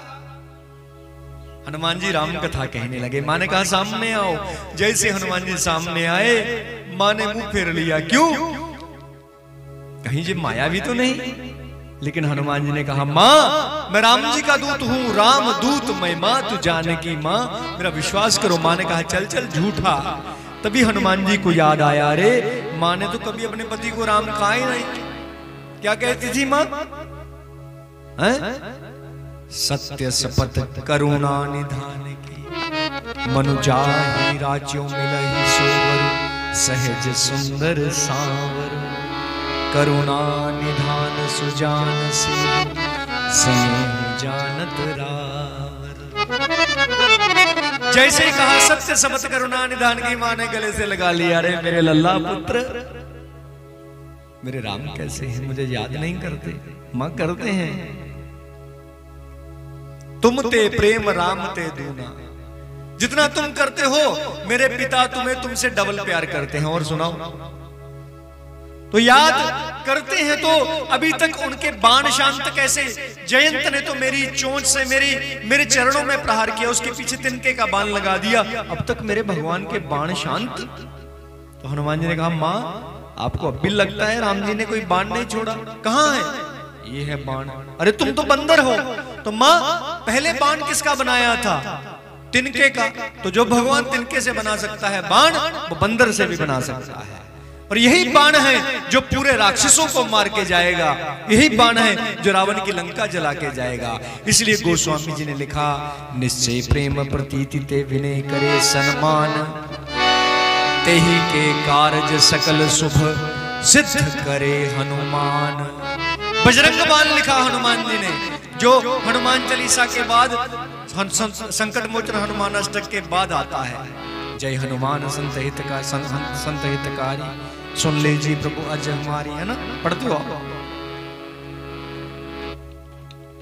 हनुमान जी राम कथा कहने लगे। माँ ने कहा सामने आओ। जैसे हनुमान जी सामने आए, माँ ने मुंह फेर लिया। क्यों? कहीं ये माया भी तो नहीं। लेकिन हनुमान जी ने कहा, माँ मैं राम जी का दूत हूँ, राम दूत मैं, माँ तू जाने की माँ, मेरा विश्वास करो। माँ ने कहा चल चल झूठा। तभी हनुमान जी को याद आया, अरे माँ ने तो कभी अपने पति को राम कहा ही नहीं। क्या कहती थी माँ? सत्य सपथ करुणा निधान की, मनुजाहि राज्यों मिलहि सोवर, सहज सुंदर सांवर, करुणा निधान सुजान सिर, स्नेह जानत रावर। जैसे ही कहा सत्य सपथ करुणा निधान की, माँ ने गले से लगा लिया, अरे मेरे लल्ला पुत्र, मेरे राम कैसे हैं? मुझे याद नहीं करते? माँ करते हैं। तुम ते प्रेम राम ते दूना, जितना तुम करते हो मेरे पिता तुम्हें तुमसे डबल प्यार करते हैं। और सुनाओ, तो याद करते हैं तो अभी तक उनके बाण शांत कैसे? जयंत ने तो मेरी चोंच से मेरी मेरे चरणों में प्रहार किया, उसके पीछे तिनके का बाण लगा दिया, अब तक मेरे भगवान के बाण शांत। तो हनुमान जी ने कहा, माँ आपको अब भी लगता है राम जी ने कोई बाण नहीं छोड़ा? कहाँ है? ये है बाण। अरे तुम तो बंदर हो। तो माँ पहले बाण किसका बनाया था? तिनके का। तो जो भगवान तिनके से बना सकता है बाण, वो बंदर से भी बना सकता है। और यही बाण है जो पूरे राक्षसों को मार के जाएगा, यही बाण है जो रावण की लंका जला के जाएगा। इसलिए गोस्वामी जी ने लिखा, निश्चय प्रेम प्रतीति ते विनय करे सन्मान, तेहि के कार्य सकल शुभ सिद्ध करे हनुमान। बजरंग बाण लिखा हनुमान जी ने, जो हनुमान चालीसा के बाद संकट मोचन हनुमान अष्टक के बाद आता है। जय हनुमान संत हितका संत हितकारी, सुन ले जी प्रभु अज हमारी, है ना? पढ़ते हो आप?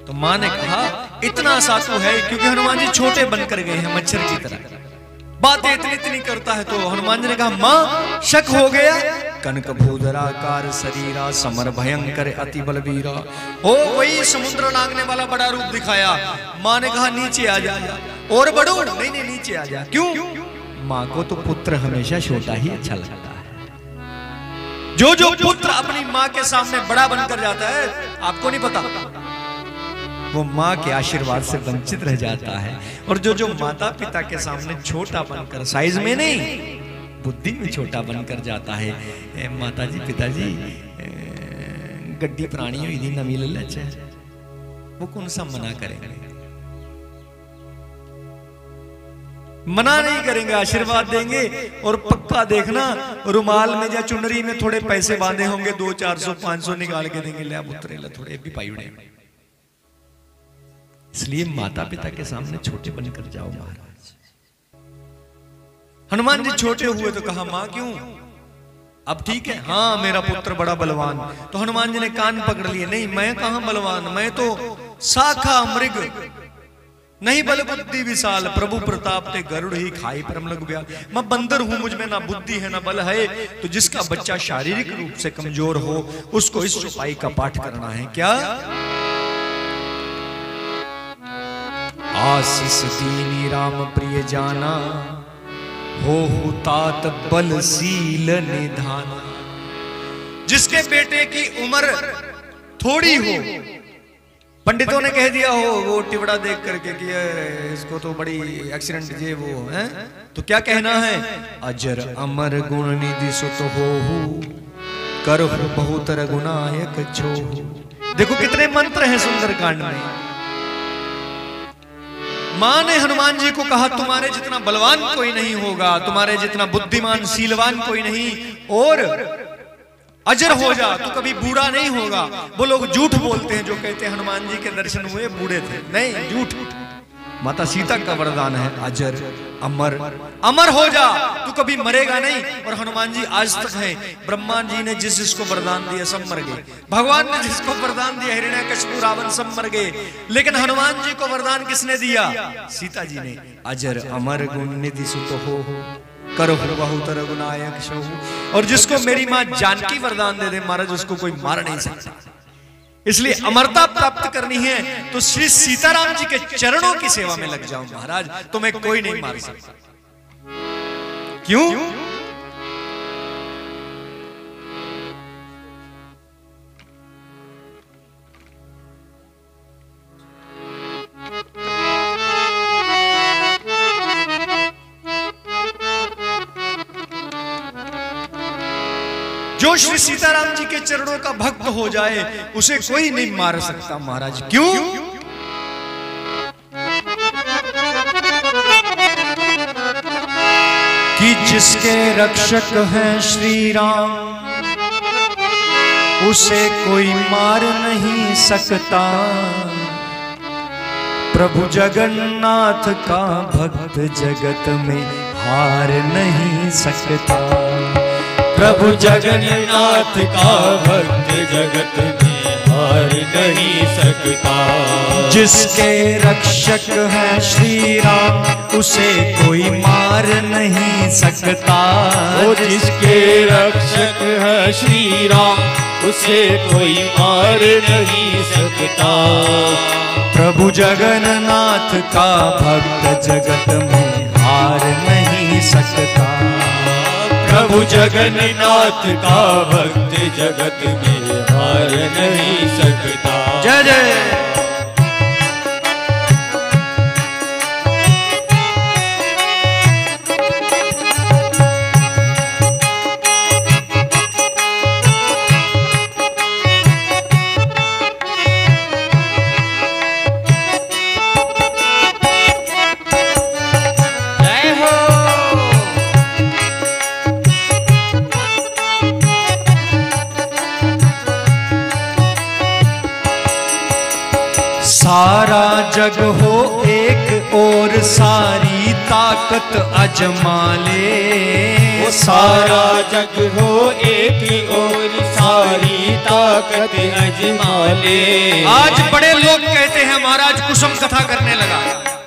तो माँ ने कहा इतना सातु है, क्योंकि हनुमान जी छोटे बनकर गए हैं मच्छर की तरह, बातें इतनी इतनी करता है। तो हनुमान जी ने कहा माँ शक हो गया, कनक भूधराकार शरीरा समर भयंकर अति बलवीरा। हो वही समुद्र लांघने वाला बड़ा रूप दिखाया। माँ ने कहा नीचे आ जा, और बढ़ो, नहीं नहीं नीचे आ जा। क्यों? माँ को तो पुत्र हमेशा छोटा ही अच्छा लगता है। जो जो पुत्र अपनी माँ के सामने बड़ा बनकर जाता है, आपको नहीं पता, वो माँ के आशीर्वाद से वंचित रह जाता है। और जो जो माता पिता के सामने छोटा बनकर, साइज में नहीं बुद्धि में छोटा बनकर जाता है, ए, माता जी पिताजी गड्डी प्राणी हुई थी नमी ले लेचे, वो कौन सा मना करेंगे? मना नहीं करेंगे, आशीर्वाद देंगे। और पक्का देखना रुमाल में या चुनरी में थोड़े पैसे बांधे होंगे, दो चार सौ पांच सौ निकाल के देंगे, ले पुत्रे ले थोड़े भी पाई उड़े। इसलिए माता पिता के सामने छोटे बनकर जाओ महाराज। हनुमान जी छोटे हुए तो कहा मां क्यों? अब ठीक है, हाँ मेरा पुत्र बड़ा बलवान। तो हनुमान जी ने कान पकड़ लिए, नहीं मैं कहां बलवान, मैं तो शाखा मृग, नहीं बल बुद्धि विशाल, प्रभु प्रताप ते गरुड़ ही खाई परम लघु ब्याल। मैं बंदर हूं, मुझ में ना बुद्धि है ना बल है। तो जिसका बच्चा शारीरिक रूप से कमजोर हो उसको इस चौपाई का पाठ करना है। क्या? आशीष दीनी राम प्रिय जाना, हो तात बलशील निधाना। जिसके बेटे की उम्र थोड़ी हो, पंडितों ने कह दिया हो वो टिबड़ा देख करके कि इसको तो बड़ी एक्सीडेंट ये वो है, तो क्या कहना है? अजर अमर गुण निधि सुत होहु, करहु बहुत रघुनायक छोहु। देखो कितने मंत्र हैं सुंदरकांड में। मां ने हनुमान जी को कहा तुम्हारे जितना बलवान कोई नहीं होगा, तुम्हारे जितना बुद्धिमान शीलवान कोई नहीं, और अजर हो जा, तू कभी बूढ़ा नहीं होगा। वो लोग झूठ बोलते हैं जो कहते हैं हनुमान जी के दर्शन हुए बूढ़े थे, नहीं झूठ। माता सीता का वरदान है अजर अमर, अमर हो जा, तू कभी मरेगा नहीं। और हनुमान जी आज तक हैं। ब्रह्मा जी ने जिस जिसको वरदान दिया सब मर गए, भगवान ने जिसको वरदान दिया हिरण्यकशिपु रावण सब मर गए, लेकिन हनुमान जी को वरदान किसने दिया? सीता जी ने। अजर अमर गुण निधि सुत हो, करहु बहुत रघुनायक छोहु। और जिसको मेरी मां जानकी वरदान दे दे महाराज, उसको कोई मार नहीं सकता। इसलिए अमरता प्राप्त करनी है तो श्री सीताराम जी के चरणों की सेवा में लग जाओ महाराज, तुम्हें कोई नहीं मार सकता। क्यों? जो श्री सीताराम जी के चरणों का भक्त हो जाए उसे कोई नहीं मार सकता महाराज। क्यों? कि जिसके रक्षक हैं श्री राम उसे कोई मार नहीं सकता, प्रभु जगन्नाथ का भक्त जगत में हार नहीं सकता। प्रभु जगन्नाथ का भक्त जगत में हार नहीं सकता। जिसके रक्षक है श्री राम उसे कोई मार नहीं सकता। वो जिसके रक्षक है श्री राम उसे कोई मार नहीं सकता। प्रभु जगन्नाथ का भक्त जगत में हार नहीं सकता। प्रभु जगन्नाथ का भक्त जगत में हार नहीं सकता। जय जय। सारा जग हो एक और सारी ताकत अजमा ले। वो सारा जग हो एक और सारी ताकत अजमा ले। आज बड़े लोग कहते हैं महाराज कुसुम कथा करने लगा,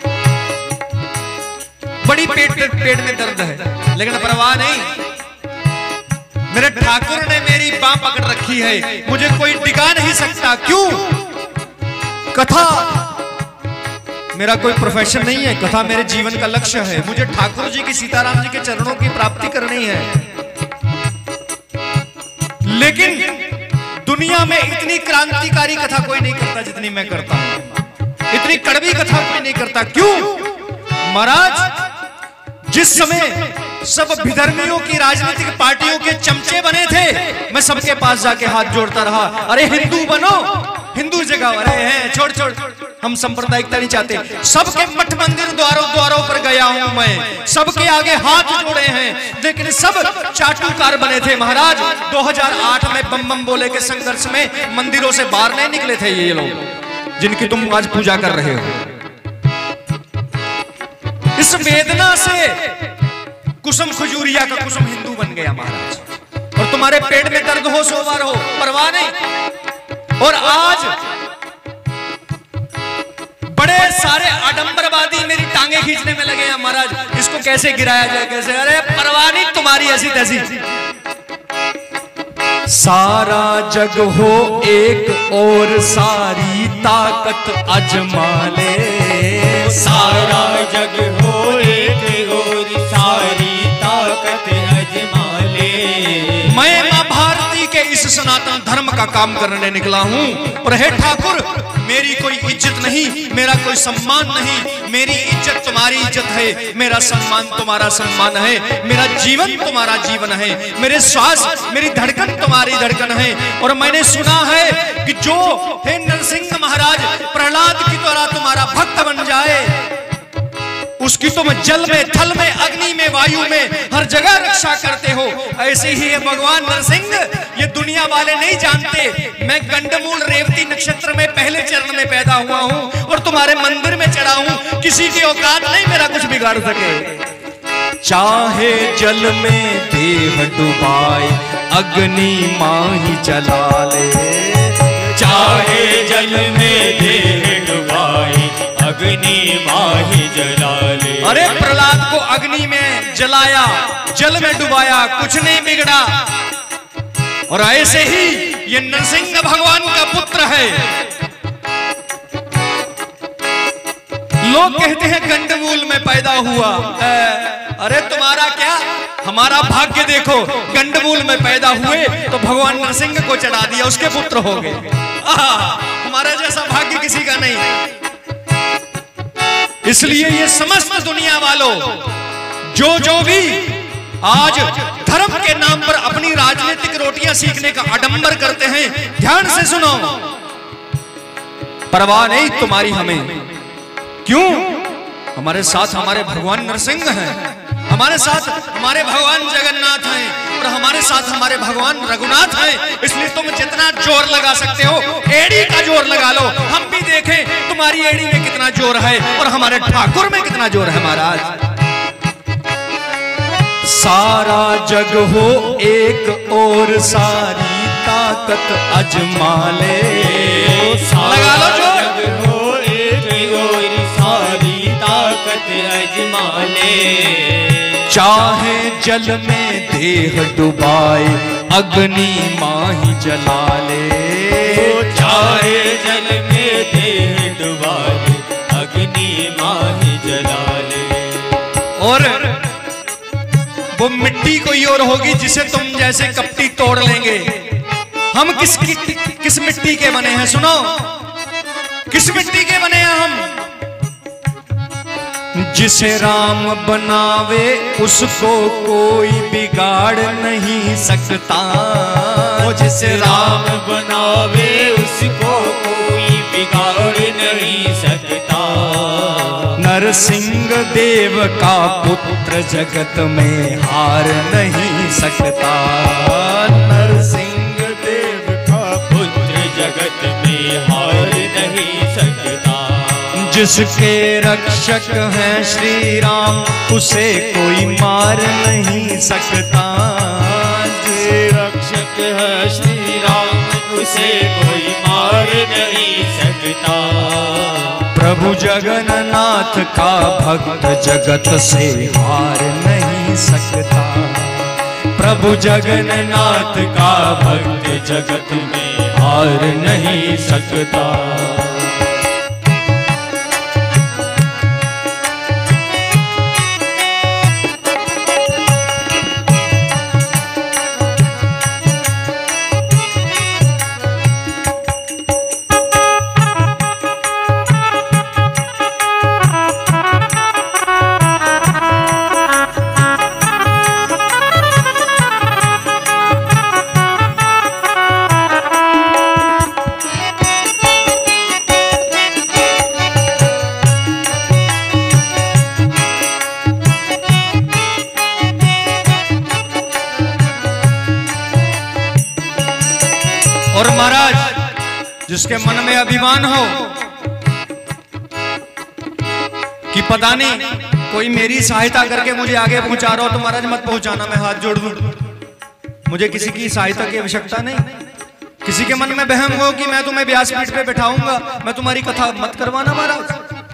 बड़ी पेट पेट में दर्द है, लेकिन परवाह नहीं, मेरे ठाकुर ने मेरी बांह पकड़ रखी है, मुझे कोई टिका नहीं सकता। क्यों? कथा मेरा कोई प्रोफेशन नहीं है, कथा मेरे जीवन का लक्ष्य है। मुझे ठाकुर जी की, सीताराम जी के चरणों की प्राप्ति करनी है। लेकिन दुनिया में इतनी क्रांतिकारी कथा कोई नहीं करता जितनी मैं करता हूं, इतनी कड़वी कथा कोई नहीं करता। क्यों? महाराज जिस समय सब विधर्मियों की राजनीतिक पार्टियों के चमचे बने थे, मैं सबके पास जाके हाथ जोड़ता रहा, अरे हिंदू बनो, हिंदू जगह, अरे हैं छोड़ छोड़, हम सांप्रदायिकता नहीं चाहते। सबके मठ मंदिर द्वारों द्वारों पर गया हूं मैं, सबके आगे हाथ जोड़े हैं, लेकिन सब चाटुकार बने थे। महाराज दो हज़ार आठ में बम बम बोले के संघर्ष में मंदिरों से बाहर नहीं निकले थे ये लोग जिनकी तुम आज पूजा कर रहे हो। इस वेदना से कुसुम खजूरिया का कुसुम हिंदू बन गया महाराज, और तुम्हारे पेट में दर्द हो, सो बार हो, परवाह नहीं। और आज बड़े सारे आडंबरवादी मेरी टांगे खींचने में लगे हैं महाराज, इसको कैसे गिराया जाए, कैसे, अरे परवाह नहीं, तुम्हारी ऐसी तैसी। सारा जग हो एक और सारी ताकत अजमा ले, सारा जग हो एक और सारी ताकत अजमा ले। मैं मां भारती के इस सनातन धर्म का काम करने निकला हूं, और हे ठाकुर मेरी कोई इज्जत नहीं, मेरा कोई सम्मान नहीं, मेरी इज्जत तुम्हारी इज्जत है, मेरा सम्मान तुम्हारा सम्मान है, मेरा जीवन तुम्हारा जीवन है, मेरे श्वास मेरी धड़कन तुम्हारी धड़कन है। और मैंने सुना है कि जो हे नरसिंह महाराज प्रहलाद की तरह तुम्हारा भक्त बन जाए, उसकी तुम जल में, थल में, अग्नि में, वायु में, हर जगह रक्षा करते हो। ऐसे ही है भगवान नरसिंह, ये दुनिया वाले नहीं जानते, मैं गंडमूल रेवती नक्षत्र में पहले चरण में पैदा हुआ हूं और तुम्हारे मंदिर में चढ़ा हूं, किसी की औकात नहीं मेरा कुछ बिगाड़ सके। चाहे जल में देह डुबाए अग्नि माही जला ले, चाहे जल में देह डुबाए अग्नि माही जला ले। अरे प्रहलाद को अग्नि में जलाया, जल में डुबाया, कुछ नहीं बिगड़ा। और ऐसे ही ये नरसिंह भगवान का पुत्र है। लोग कहते हैं गंडमूल में पैदा हुआ, अरे तुम्हारा क्या, हमारा भाग्य देखो, गंडमूल में पैदा हुए तो भगवान नरसिंह को चढ़ा दिया, उसके पुत्र हो गए। हमारा जैसा भाग्य किसी का नहीं। इसलिए ये समस्त दुनिया वालों जो जो भी आज धर्म के नाम पर अपनी राजनीतिक रोटियां सीखने का आडंबर करते हैं, ध्यान से सुनो, परवाह नहीं तुम्हारी हमें। क्यों? हमारे साथ हमारे भगवान नरसिंह हैं, हमारे साथ हमारे भगवान जगन्नाथ हैं, और हमारे साथ हमारे भगवान रघुनाथ हैं। इसलिए तुम जितना जोर लगा सकते हो, एड़ी का जोर लगा लो, हम भी देखें तुम्हारी एड़ी में कितना जोर है और हमारे ठाकुर में कितना जोर है महाराज। सारा जग हो एक और सारी ताकत अजमा ले, लगा लो जोर, जग हो एक और सारी ताकत अजमा ले। चाहे जल में देह डुबाए अग्नि माही जला ले, चाहे जल में देह डुबाए अग्नि माही जला ले। और वो मिट्टी कोई और होगी जिसे तुम जैसे कपटी तोड़ लेंगे। हम किस कि, किस मिट्टी के बने हैं? सुनो, किस मिट्टी के बने हैं हम? जिसे राम बनावे उसको कोई बिगाड़ नहीं सकता, जिसे राम बनावे उसको कोई बिगाड़ नहीं सकता। नरसिंह देव का पुत्र जगत में हार नहीं सकता, नरसिंह देव का पुत्र जगत में हार नहीं सकता। जिसके रक्षक हैं श्री राम उसे कोई मार नहीं सकता, जिसके रक्षक है श्री राम उसे कोई मार नहीं सकता। प्रभु जगन्नाथ का भक्त जगत से हार नहीं सकता। प्रभु जगन्नाथ का भक्त जगत में हार नहीं सकता। और महाराज, जिसके मन में अभिमान हो कि पता नहीं कोई मेरी सहायता करके मुझे आगे पहुंचा रहा हो, तो महाराज मत पहुंचाना, मैं हाथ जोड़ दूं। मुझे किसी की सहायता की आवश्यकता नहीं। किसी के मन में वहम हो कि मैं तुम्हें व्यासपीठ पे बैठाऊंगा, मैं तुम्हारी कथा मत करवाना महाराज।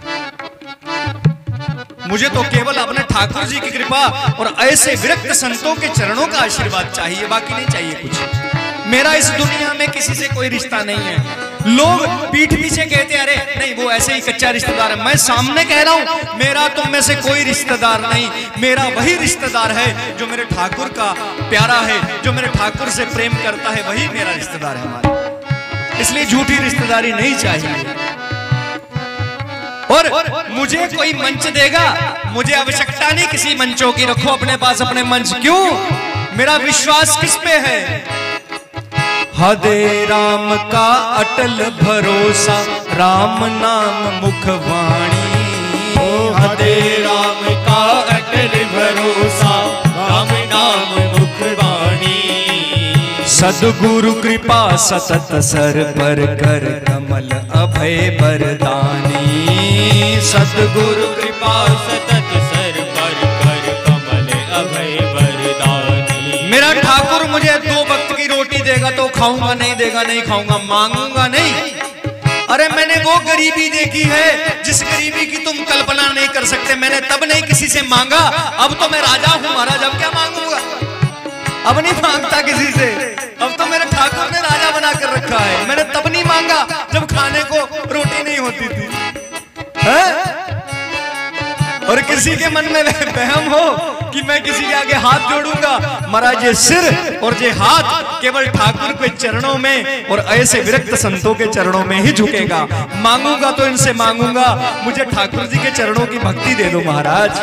मुझे तो केवल अपने ठाकुर जी की कृपा और ऐसे विरक्त संतों के चरणों का आशीर्वाद चाहिए, बाकी नहीं चाहिए कुछ। मेरा इस दुनिया में किसी से कोई रिश्ता नहीं है। लोग पीठ पीछे कहते हैं अरे नहीं वो ऐसे ही कच्चा रिश्तेदार है। मैं सामने कह रहा हूं मेरा तुम में से कोई रिश्तेदार नहीं, मेरा वही रिश्तेदार है जो मेरे ठाकुर का प्यारा है, जो मेरे ठाकुर से प्रेम करता है, वही मेरा रिश्तेदार है हमारा। इसलिए झूठी रिश्तेदारी नहीं चाहिए। और मुझे कोई मंच देगा, मुझे आवश्यकता नहीं किसी मंचों की। रखो अपने पास अपने मंच। क्यों? मेरा विश्वास किस पे है? हदे राम का अटल भरोसा, राम नाम मुखवाणी। हदे राम का अटल भरोसा, राम नाम मुखवाणी। सद्गुरु कृपा सतत सर पर कर, कमल अभय वरदानी। सद्गुरु कृपा सतत सर पर कर, कमल अभय वरदानी। मेरा ठाकुर मुझे दो वक्त की रोटी देगा तो खाऊंगा, नहीं देगा नहीं खाऊंगा, मांगूंगा नहीं। अरे मैंने वो गरीबी देखी है जिस गरीबी की तुम कल्पना नहीं कर सकते। मैंने तब नहीं किसी से मांगा, अब तो मैं राजा हूं महाराज, अब क्या मांगूंगा? अब नहीं मांगता किसी से, अब तो मेरे ठाकुर ने राजा बना कर रखा है। मैंने तब नहीं मांगा जब खाने को रोटी नहीं होती थी, है? और किसी के मन में वहम हो कि मैं किसी के आगे हाथ जोड़ूंगा, महाराज ये सिर और ये हाथ केवल ठाकुर के चरणों में और ऐसे विरक्त संतों के चरणों में ही झुकेगा। मांगूंगा तो इनसे मांगूंगा, मुझे ठाकुर जी के चरणों की भक्ति दे दो महाराज।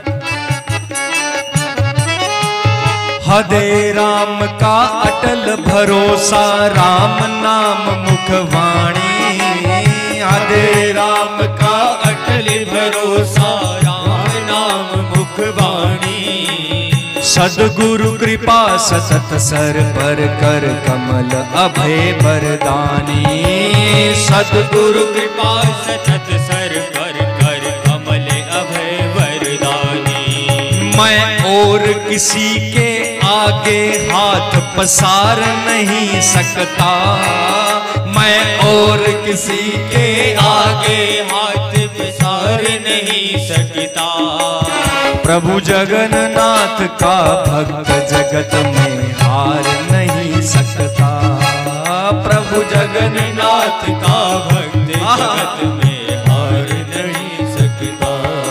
हदे राम का अटल भरोसा, राम नाम मुखवाणी। हदे राम का अटल भरोसा, राम नाम मुखवाणी। सद्गुरु कृपा सतत सर पर कर, कमल अभय वरदानी। सद्गुरु कृपा सतत सर पर कर, कमल अभय वरदानी। मैं और किसी के आगे हाथ पसार नहीं सकता, मैं और किसी के आगे हाथ पसार नहीं सकता। प्रभु जगन्नाथ का भक्त जगत में हार नहीं सकता। प्रभु जगन्नाथ का भक्त जगत में हार नहीं सकता।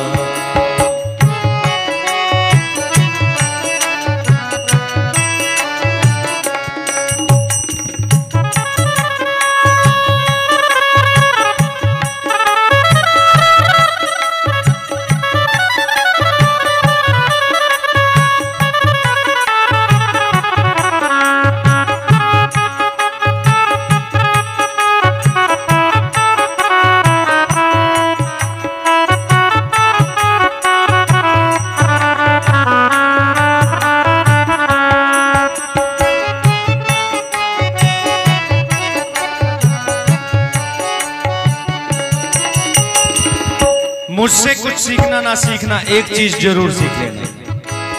मुझसे कुछ सीखना ना सीखना, एक चीज जरूर सीख लेना।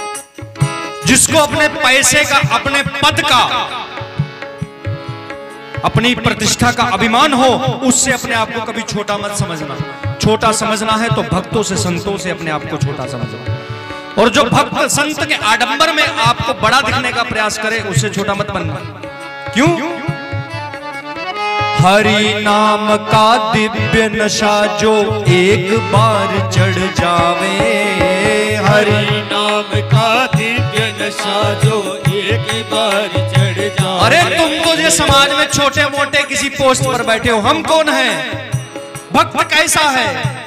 जिसको अपने पैसे का, अपने पद का अपनी प्रतिष्ठा का अभिमान हो, उससे अपने आप को कभी छोटा मत समझना। छोटा समझना है तो भक्तों से, संतों से अपने आप को छोटा समझना। और जो भक्त संत के आडंबर में आपको बड़ा दिखने का प्रयास करे, उससे छोटा मत बनना। क्यों? हरि नाम का दिव्य नशा जो एक बार चढ़ जावे, हरि नाम का दिव्य नशा जो एक बार चढ़ जावे। अरे तुम तो ये समाज में छोटे मोटे किसी पोस्ट पर बैठे हो, हम कौन हैं? भक्त कैसा है?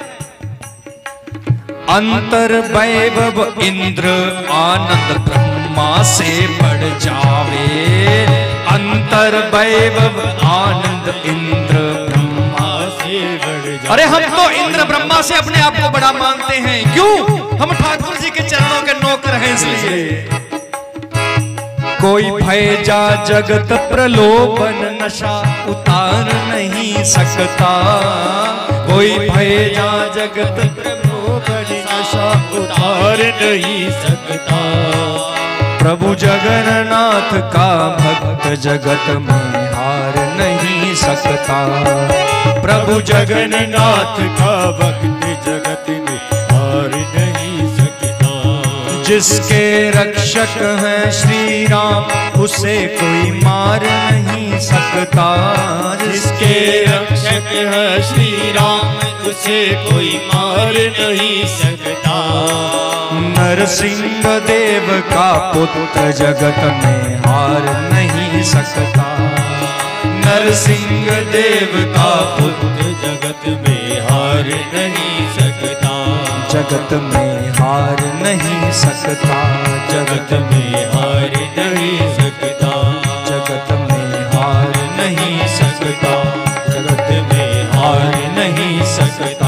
अंतर वैभव इंद्र आनंद ब्रह्मा से बढ़ जावे, अंतर वैभव आनंद इंद्र ब्रह्मा से बढ़ जावे। अरे हम तो इंद्र ब्रह्मा से अपने आप को बड़ा मानते हैं। क्यों? हम ठाकुर जी के चरणों के नौकर हैं इसलिए। कोई भय जा जगत प्रलोभन नशा उतार नहीं सकता, कोई भय जा जगत प्रलोभन नशा उतार नहीं सकता। प्रभु जगन्नाथ का भक्त जगत में हार नहीं सकता, प्रभु जगन्नाथ का भक्त जगत में हार नहीं सकता। जिसके रक्षक हैं श्री राम उसे कोई मार नहीं सकता, जिसके रक्षक है श्री राम उसे कोई मार नहीं सकता। नरसिंह देव का पुत्र जगत में हार नहीं सकता, नरसिंह देव का पुत्र जगत में हार नहीं सकता, जगत में हार नहीं सकता, जगत में हार नहीं सकता, जगत में हार नहीं सकता, जगत में हार नहीं सकता।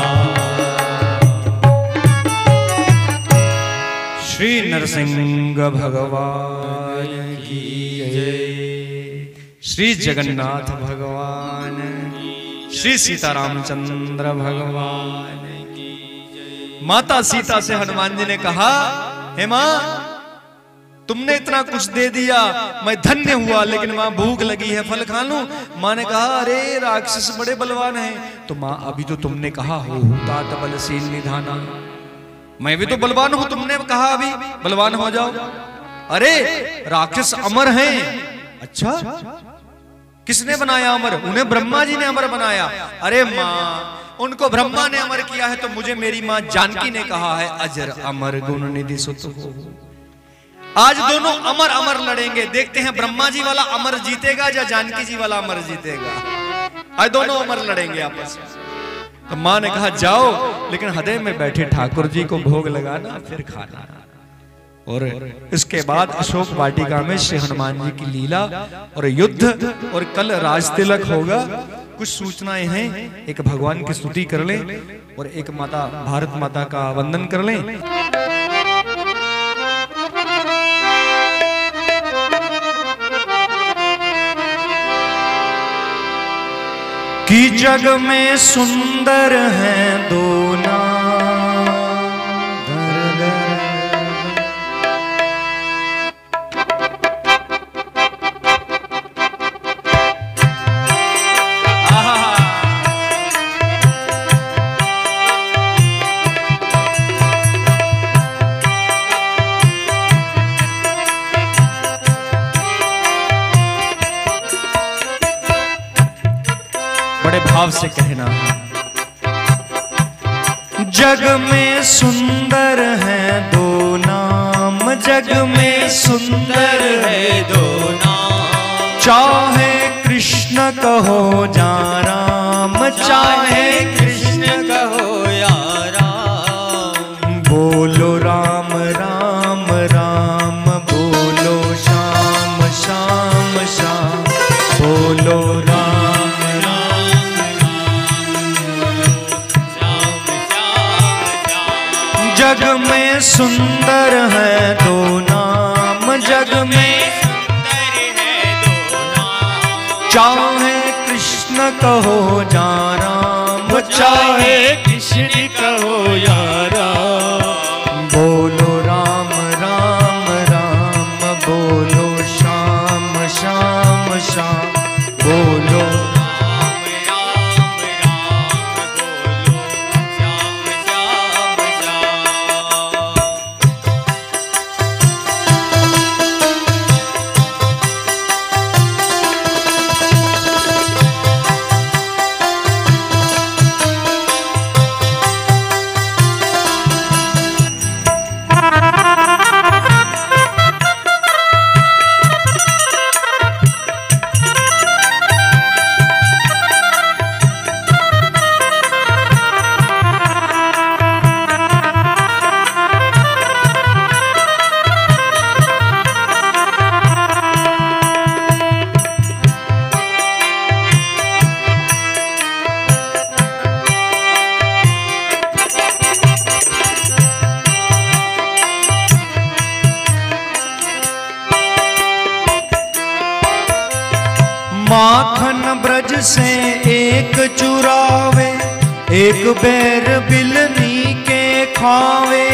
श्री नरसिंह भगवान की जय, श्री जगन्नाथ भगवान, श्री सीतारामचंद्र भगवान की जय। माता सीता से हनुमान जी ने कहा, हे मां तुमने इतना कुछ दे दिया, मैं धन्य हुआ, लेकिन मां भूख लगी है, फल खा लूं? मां ने कहा, अरे राक्षस बड़े बलवान हैं। तो मां अभी तो तुमने कहा हो तात बलशील निधाना, मैं भी तो बलवान हूं, तुमने कहा अभी बलवान हो जाओ। अरे राक्षस अमर हैं। अच्छा किसने बनाया अमर? उन्हें ब्रह्मा जी ने अमर बनाया। अरे मां उनको ब्रह्मा ने अमर किया है तो मुझे मेरी मां जानकी ने कहा है अजर अमर गुण निधि सुत हो। आज दोनों अमर अमर लड़ेंगे, देखते हैं ब्रह्मा जी वाला अमर जीतेगा या जानकी जी वाला अमर जीतेगा। आज दोनों अमर लड़ेंगे आपस में। तो मां ने कहा जाओ, लेकिन हृदय में बैठे ठाकुर जी को भोग लगाना फिर खाना। और इसके बाद अशोक वाटिका में श्री हनुमान जी की लीला और युद्ध, और कल राज तिलक होगा। कुछ सूचनाएं हैं, एक भगवान की स्तुति कर लें और एक माता भारत माता का वंदन कर लें। कि जग में सुंदर हैं दो नाम, भाव से कहना। जग में सुंदर है दो नाम, जग में सुंदर है दो नाम। चाहे कृष्ण कहो या राम, चाहे कृष्ण कहो या राम। बोलो राम राम राम, बोलो श्याम श्याम श्याम, बोलो राम। जग में सुंदर है दो नाम, जग में सुंदर है दो नाम। चाहे कृष्ण कहो या राम, चाहे कृष्ण कहो या राम। बोलो राम राम राम, बोलो श्याम श्याम श्याम, बोलो माखन ब्रज से एक चुरावे, एक बैर बिलनी के खावे।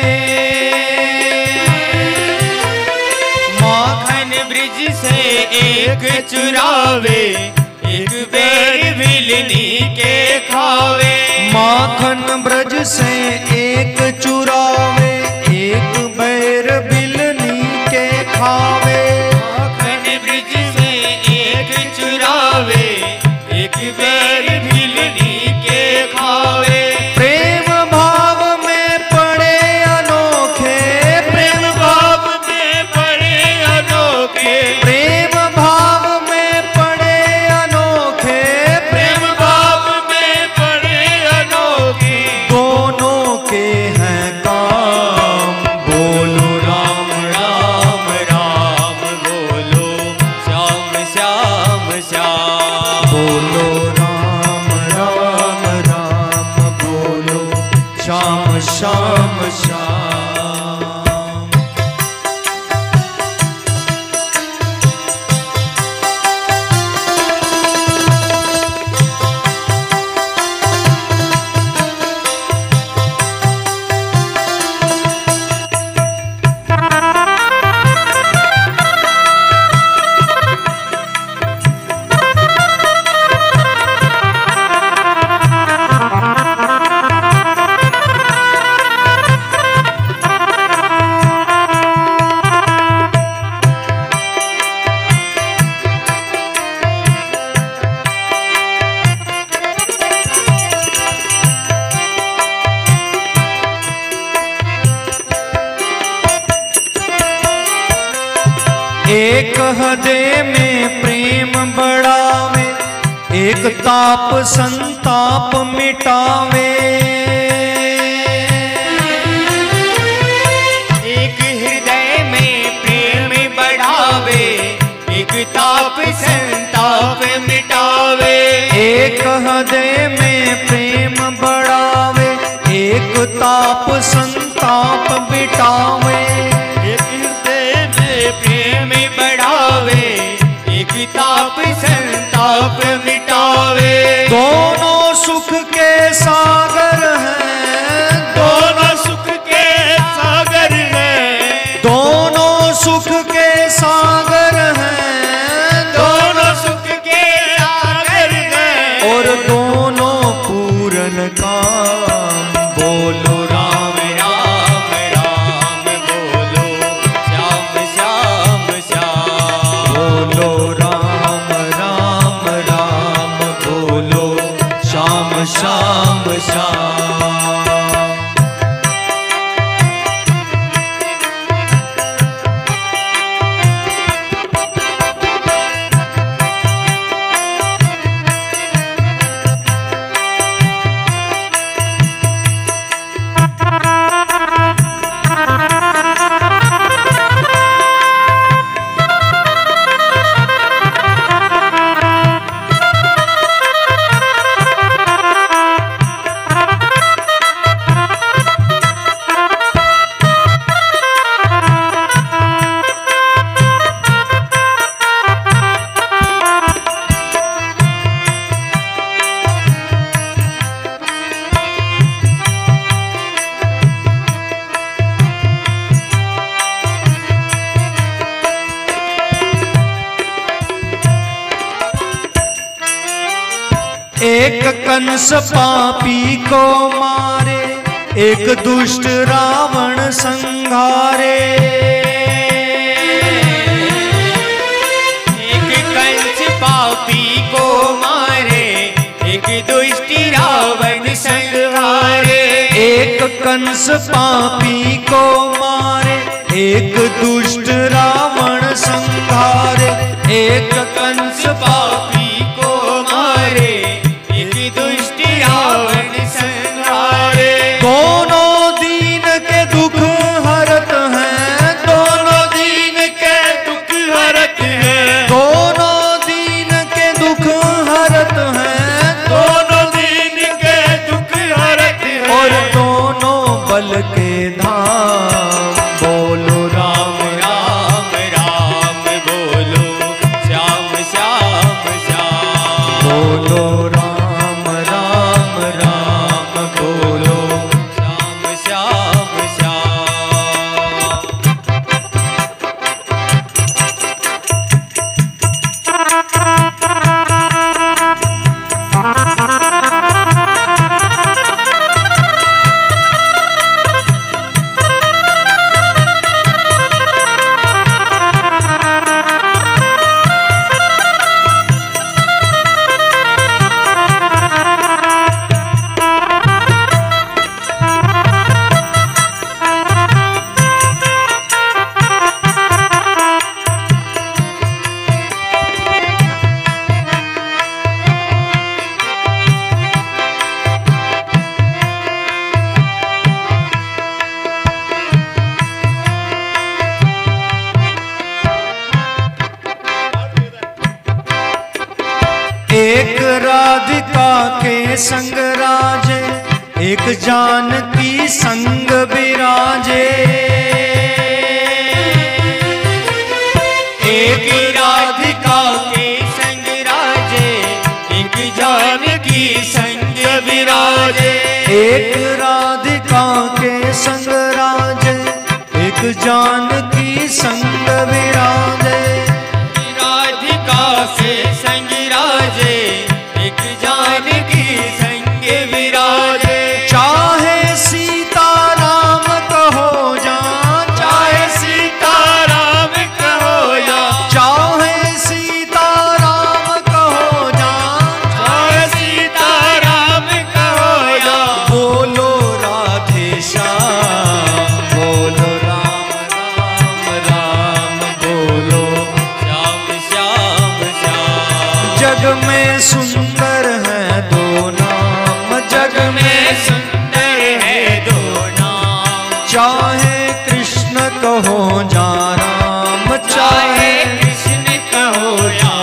माखन ब्रिज से एक चुरावे, एक बैर बिलनी के खावे। माखन ब्रज से एक चुरावे, एक बैर बिलनी के खावे। माखन ब्रिज से एक चुरावे, एक बैर बिलनी के खावे। प्रेम भाव में पड़े अनोखे, प्रेम भाव में पड़े अनोखे, प्रेम भाव में पड़े अनोखे, प्रेम भाव में पड़े अनोखे। दोनों के हैं काम, बोलो राम राम राम बोलो, श्याम श्याम श्याम बोलो राम राम राम बोलो, श्याम श्याम श्याम। एक हृदय में प्रेम बढ़ावे, एक ताप संताप मिटावे। एक हृदय में प्रेम बढ़ावे, एक ताप संताप मिटावे। एक हृदय में प्रेम बढ़ावे, एक ताप संताप मिटावे। एक हृदय में प्रेम बढ़ावे, एक ताप संताप मिटावे। दोनों सुख के सागर हैं, दोनों सुख के सागर हैं, दोनों सुख के सागर हैं, दोनों सुख के सागर हैं। और दोनों पूरन काम, बोलो राम राम राम बोलो, श्याम श्याम श्याम बोलो राम राम राम बोलो, श्याम श्याम श्याम। एक कंस पापी को मारे, एक दुष्ट रावण संहारे। एक कंस पापी को मारे, एक दुष्ट रावण संहारे। एक कंस पापी को मारे, एक दुष्ट रावण संहारे। एक कंस पापी को मारे, एक दुष्ट रावण संहारे। दोनों दीन के दुख हरत हैं, दोनों दीन के दुख हरत है, दोनों दीन के दुख हरत हैं, दोनों दीन के दुख हरत है। और दोनों बल के धाम, बोलो राम राम राम बोलो, श्याम श्याम राधिका के संग राजे, एक जानकी संग विराजे। एक राधिका के संग राजे, एक जानकी संग विराजे। एक राधिका के संग राजे, एक जानकी संग विराजे। राधिका से संग राजे, एक जानकी संग विराजे। चाहे सीता राम कहो जा, चाहे सीता राम कहो जा, चाहे सीता राम कहो जा, चाहे सीता राम कहो जा। बोलो राधे श्याम, बोलो राम राम राम, बोलो श्याम श्याम श्याम। जग में सुंदर है दो नाम, जग में सुंदर है दो नाम। चाहे कृष्ण कहो जा राम, चाहे चाहे कृष्ण कहो या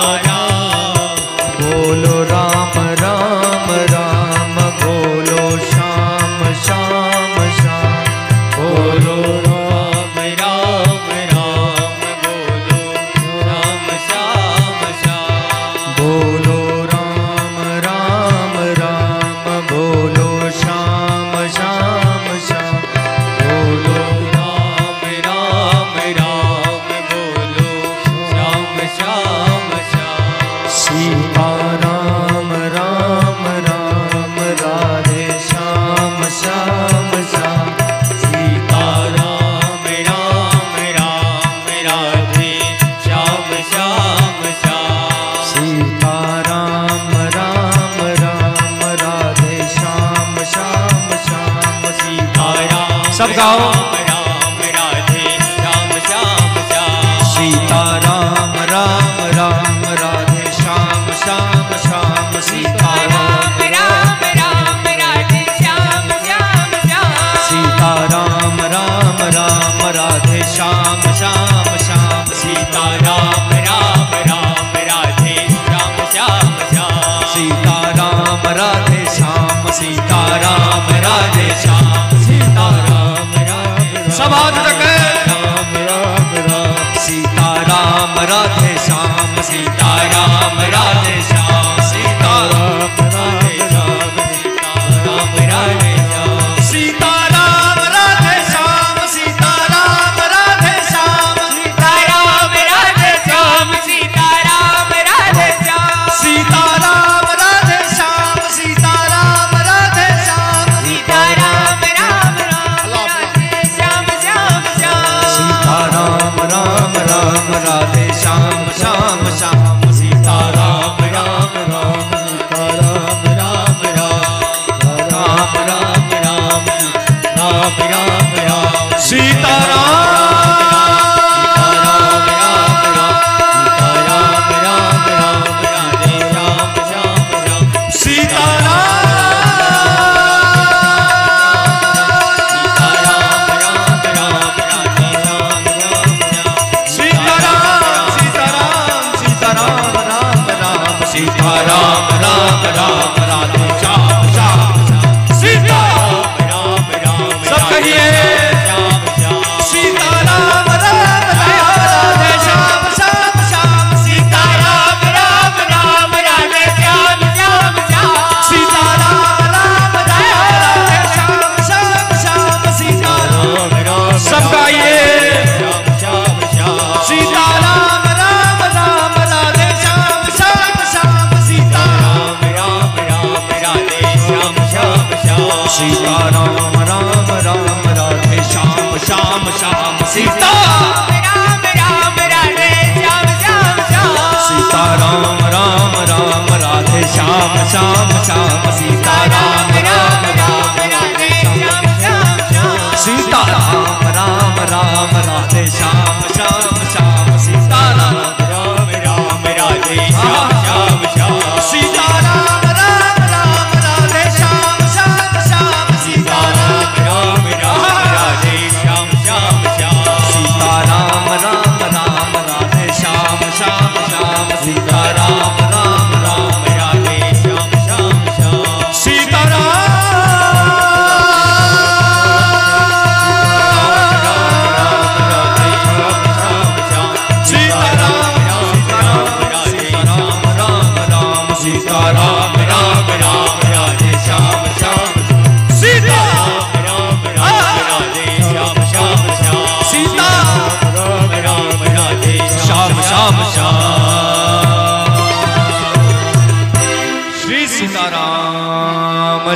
राम। बोलो राम राम राम, बोलो श्याम श्याम श्याम, बोलो राम राम राम, बोलो राम श्याम श्याम। बोलो राम राम राम, बोलो श्याम श्याम श्याम, बोलो राम राम राम, बोलो श्याम श्याम श्याम। सीता राम राम राम, राधे श्याम श्याम श्याम। सीता राम राम राम, राधे श्याम श्याम श्याम। सीता राम राम राम, राधे श्याम श्याम श्याम। सीता राम सब गाओ। राम राधे श्याम श्याम श्याम। सीता राम राम राम, राधे श्याम श्याम श्याम। सीता राम राम राम राधे श्याम श्याम श्याम। सीता राम राम राम, राधे श्याम श्याम श्याम। सीता राम राम राम, राधे श्याम श्याम श्याम। सीता राम राधे श्याम, सीता राम राधे श्याम। सीता राम राम सब हाथ तक राम राम राम। सीता राम राधे श्याम, सीता राम राधे श्याम। सीता राम राधे श्याम, सीता राम राधे श्याम। सीता राम राधे श्याम, सीता राम राधे श्याम। सीता राम राधे श्याम, सीता राम राधे श्याम। सीता राम राधे श्याम, सीता राम राधे श्याम। सीता राम राम राम, राधे श्याम श्याम श्याम। सीता राम राम राम, राधे श्याम श्याम श्याम। सीता राम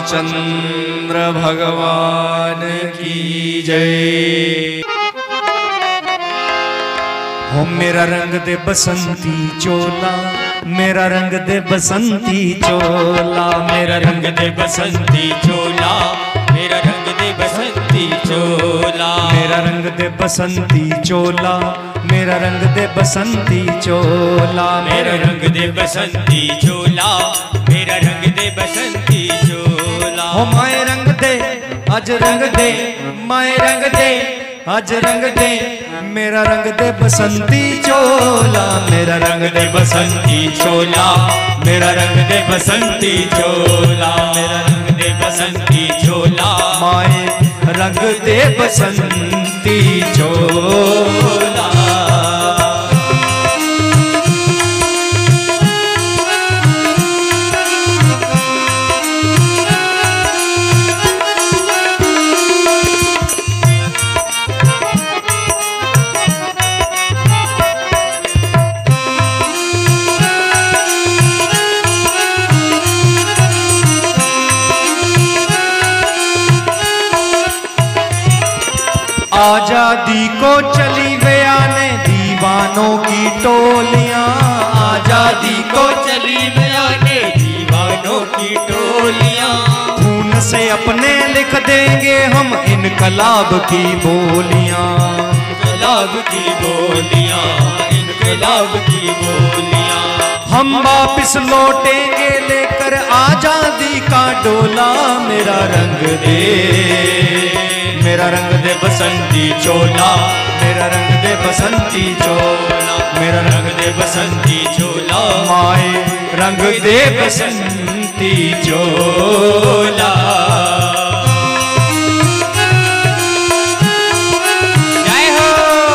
रामचंद्र भगवान की जय। हो मेरा रंग दे बसंती चोला, मेरा रंग दे बसंती चोला, मेरा रंग दे बसंती चोला, मेरा रंग दे बसंती चोला, मेरा रंग दे बसंती चोला, मेरा रंग दे बसंती चोला, मेरा रंग दे बसंती चोला, मेरा रंग दे बसंती चोला। हो माए रंग दे अज रंग दे, माए रंग दे अज रंग दे, मेरा रंग दे बसंती चोला, मेरा रंग दे बसंती चोला, मेरा रंग दे बसंती चोला, मेरा रंग दे बसंती चोला, माए रंग दे बसंती चोला। आजादी को चली बयाने दीवानों की टोलियां, आजादी को चली बयाने दीवानों की टोलियां, खून से अपने लिख देंगे हम इनकलाब की बोलियां, इनकलाब की बोलियां, इनकलाब की बोलियां। हम वापिस लौटेंगे लेकर आजादी का डोला, मेरा रंग दे, मेरा रंग दे बसंती चोला, मेरा रंग दे बसंती चोला, मेरा रंग दे बसंती चोला, माए रंग दे बसंती चोला। जय हो।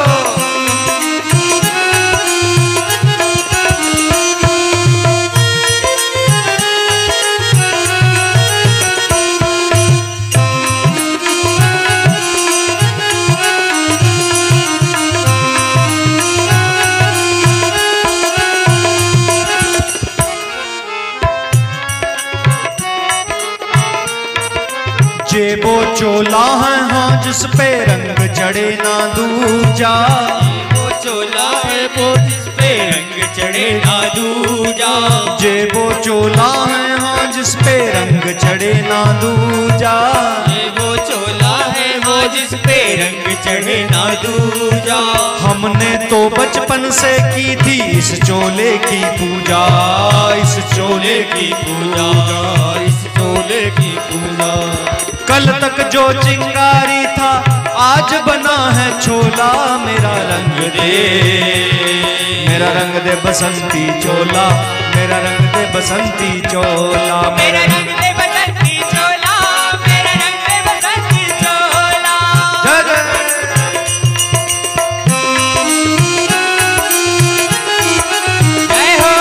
जेबो चोला है हाँ जिस पे रंग चढ़े ना दूजा, वो चोला है वो जिस पे रंग चढ़े ना दूजा, जेबो चोला है हाँ जिस पे रंग चढ़े ना दूजा, ये वो चोला है वो जिस पे रंग चढ़े ना दूजा। हमने तो बचपन से की थी इस चोले की पूजा, इस चोले की पूजा, इस चोले की पूजा। कल तक जो चिंगारी था आज बना है छोला, मेरा रंग दे, मेरा रंग दे बसंती चोला, मेरा रंग दे बसंती चोला, मेरा रंग दे बसंती चोला, मेरा रंग दे बसंती चोला। जय जय। जय हो।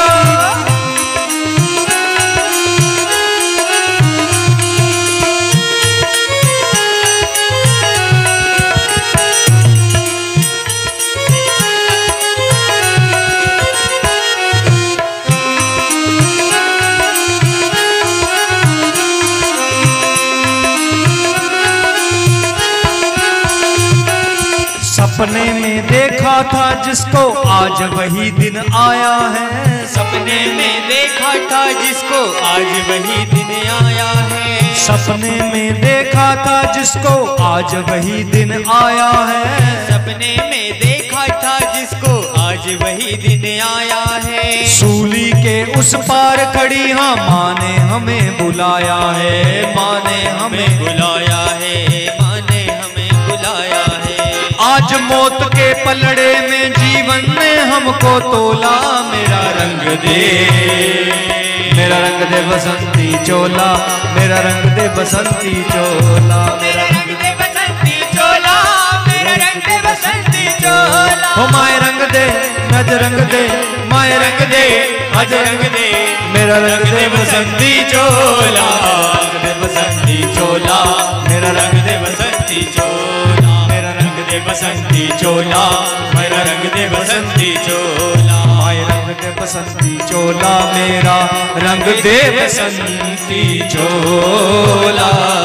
सपने में देखा था जिसको आज वही दिन आया है, सपने में देखा था जिसको आज वही दिन आया है, सपने में देखा था जिसको आज वही दिन आया है, सपने में देखा था जिसको आज वही दिन आया है। सूली के उस पार खड़ी हाँ माँ ने हमें बुलाया है, माँ ने हमें बुलाया है, माँ ने हमें बुलाया है। आज मौत के पलड़े में जीवन ने हमको तोला, मेरा रंग दे, मेरा रंग दे बसंती चोला, मेरा रंग दे बसंती चोला, मेरा रंग दे बसंती चोला, मेरा रंग दे बसंती चोला। हो माए रंग दे नज रंग दे, माए रंग दे अज रंग दे, मेरा रंग दे बसंती चोला, रंग दे बसंती चोला, मेरा रंग दे बसंती चोला, मेरा रंग दे बसंती चोला, मेरा रंग दे बसंती चोला, माए रंग दे बसंती चोला मेरा, रंग दे बसंती चोला।